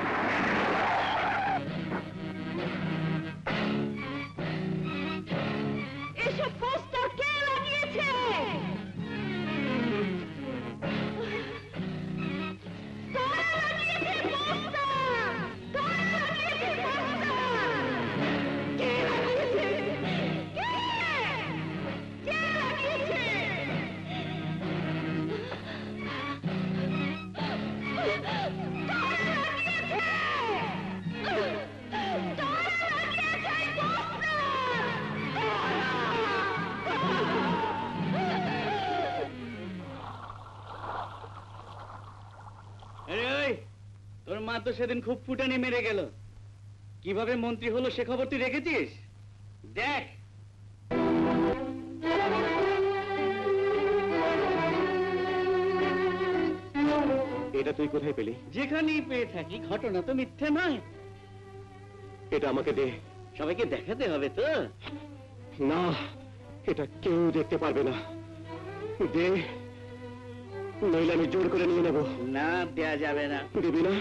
S1: এসব পোস্টার কে লাগিয়েছে? কারা লাগিয়েছে পোস্টার? কারা লাগিয়েছে পোস্টার? কে লাগিয়েছে? কে? কে লাগিয়েছে?
S5: তোর মা তো সেদিন খুব ফুটানি মেরে গেল, কিভাবে মন্ত্রী হলো সে খবর তুই রেখেছিস? দেখ
S3: এটা তুই কোথায় পেলি?
S5: যেখানেই পেয়ে থাকি, ঘটনা তো মিথ্যে নয়।
S3: এটা আমাকে দে।
S5: সবাইকে দেখাতে হবে তো।
S3: না, এটা কেউ দেখতে পারবে না। দে, নইলে আমি জোর করে নিয়ে নেব।
S5: না, দেয়া যাবে না।
S3: দিবি না?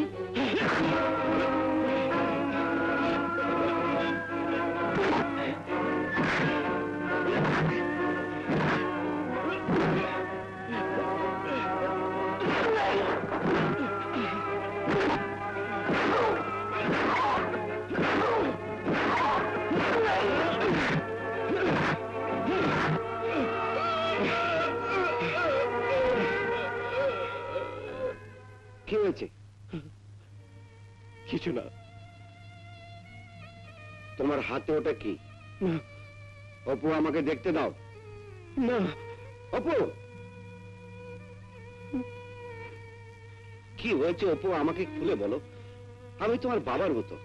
S3: কি হয়েছে? কিছু না। তোমার হাতে ওটা কি? না। অপু, আমাকে দেখতে দাও। না। অপু, কি হয়েছে অপু? আমাকে খুলে বলো। আমি তোমার বাবার মতো।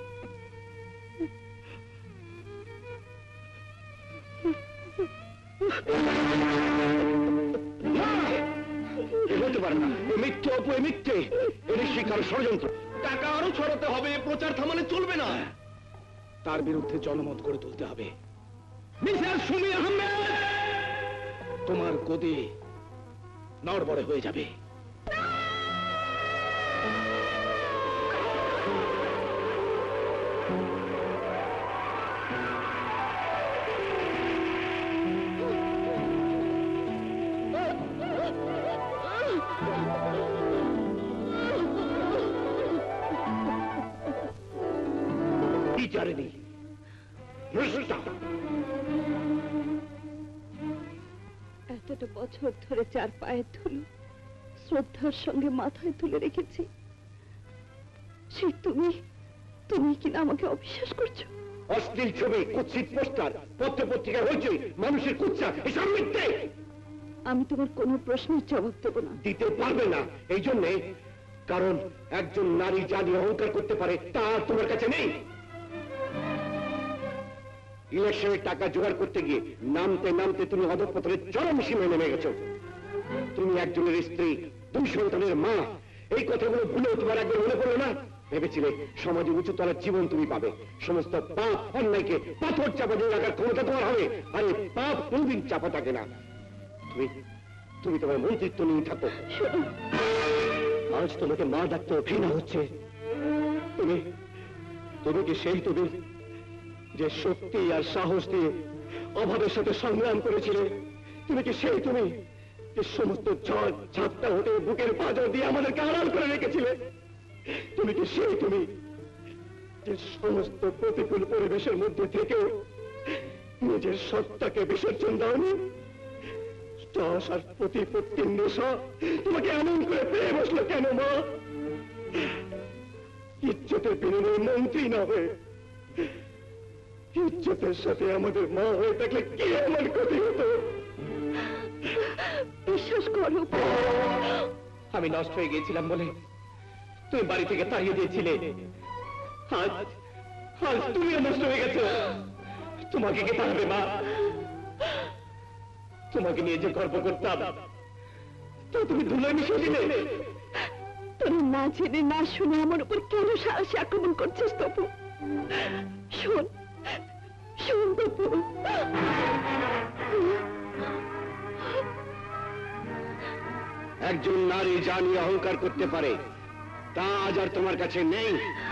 S3: বলতে পারে না। মিথ্যে অপু, মিথ্যে। এর শিকার ষড়যন্ত্র। টাকা আরো ছড়াতে হবে, প্রচার থামালে চলবে না। তার বিরুদ্ধে জনমত করে তুলতে হবে। মিসেস সুমি আহমেদ, তোমার গদি নড়বড়ে হয়ে যাবে। বিচারেনি
S1: এতটা বছর ধরে চার পায়ের ধুলো শ্রদ্ধার সঙ্গে মাথায় তুলে রেখেছি, সে তুমি কিনা আমাকে অবিশ্বাস করছো?
S3: অশ্লীল ছবি, কুৎসিত পোস্টার, পত্র পত্রিকায় হয়েছে মানুষের কুৎসা, এসব মিথ্যে।
S1: আমি তোমার কোনো প্রশ্নের জবাব দেব না।
S3: দিতে পারবে না এই জন্যে কারণ একজন নারী যা নিয়ে অহংকার করতে পারে তা আর তোমার কাছে নেই। ইলেকশনের টাকা জোগাড় করতে গিয়ে নামতে নামতে তুমি অধঃপতনের চরম সীমায় নেমে গেছো। তুমি একজনের স্ত্রী, 2 সন্তানের মা, এই কথাগুলো ভুলেও তোমার একবার মনে পড়লো না? ভেবেছিলে সমাজে উঁচুতলার জীবন তুমি পাবে, সমস্ত পাপ অন্যায়কে পাথর চাপা দিয়ে রাখার ক্ষমতা তোমার হবে। আরে পাপ কোনদিন চাপা থাকে না। তুমি তোমার মন্ত্রিত্ব নিয়ে থাকো। আজ তোমাকে মা ডাকতে ঘৃণা হচ্ছে। তুমি কি সেই তুমি যে শক্তি আর সাহস দিয়ে অভাবের সাথে সংগ্রাম করেছিলে? তুমি কি সেই তুমি যে সমস্ত ঝড় ঝাপটা হতে বুকের পাঁজর দিয়ে আমাদেরকে আড়াল করে রেখেছিলে? তুমি কি সেই তুমি যে সমস্ত প্রতিকূল পরিবেশের মধ্যে থেকেও নিজের সত্তাকে বিসর্জন দাওনি? স্টস আর প্রতিপত্তির নেশা তোমাকে এমন করে পেয়ে বসলো কেন মা? ইজ্জতের বিনিময়ে মন্ত্রী না হয়ে ইজ্জতের সাথে আমাদের মা হয়ে থাকলে কি আমার ক্ষতি হতো?
S1: বিশ্বাস করো,
S5: আমি নষ্ট হয়ে গিয়েছিলাম বলে তুমি বাড়ি থেকে তাড়িয়ে দিয়েছিলে। আজ তুমিও নষ্ট হয়ে গেছো। তোমাকে কে তাড়াবে মা? তোমাকে নিয়ে যে গর্ব করতাম তা তুমি ধুলোয় মিশিয়ে দিলে।
S1: তোরা না জেনে না শুনে আমার উপর কেন সাহসী আক্রমণ করছিস? তপু শোন, শোন তপু,
S3: একজন নারী যা নিয়ে অহংকার করতে পারে তা আজ আর তোমার কাছে নেই।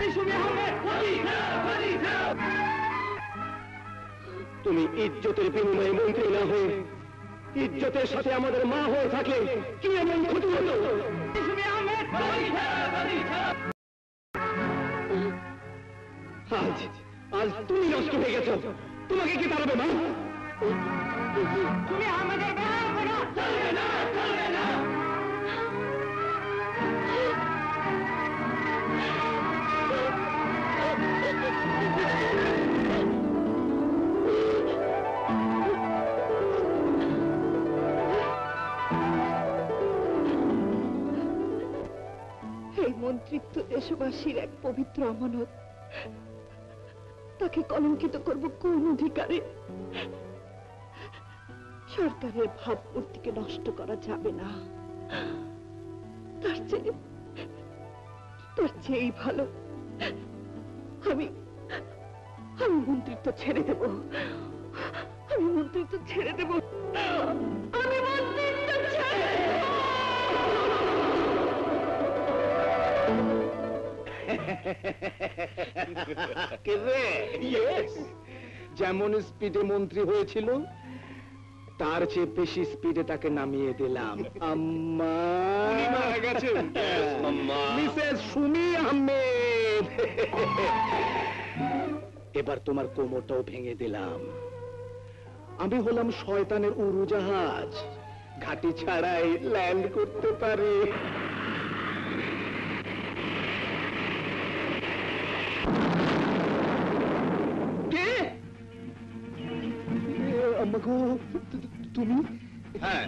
S7: তুমি ইজ্জতের বিনিময়ে মন্ত্রী না হয়ে ইজ্জতের সাথে আমাদের মা হয়ে থাকলে কি এমন ক্ষতি হতো? আজ আজ তুমি নষ্ট হয়ে গেছো, তোমাকে কি তাড়াবে মা?
S1: তুমি আমাদের এই মন্ত্রিত্ব দেশবাসীর এক পবিত্র আমানত, তাকে কলঙ্কিত করব কোন অধিকারে? সরকারের ভাবমূর্তিকে নষ্ট করা যাবে না। তার চেয়ে ভালো আমি মন্ত্রিত্ব ছেড়ে দেব। আমি মন্ত্রিত্ব ছেড়ে দেব। আমি মন্ত্রিত্ব ছেড়ে
S7: যেমন স্পিডে মন্ত্রী হয়েছিল তার চেয়ে বেশি স্পিডে তাকে নামিয়ে দিলাম। আম্মা মারা গেছেন, মিসেস সুমি আহমেদ। এবার তোমার কোমরটাও ভেঙে দিলাম। আমি হলাম শয়তানের উড়োজাহাজ, ঘাঁটি ছাড়াই ল্যান্ড করতে পারি। আম্মাগো, তুমি? হ্যাঁ,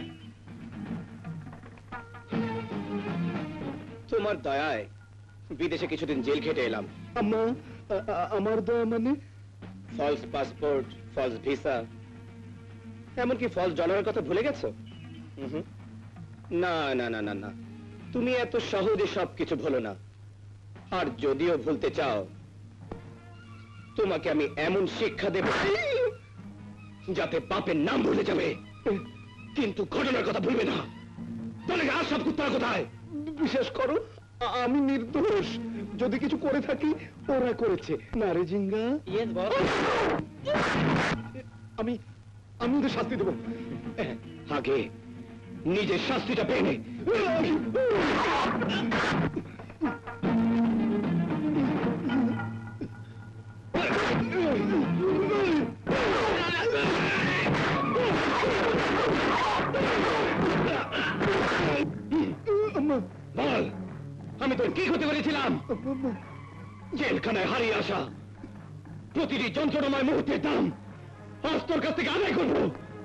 S7: তোমার দয়ায় বিদেশে কিছুদিন জেল খেটে এলাম। আম্মা, আমার দয়া মানে? ফলস পাসপোর্ট, ফলস ভিসা, এমনকি ফলস ডলারের কথা ভুলে গেছো? না না না না না, তুমি এত সহজে সবকিছু ভুলো না। আর যদিও ভুলতে চাও, তোমাকে আমি এমন শিক্ষা দেব যাতে পাপের নাম ভুলে যাবে, কিন্তু ঘটনার কথা ভুলবে না। তাহলে আর সব কুত্তার কোথায়? বিশেষ করো, আমি নির্দোষ। যদি কিছু করে থাকি ওরা করেছে না রে জিঙ্গা? আমি ওদের শাস্তি দেবো। আগে নিজের শাস্তিটা পেয়ে নে। বল, আমি তোর কি ক্ষতি করেছিলাম? জেলখানায় হারিয়ে আসা প্রতিটি যন্ত্রণাময় মুহূর্তের দাম আজ তোর কাছ থেকে আদায় করবো।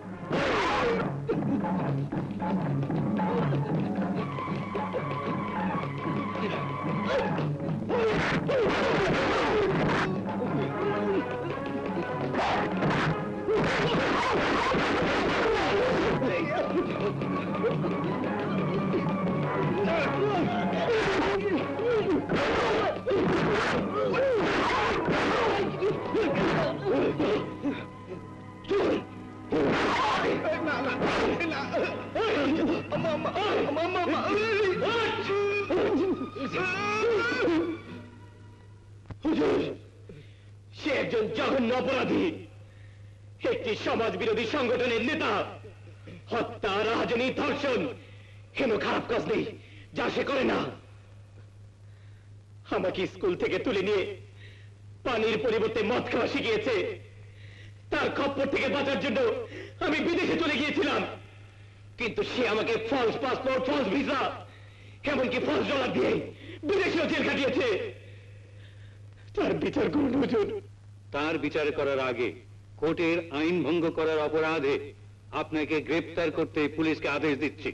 S7: সে একজন জঘন্য অপরাধী, একটি সমাজ বিরোধী সংগঠনের নেতা। হত্যা, রাজনী, ধর্ষণ হেন খারাপ কাজ নেই যা সে করে না। আমাকে স্কুল থেকে তুলে নিয়ে পানির পরিবর্তে মদ খাওয়া শিখিয়েছে। তার খপ্পর থেকে বাঁচার জন্য আমি বিদেশে চলে গিয়েছিলাম, কিন্তু সে আমাকে ফলস পাসপোর্ট, ফলস ভিসা, এমনকি ফলস ডলার দিয়ে বিদেশেও জেল কাটিয়েছে। তার বিচার করুন হুজুর।
S6: তার বিচার করার আগে কোর্টের আইন ভঙ্গ করার অপরাধে আপনাকে গ্রেপ্তার করতে পুলিশকে আদেশ দিচ্ছি।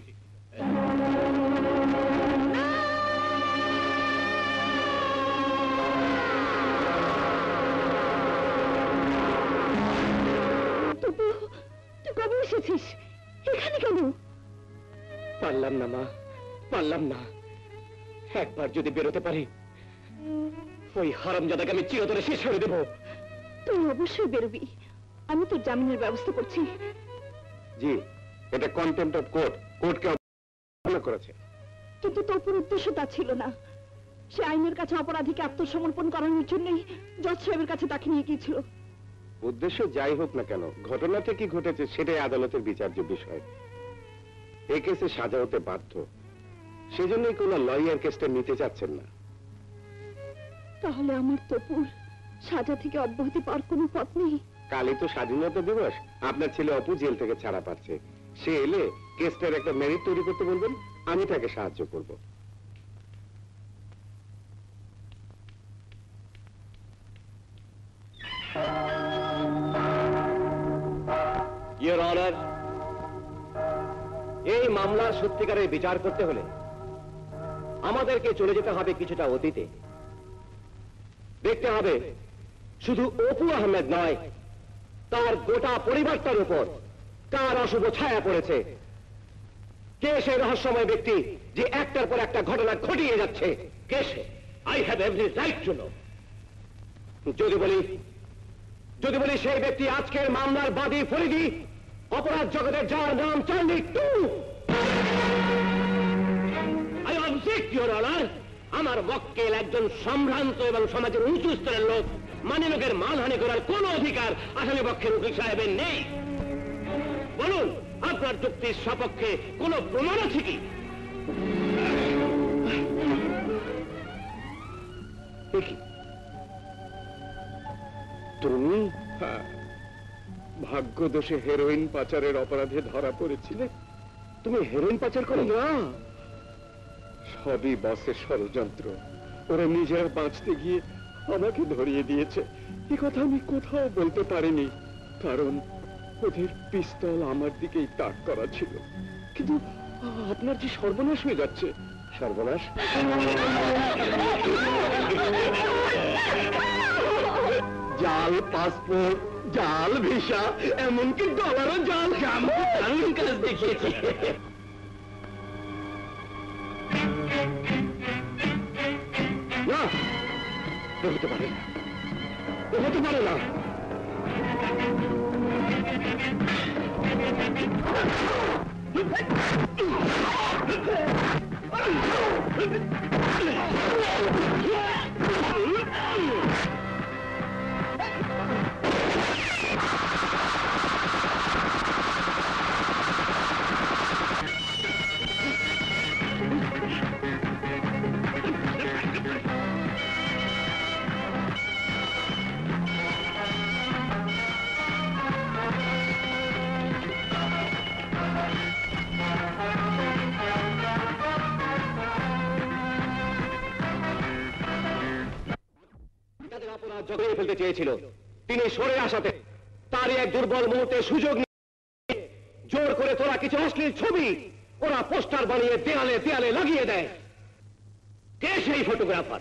S1: তুই কবে এসেছিস? এখানে কেন?
S7: পারলাম না মা, পারলাম না। একবার যদি বেরোতে পারি, ওই হারামজাদাকে আমি চিরতরে শেষ করে দেব।
S1: তুই অবশ্যই বেরোবি, আমি তোর জামিনের ব্যবস্থা করছি।
S3: জি, এটা কন্টেম্প্ট অফ কোর্ট, কোর্টকে অবমাননা করেছে।
S1: কিন্তু তোর উপর উদ্দেশ্য তা ছিল না। সে আইনের কাছে অপরাধীকে আত্মসমর্পণ করানোর জন্যই জজ সাহেবের কাছে তাকে নিয়ে গিয়েছিল।
S3: উদ্দেশ্য যাই হোক না কেন, ঘটনাটা কি ঘটেছে সেটাই আদালতের বিচার্য বিষয়। এই কেসে সাজা হতে বাধ্য, সেজন্যই কোন লয়ার কেসটা নিতে চাচ্ছেন না।
S1: তাহলে আমার তপুর সাজা থেকে অব্যাহতি পাওয়ার কোনো পথ নেই?
S3: কালই তো স্বাধীনতা দিবস, আপনার ছেলে অপু জেল থেকে ছাড়া পাচ্ছে। সে এলে কেসটার একটা মেরিট তৈরি করতে বলবেন, আমি তাকে সাহায্য করব।
S7: ইওর অনার, এই মামলার সত্যিকারের বিচার করতে হলে আমাদেরকে চলে যেতে হবে কিছুটা অতীতে। দেখতে হবে শুধু অপু আহমেদ নয়, তার গোটা পরিবারটার উপর কার অশুভ ছায়া পড়েছে। কে সে রহস্যময় ব্যক্তি যে একটার পর একটা ঘটনা ঘটিয়ে যাচ্ছে? কে সে? I have every right to know. যদি বলি সেই ব্যক্তি আজকের মামলার বাদী ফরিদি, অপরাধ জগতের যার নাম Charlie two. I object your honour, আমার মক্কেল একজন সম্ভ্রান্ত এবং সমাজের উঁচু স্তরের লোক। মানে লোকের মানহানি করার কোন অধিকার আসামি পক্ষের উকিল সাহেবের নেই। বলুন, আপনার যুক্তির সপক্ষে কোন প্রমাণ আছে কি?
S3: তুমি ভাগ্য দোষে হেরোইন পাচারের অপরাধে ধরা পড়েছিলে। তুমি হেরোইন পাচার করো না? সবই বসের ষড়যন্ত্র। ওরা নিজেরা বাঁচতে গিয়ে আমাকে ধরিয়ে দিয়েছে। এ কথা আমি কোথাও বলতে পারিনি, কারণ ওদের পিস্তল আমার দিকেই তাক করা ছিল। কিন্তু আপনার যে সর্বনাশ হয়ে যাচ্ছে। সর্বনাশ? জাল পাসপোর্ট, জাল ভিসা, এমনকি ডলারও জাল। দারুণ কাজ দেখিয়েছি। না, হতে পারে না, হতে পারে না।
S7: জগিয়ে ফেলতে চেয়েছিল, তিনি সরে আসাতে তারই এক দুর্বল মুহূর্তে সুযোগ নিয়ে জোর করে তোরা কিছু অশ্লীল ছবি ওরা পোস্টার বানিয়ে দেয়ালে দেয়ালে লাগিয়ে দেয়। কে সেই ফটোগ্রাফার?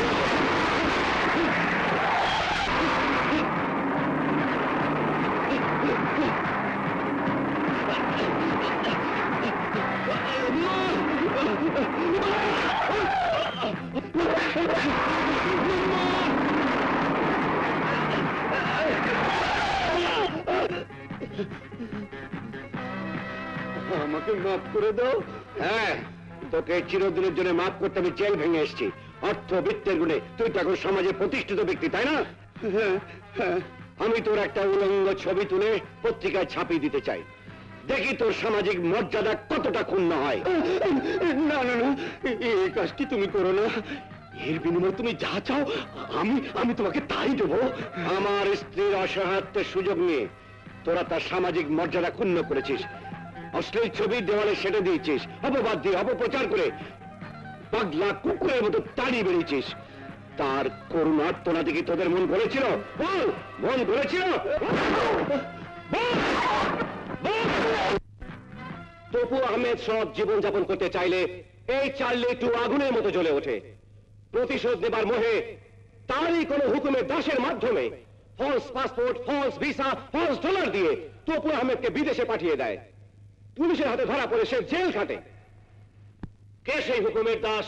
S3: আমাকে মাফ করে দাও। হ্যাঁ, তোকে চিরদিনের জন্য মাফ করতে আমি জেল ভেঙে এসেছি। অর্থবিত্তের গুণে তুই তো এখন সমাজে প্রতিষ্ঠিত ব্যক্তি, তাই না? আমি তোর একটা উলঙ্গ ছবি তুলে পত্রিকায় ছাপিয়ে দিতে চাই। দেখি তোর সামাজিক মর্যাদা কতটা ক্ষুণ্ণ হয়। না না না, এই কাজটি তুমি করো না। এর বিনিময়ে তুমি যা চাও আমি তোমাকে তাই দেবো। আমার স্ত্রীর অসহায়ত্বের সুযোগ নিয়ে তোরা তার সামাজিক মর্যাদা ক্ষুণ্ণ করেছিস। অশ্লীল ছবি দেওয়ালে সেটে দিয়েছিস, অপবাদ দিয়ে অপপ্রচার করে পাগলা কুকুরের মতো তাড়িয়ে বেরিয়েছিস। তার করুণার্তনা দেখি তোদের মন ভরেছিল? বল, মন ভরেছিল?
S7: তপু আহমেদ সৎ জীবন যাপন করতে চাইলে এই চার্লি টু আগুনের মতো জ্বলে ওঠে। প্রতিশোধ নেবার মোহে তারই কোনো হুকুমের দাসের মাধ্যমে false passport, false visa, false dollar দিয়ে তপু আহমেদকে বিদেশে পাঠিয়ে দেয়। পুলিশের হাতে ধরা পড়ে সে জেল খাটে। কে সেই হুকুমের দাস?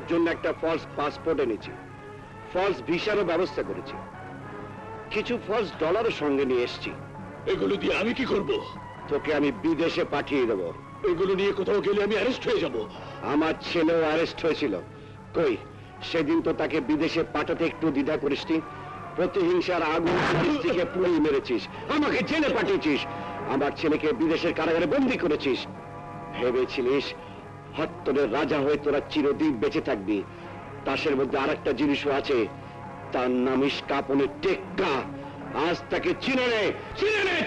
S3: জন্য একটা ফলস পাসপোর্ট এনেছি, ফলস ভিসারও ব্যবস্থা করেছি, কিছু ফলস ডলারও সঙ্গে নিয়ে এসেছি।
S4: এগুলো দিয়ে আমি কি করব?
S3: তোকে আমি বিদেশে পাঠিয়ে দেবো।
S4: এগুলো নিয়ে কোথাও গেলে আমি অ্যারেস্ট হয়ে যাব।
S3: আমার ছেলেও অ্যারেস্ট হয়েছিল। কই, সেদিন তো তাকে বিদেশে পাঠাতে একটু দ্বিধা করিসনি। প্রতিহিংসার আগুন স্ত্রীকে পুড়িয়ে মেরেছিস, আমাকে জেলে পাঠিয়েছিস, আমার ছেলেকে বিদেশের কারাগারে বন্দী করেছিস। ভেবেছিলিস হত্তরের রাজা হয়ে তোরা চিরদিন বেঁচে থাকবি। তাসের মধ্যে আর একটা জিনিসও আছে, তার নাম ইস্কাপনের টেক্কা। আজ তাকে চিনে নে, চিনে নে।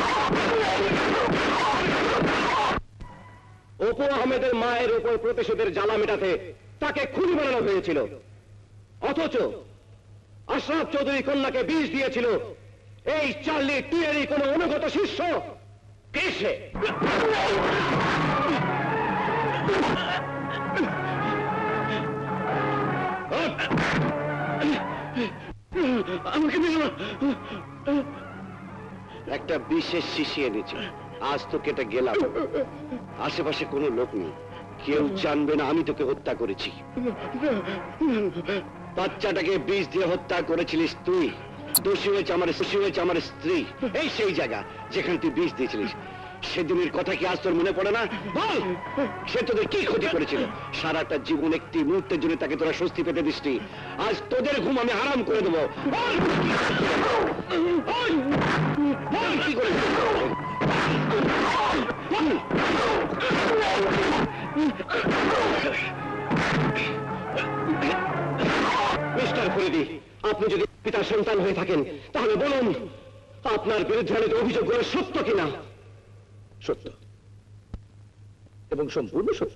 S7: অপু আহমেদের মায়ের উপর প্রতিশোধের জ্বালা মেটাতে তাকে খুনি বানানো হয়েছিল, অথচ আশরাফ চৌধুরী কন্যাকে বিষ দিয়েছিল এই চার্লি টিয়েরই কোন অনুগত শিষ্য। কে সে?
S3: আমাকে দিল একটা বিশেষ শিশি এনেছি, আজ তোকে এটা গেলাম। আশেপাশে কোনো লোক নেই, কেউ জানবে না আমি তোকে হত্যা করেছি। বাচ্চাটাকে বিষ দিয়ে হত্যা করেছিলিস তুই, দোষী হয়েছে আমার স্ত্রী। এই সেই জায়গা যেখানে তুই বিষ দিয়েছিলিস। সেদিনের কথা কি আজ তোর মনে পড়ে না? বল, সে তোদের কি ক্ষতি করেছিল? সারাটা জীবন একটি মুহূর্তের জন্য তাকে তোরা স্বস্তি পেতে দিসনি। আজ তোদের ঘুম আমি হারাম করে দেবো। বল, বল কি করেছিস?
S7: মিস্টার ফরিদি, আপনি যদি পিতার সন্তান হয়ে থাকেন তাহলে বলুন আপনার বিরুদ্ধে আনিত অভিযোগগুলো সত্য কিনা?
S5: সত্য, এবং সম্পূর্ণ সত্য।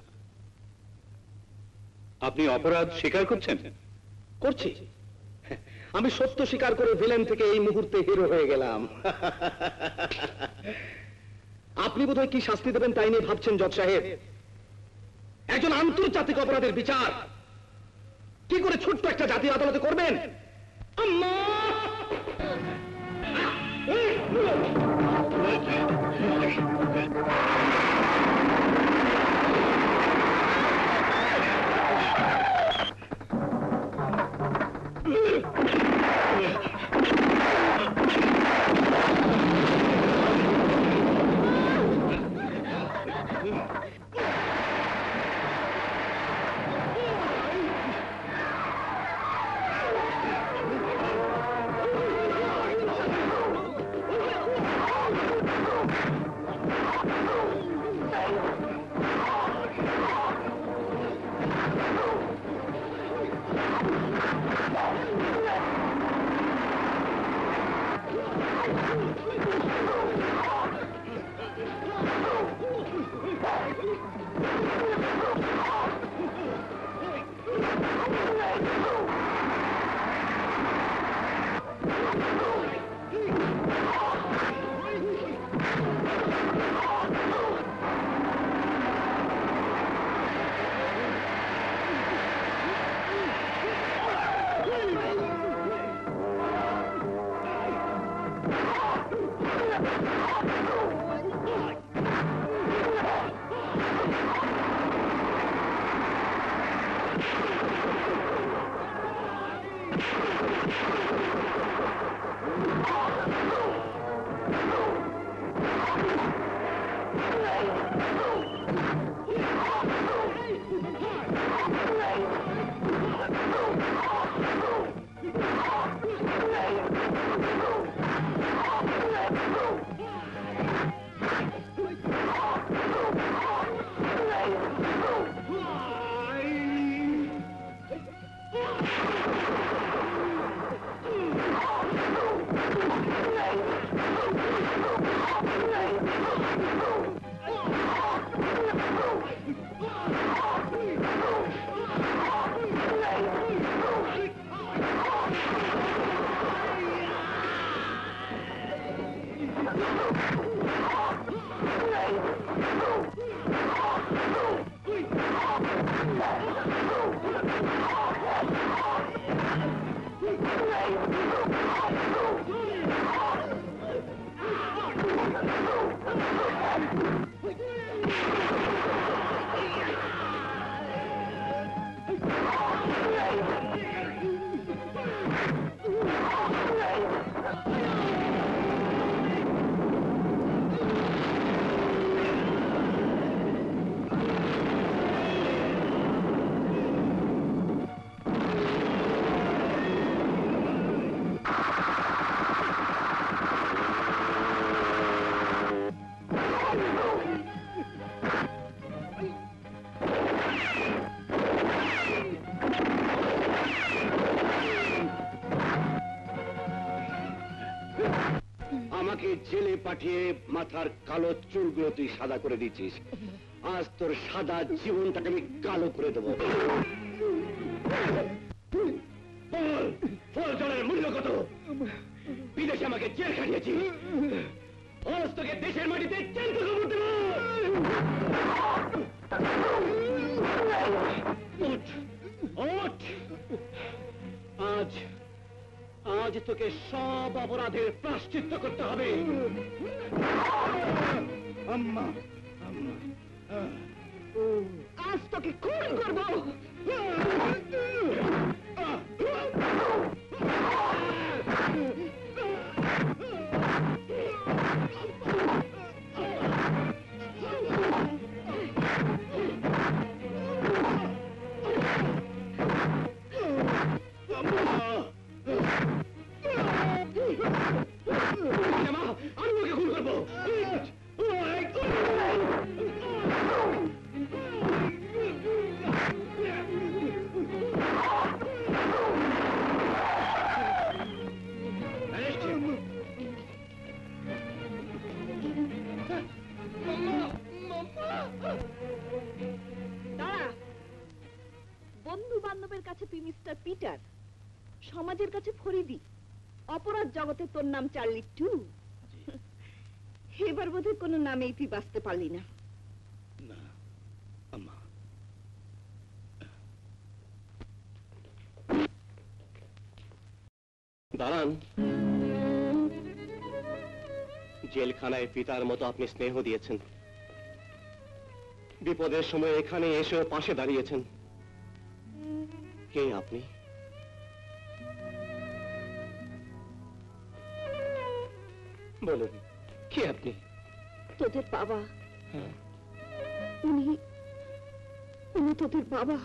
S6: আপনি অপরাধ স্বীকার করছেন?
S5: করছি। আমি সত্য স্বীকার করে ভিলেন থেকে এই মুহূর্তে হিরো হয়ে গেলাম। আপনি বোধহয় কি শাস্তি দেবেন তাই নিয়ে ভাবছেন জজ সাহেব। একজন আন্তর্জাতিক অপরাধের বিচার কি করে ছোট্ট একটা জাতীয় আদালতে করবেন?
S3: আমাকে জেলে পাঠিয়ে মাথার কালো চুলগুলো তুই সাদা করে দিচ্ছিস। আজ তোর সাদা জীবনটাকে আমি কালো করে দেবো। ফল জলের মূল্য কত? বিদেশে আমাকে জেল খাটিয়েছি, আজ তোকে দেশের মাটিতে চ্যান্ত খবর দেব। আজ আজ তোকে সব অপরাধের প্রায়শ্চিত্ত করতে হবে। আম্মা, আম্মা,
S1: আজ তোকে খুন করবো।
S3: আমি ওকে খুন করবো।
S1: দাঁড়া, বন্ধু বান্ধবের কাছে তুই মিস্টার পিটার, সমাজের কাছে ফরিদি, অপরাধ জগতে তোর নাম চার্লি টু। এবার বোধহয় কোনো নামেই তুই বাঁচতে পারলি না।
S3: না আম্মা,
S4: দাঁড়ান। জেলখানায় পিতার মতো আপনি স্নেহ দিয়েছেন, বিপদের সময় এখানে এসেও পাশে দাঁড়িয়েছেন। কে আপনি? বলুন, কে আপনি?
S1: তোদের বাবা। উনি উনি তোদের বাবা।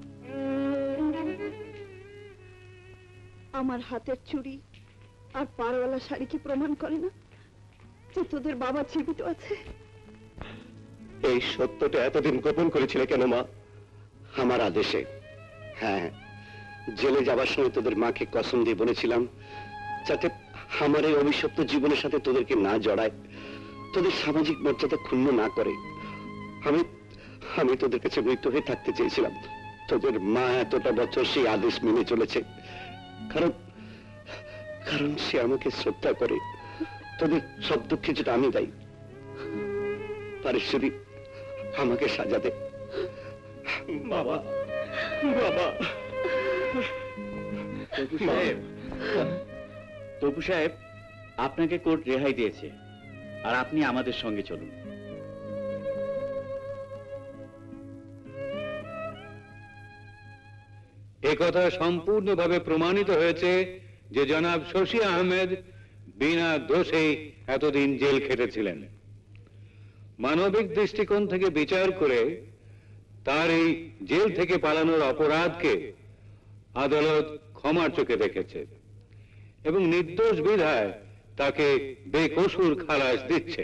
S1: আমার হাতের চুড়ি আর পাড়ওয়ালা শাড়ি কি প্রমাণ করে না যে তোদের বাবা জীবিত আছে?
S4: এই সত্যটা এতদিন গোপন করেছিলে কেন মা?
S3: আমার আদেশে। হ্যাঁ, জেলে যাবার সময় তোদের মাকে কসম দিয়ে বলেছিলাম যাতে আমার এই অভিশপ্ত জীবনের সাথে তোদেরকে না জড়ায়, তোদের সামাজিক মর্যাদা ক্ষুণ্ণ না করে। আমি আমি তোদের কাছে মৃত্যু হয়ে থাকতে চেয়েছিলাম। তোদের মা এতটা বছর সেই আদেশ মেনে চলেছে, কারণ কারণ সে আমাকে শ্রদ্ধা করে। তোদের সব দুঃখে যেটা আমি দায়ী। পারেশ্বরী, আমাকে সাজা দে।
S4: বাবা, বাবা।
S6: তপু সাহেব, আপনাকে কোর্ট রেহাই দিয়েছে, আর আপনি আমাদের সঙ্গে চলুন।
S9: একথা সম্পূর্ণভাবে প্রমাণিত হয়েছে যে জনাব শশী আহমেদ বিনা দোষে এতদিন জেল খেটেছিলেন। মানবিক দৃষ্টিকোণ থেকে বিচার করে তার এই জেল থেকে পালানোর অপরাধকে আদালত ক্ষমার চোখে দেখেছে এবং নির্দোষ বিধায় তাকে বেকসুর খালাস দিচ্ছে।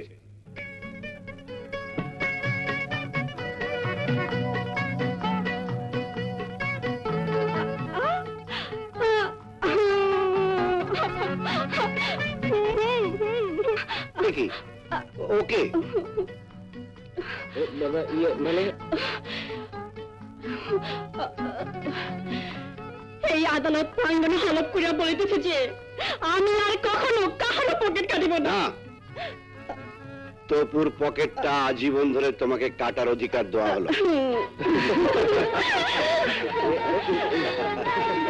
S3: দেখি ওকে
S4: মানে
S1: এই আদালত প্রাঙ্গণে হলফ করিয়া বলিতেছে যে আমি আর কখনো কাহারও পকেট কাটিব না।
S3: না, তপুর পকেটটা আজীবন ধরে তোমাকে কাটার অধিকার দেওয়া হলো।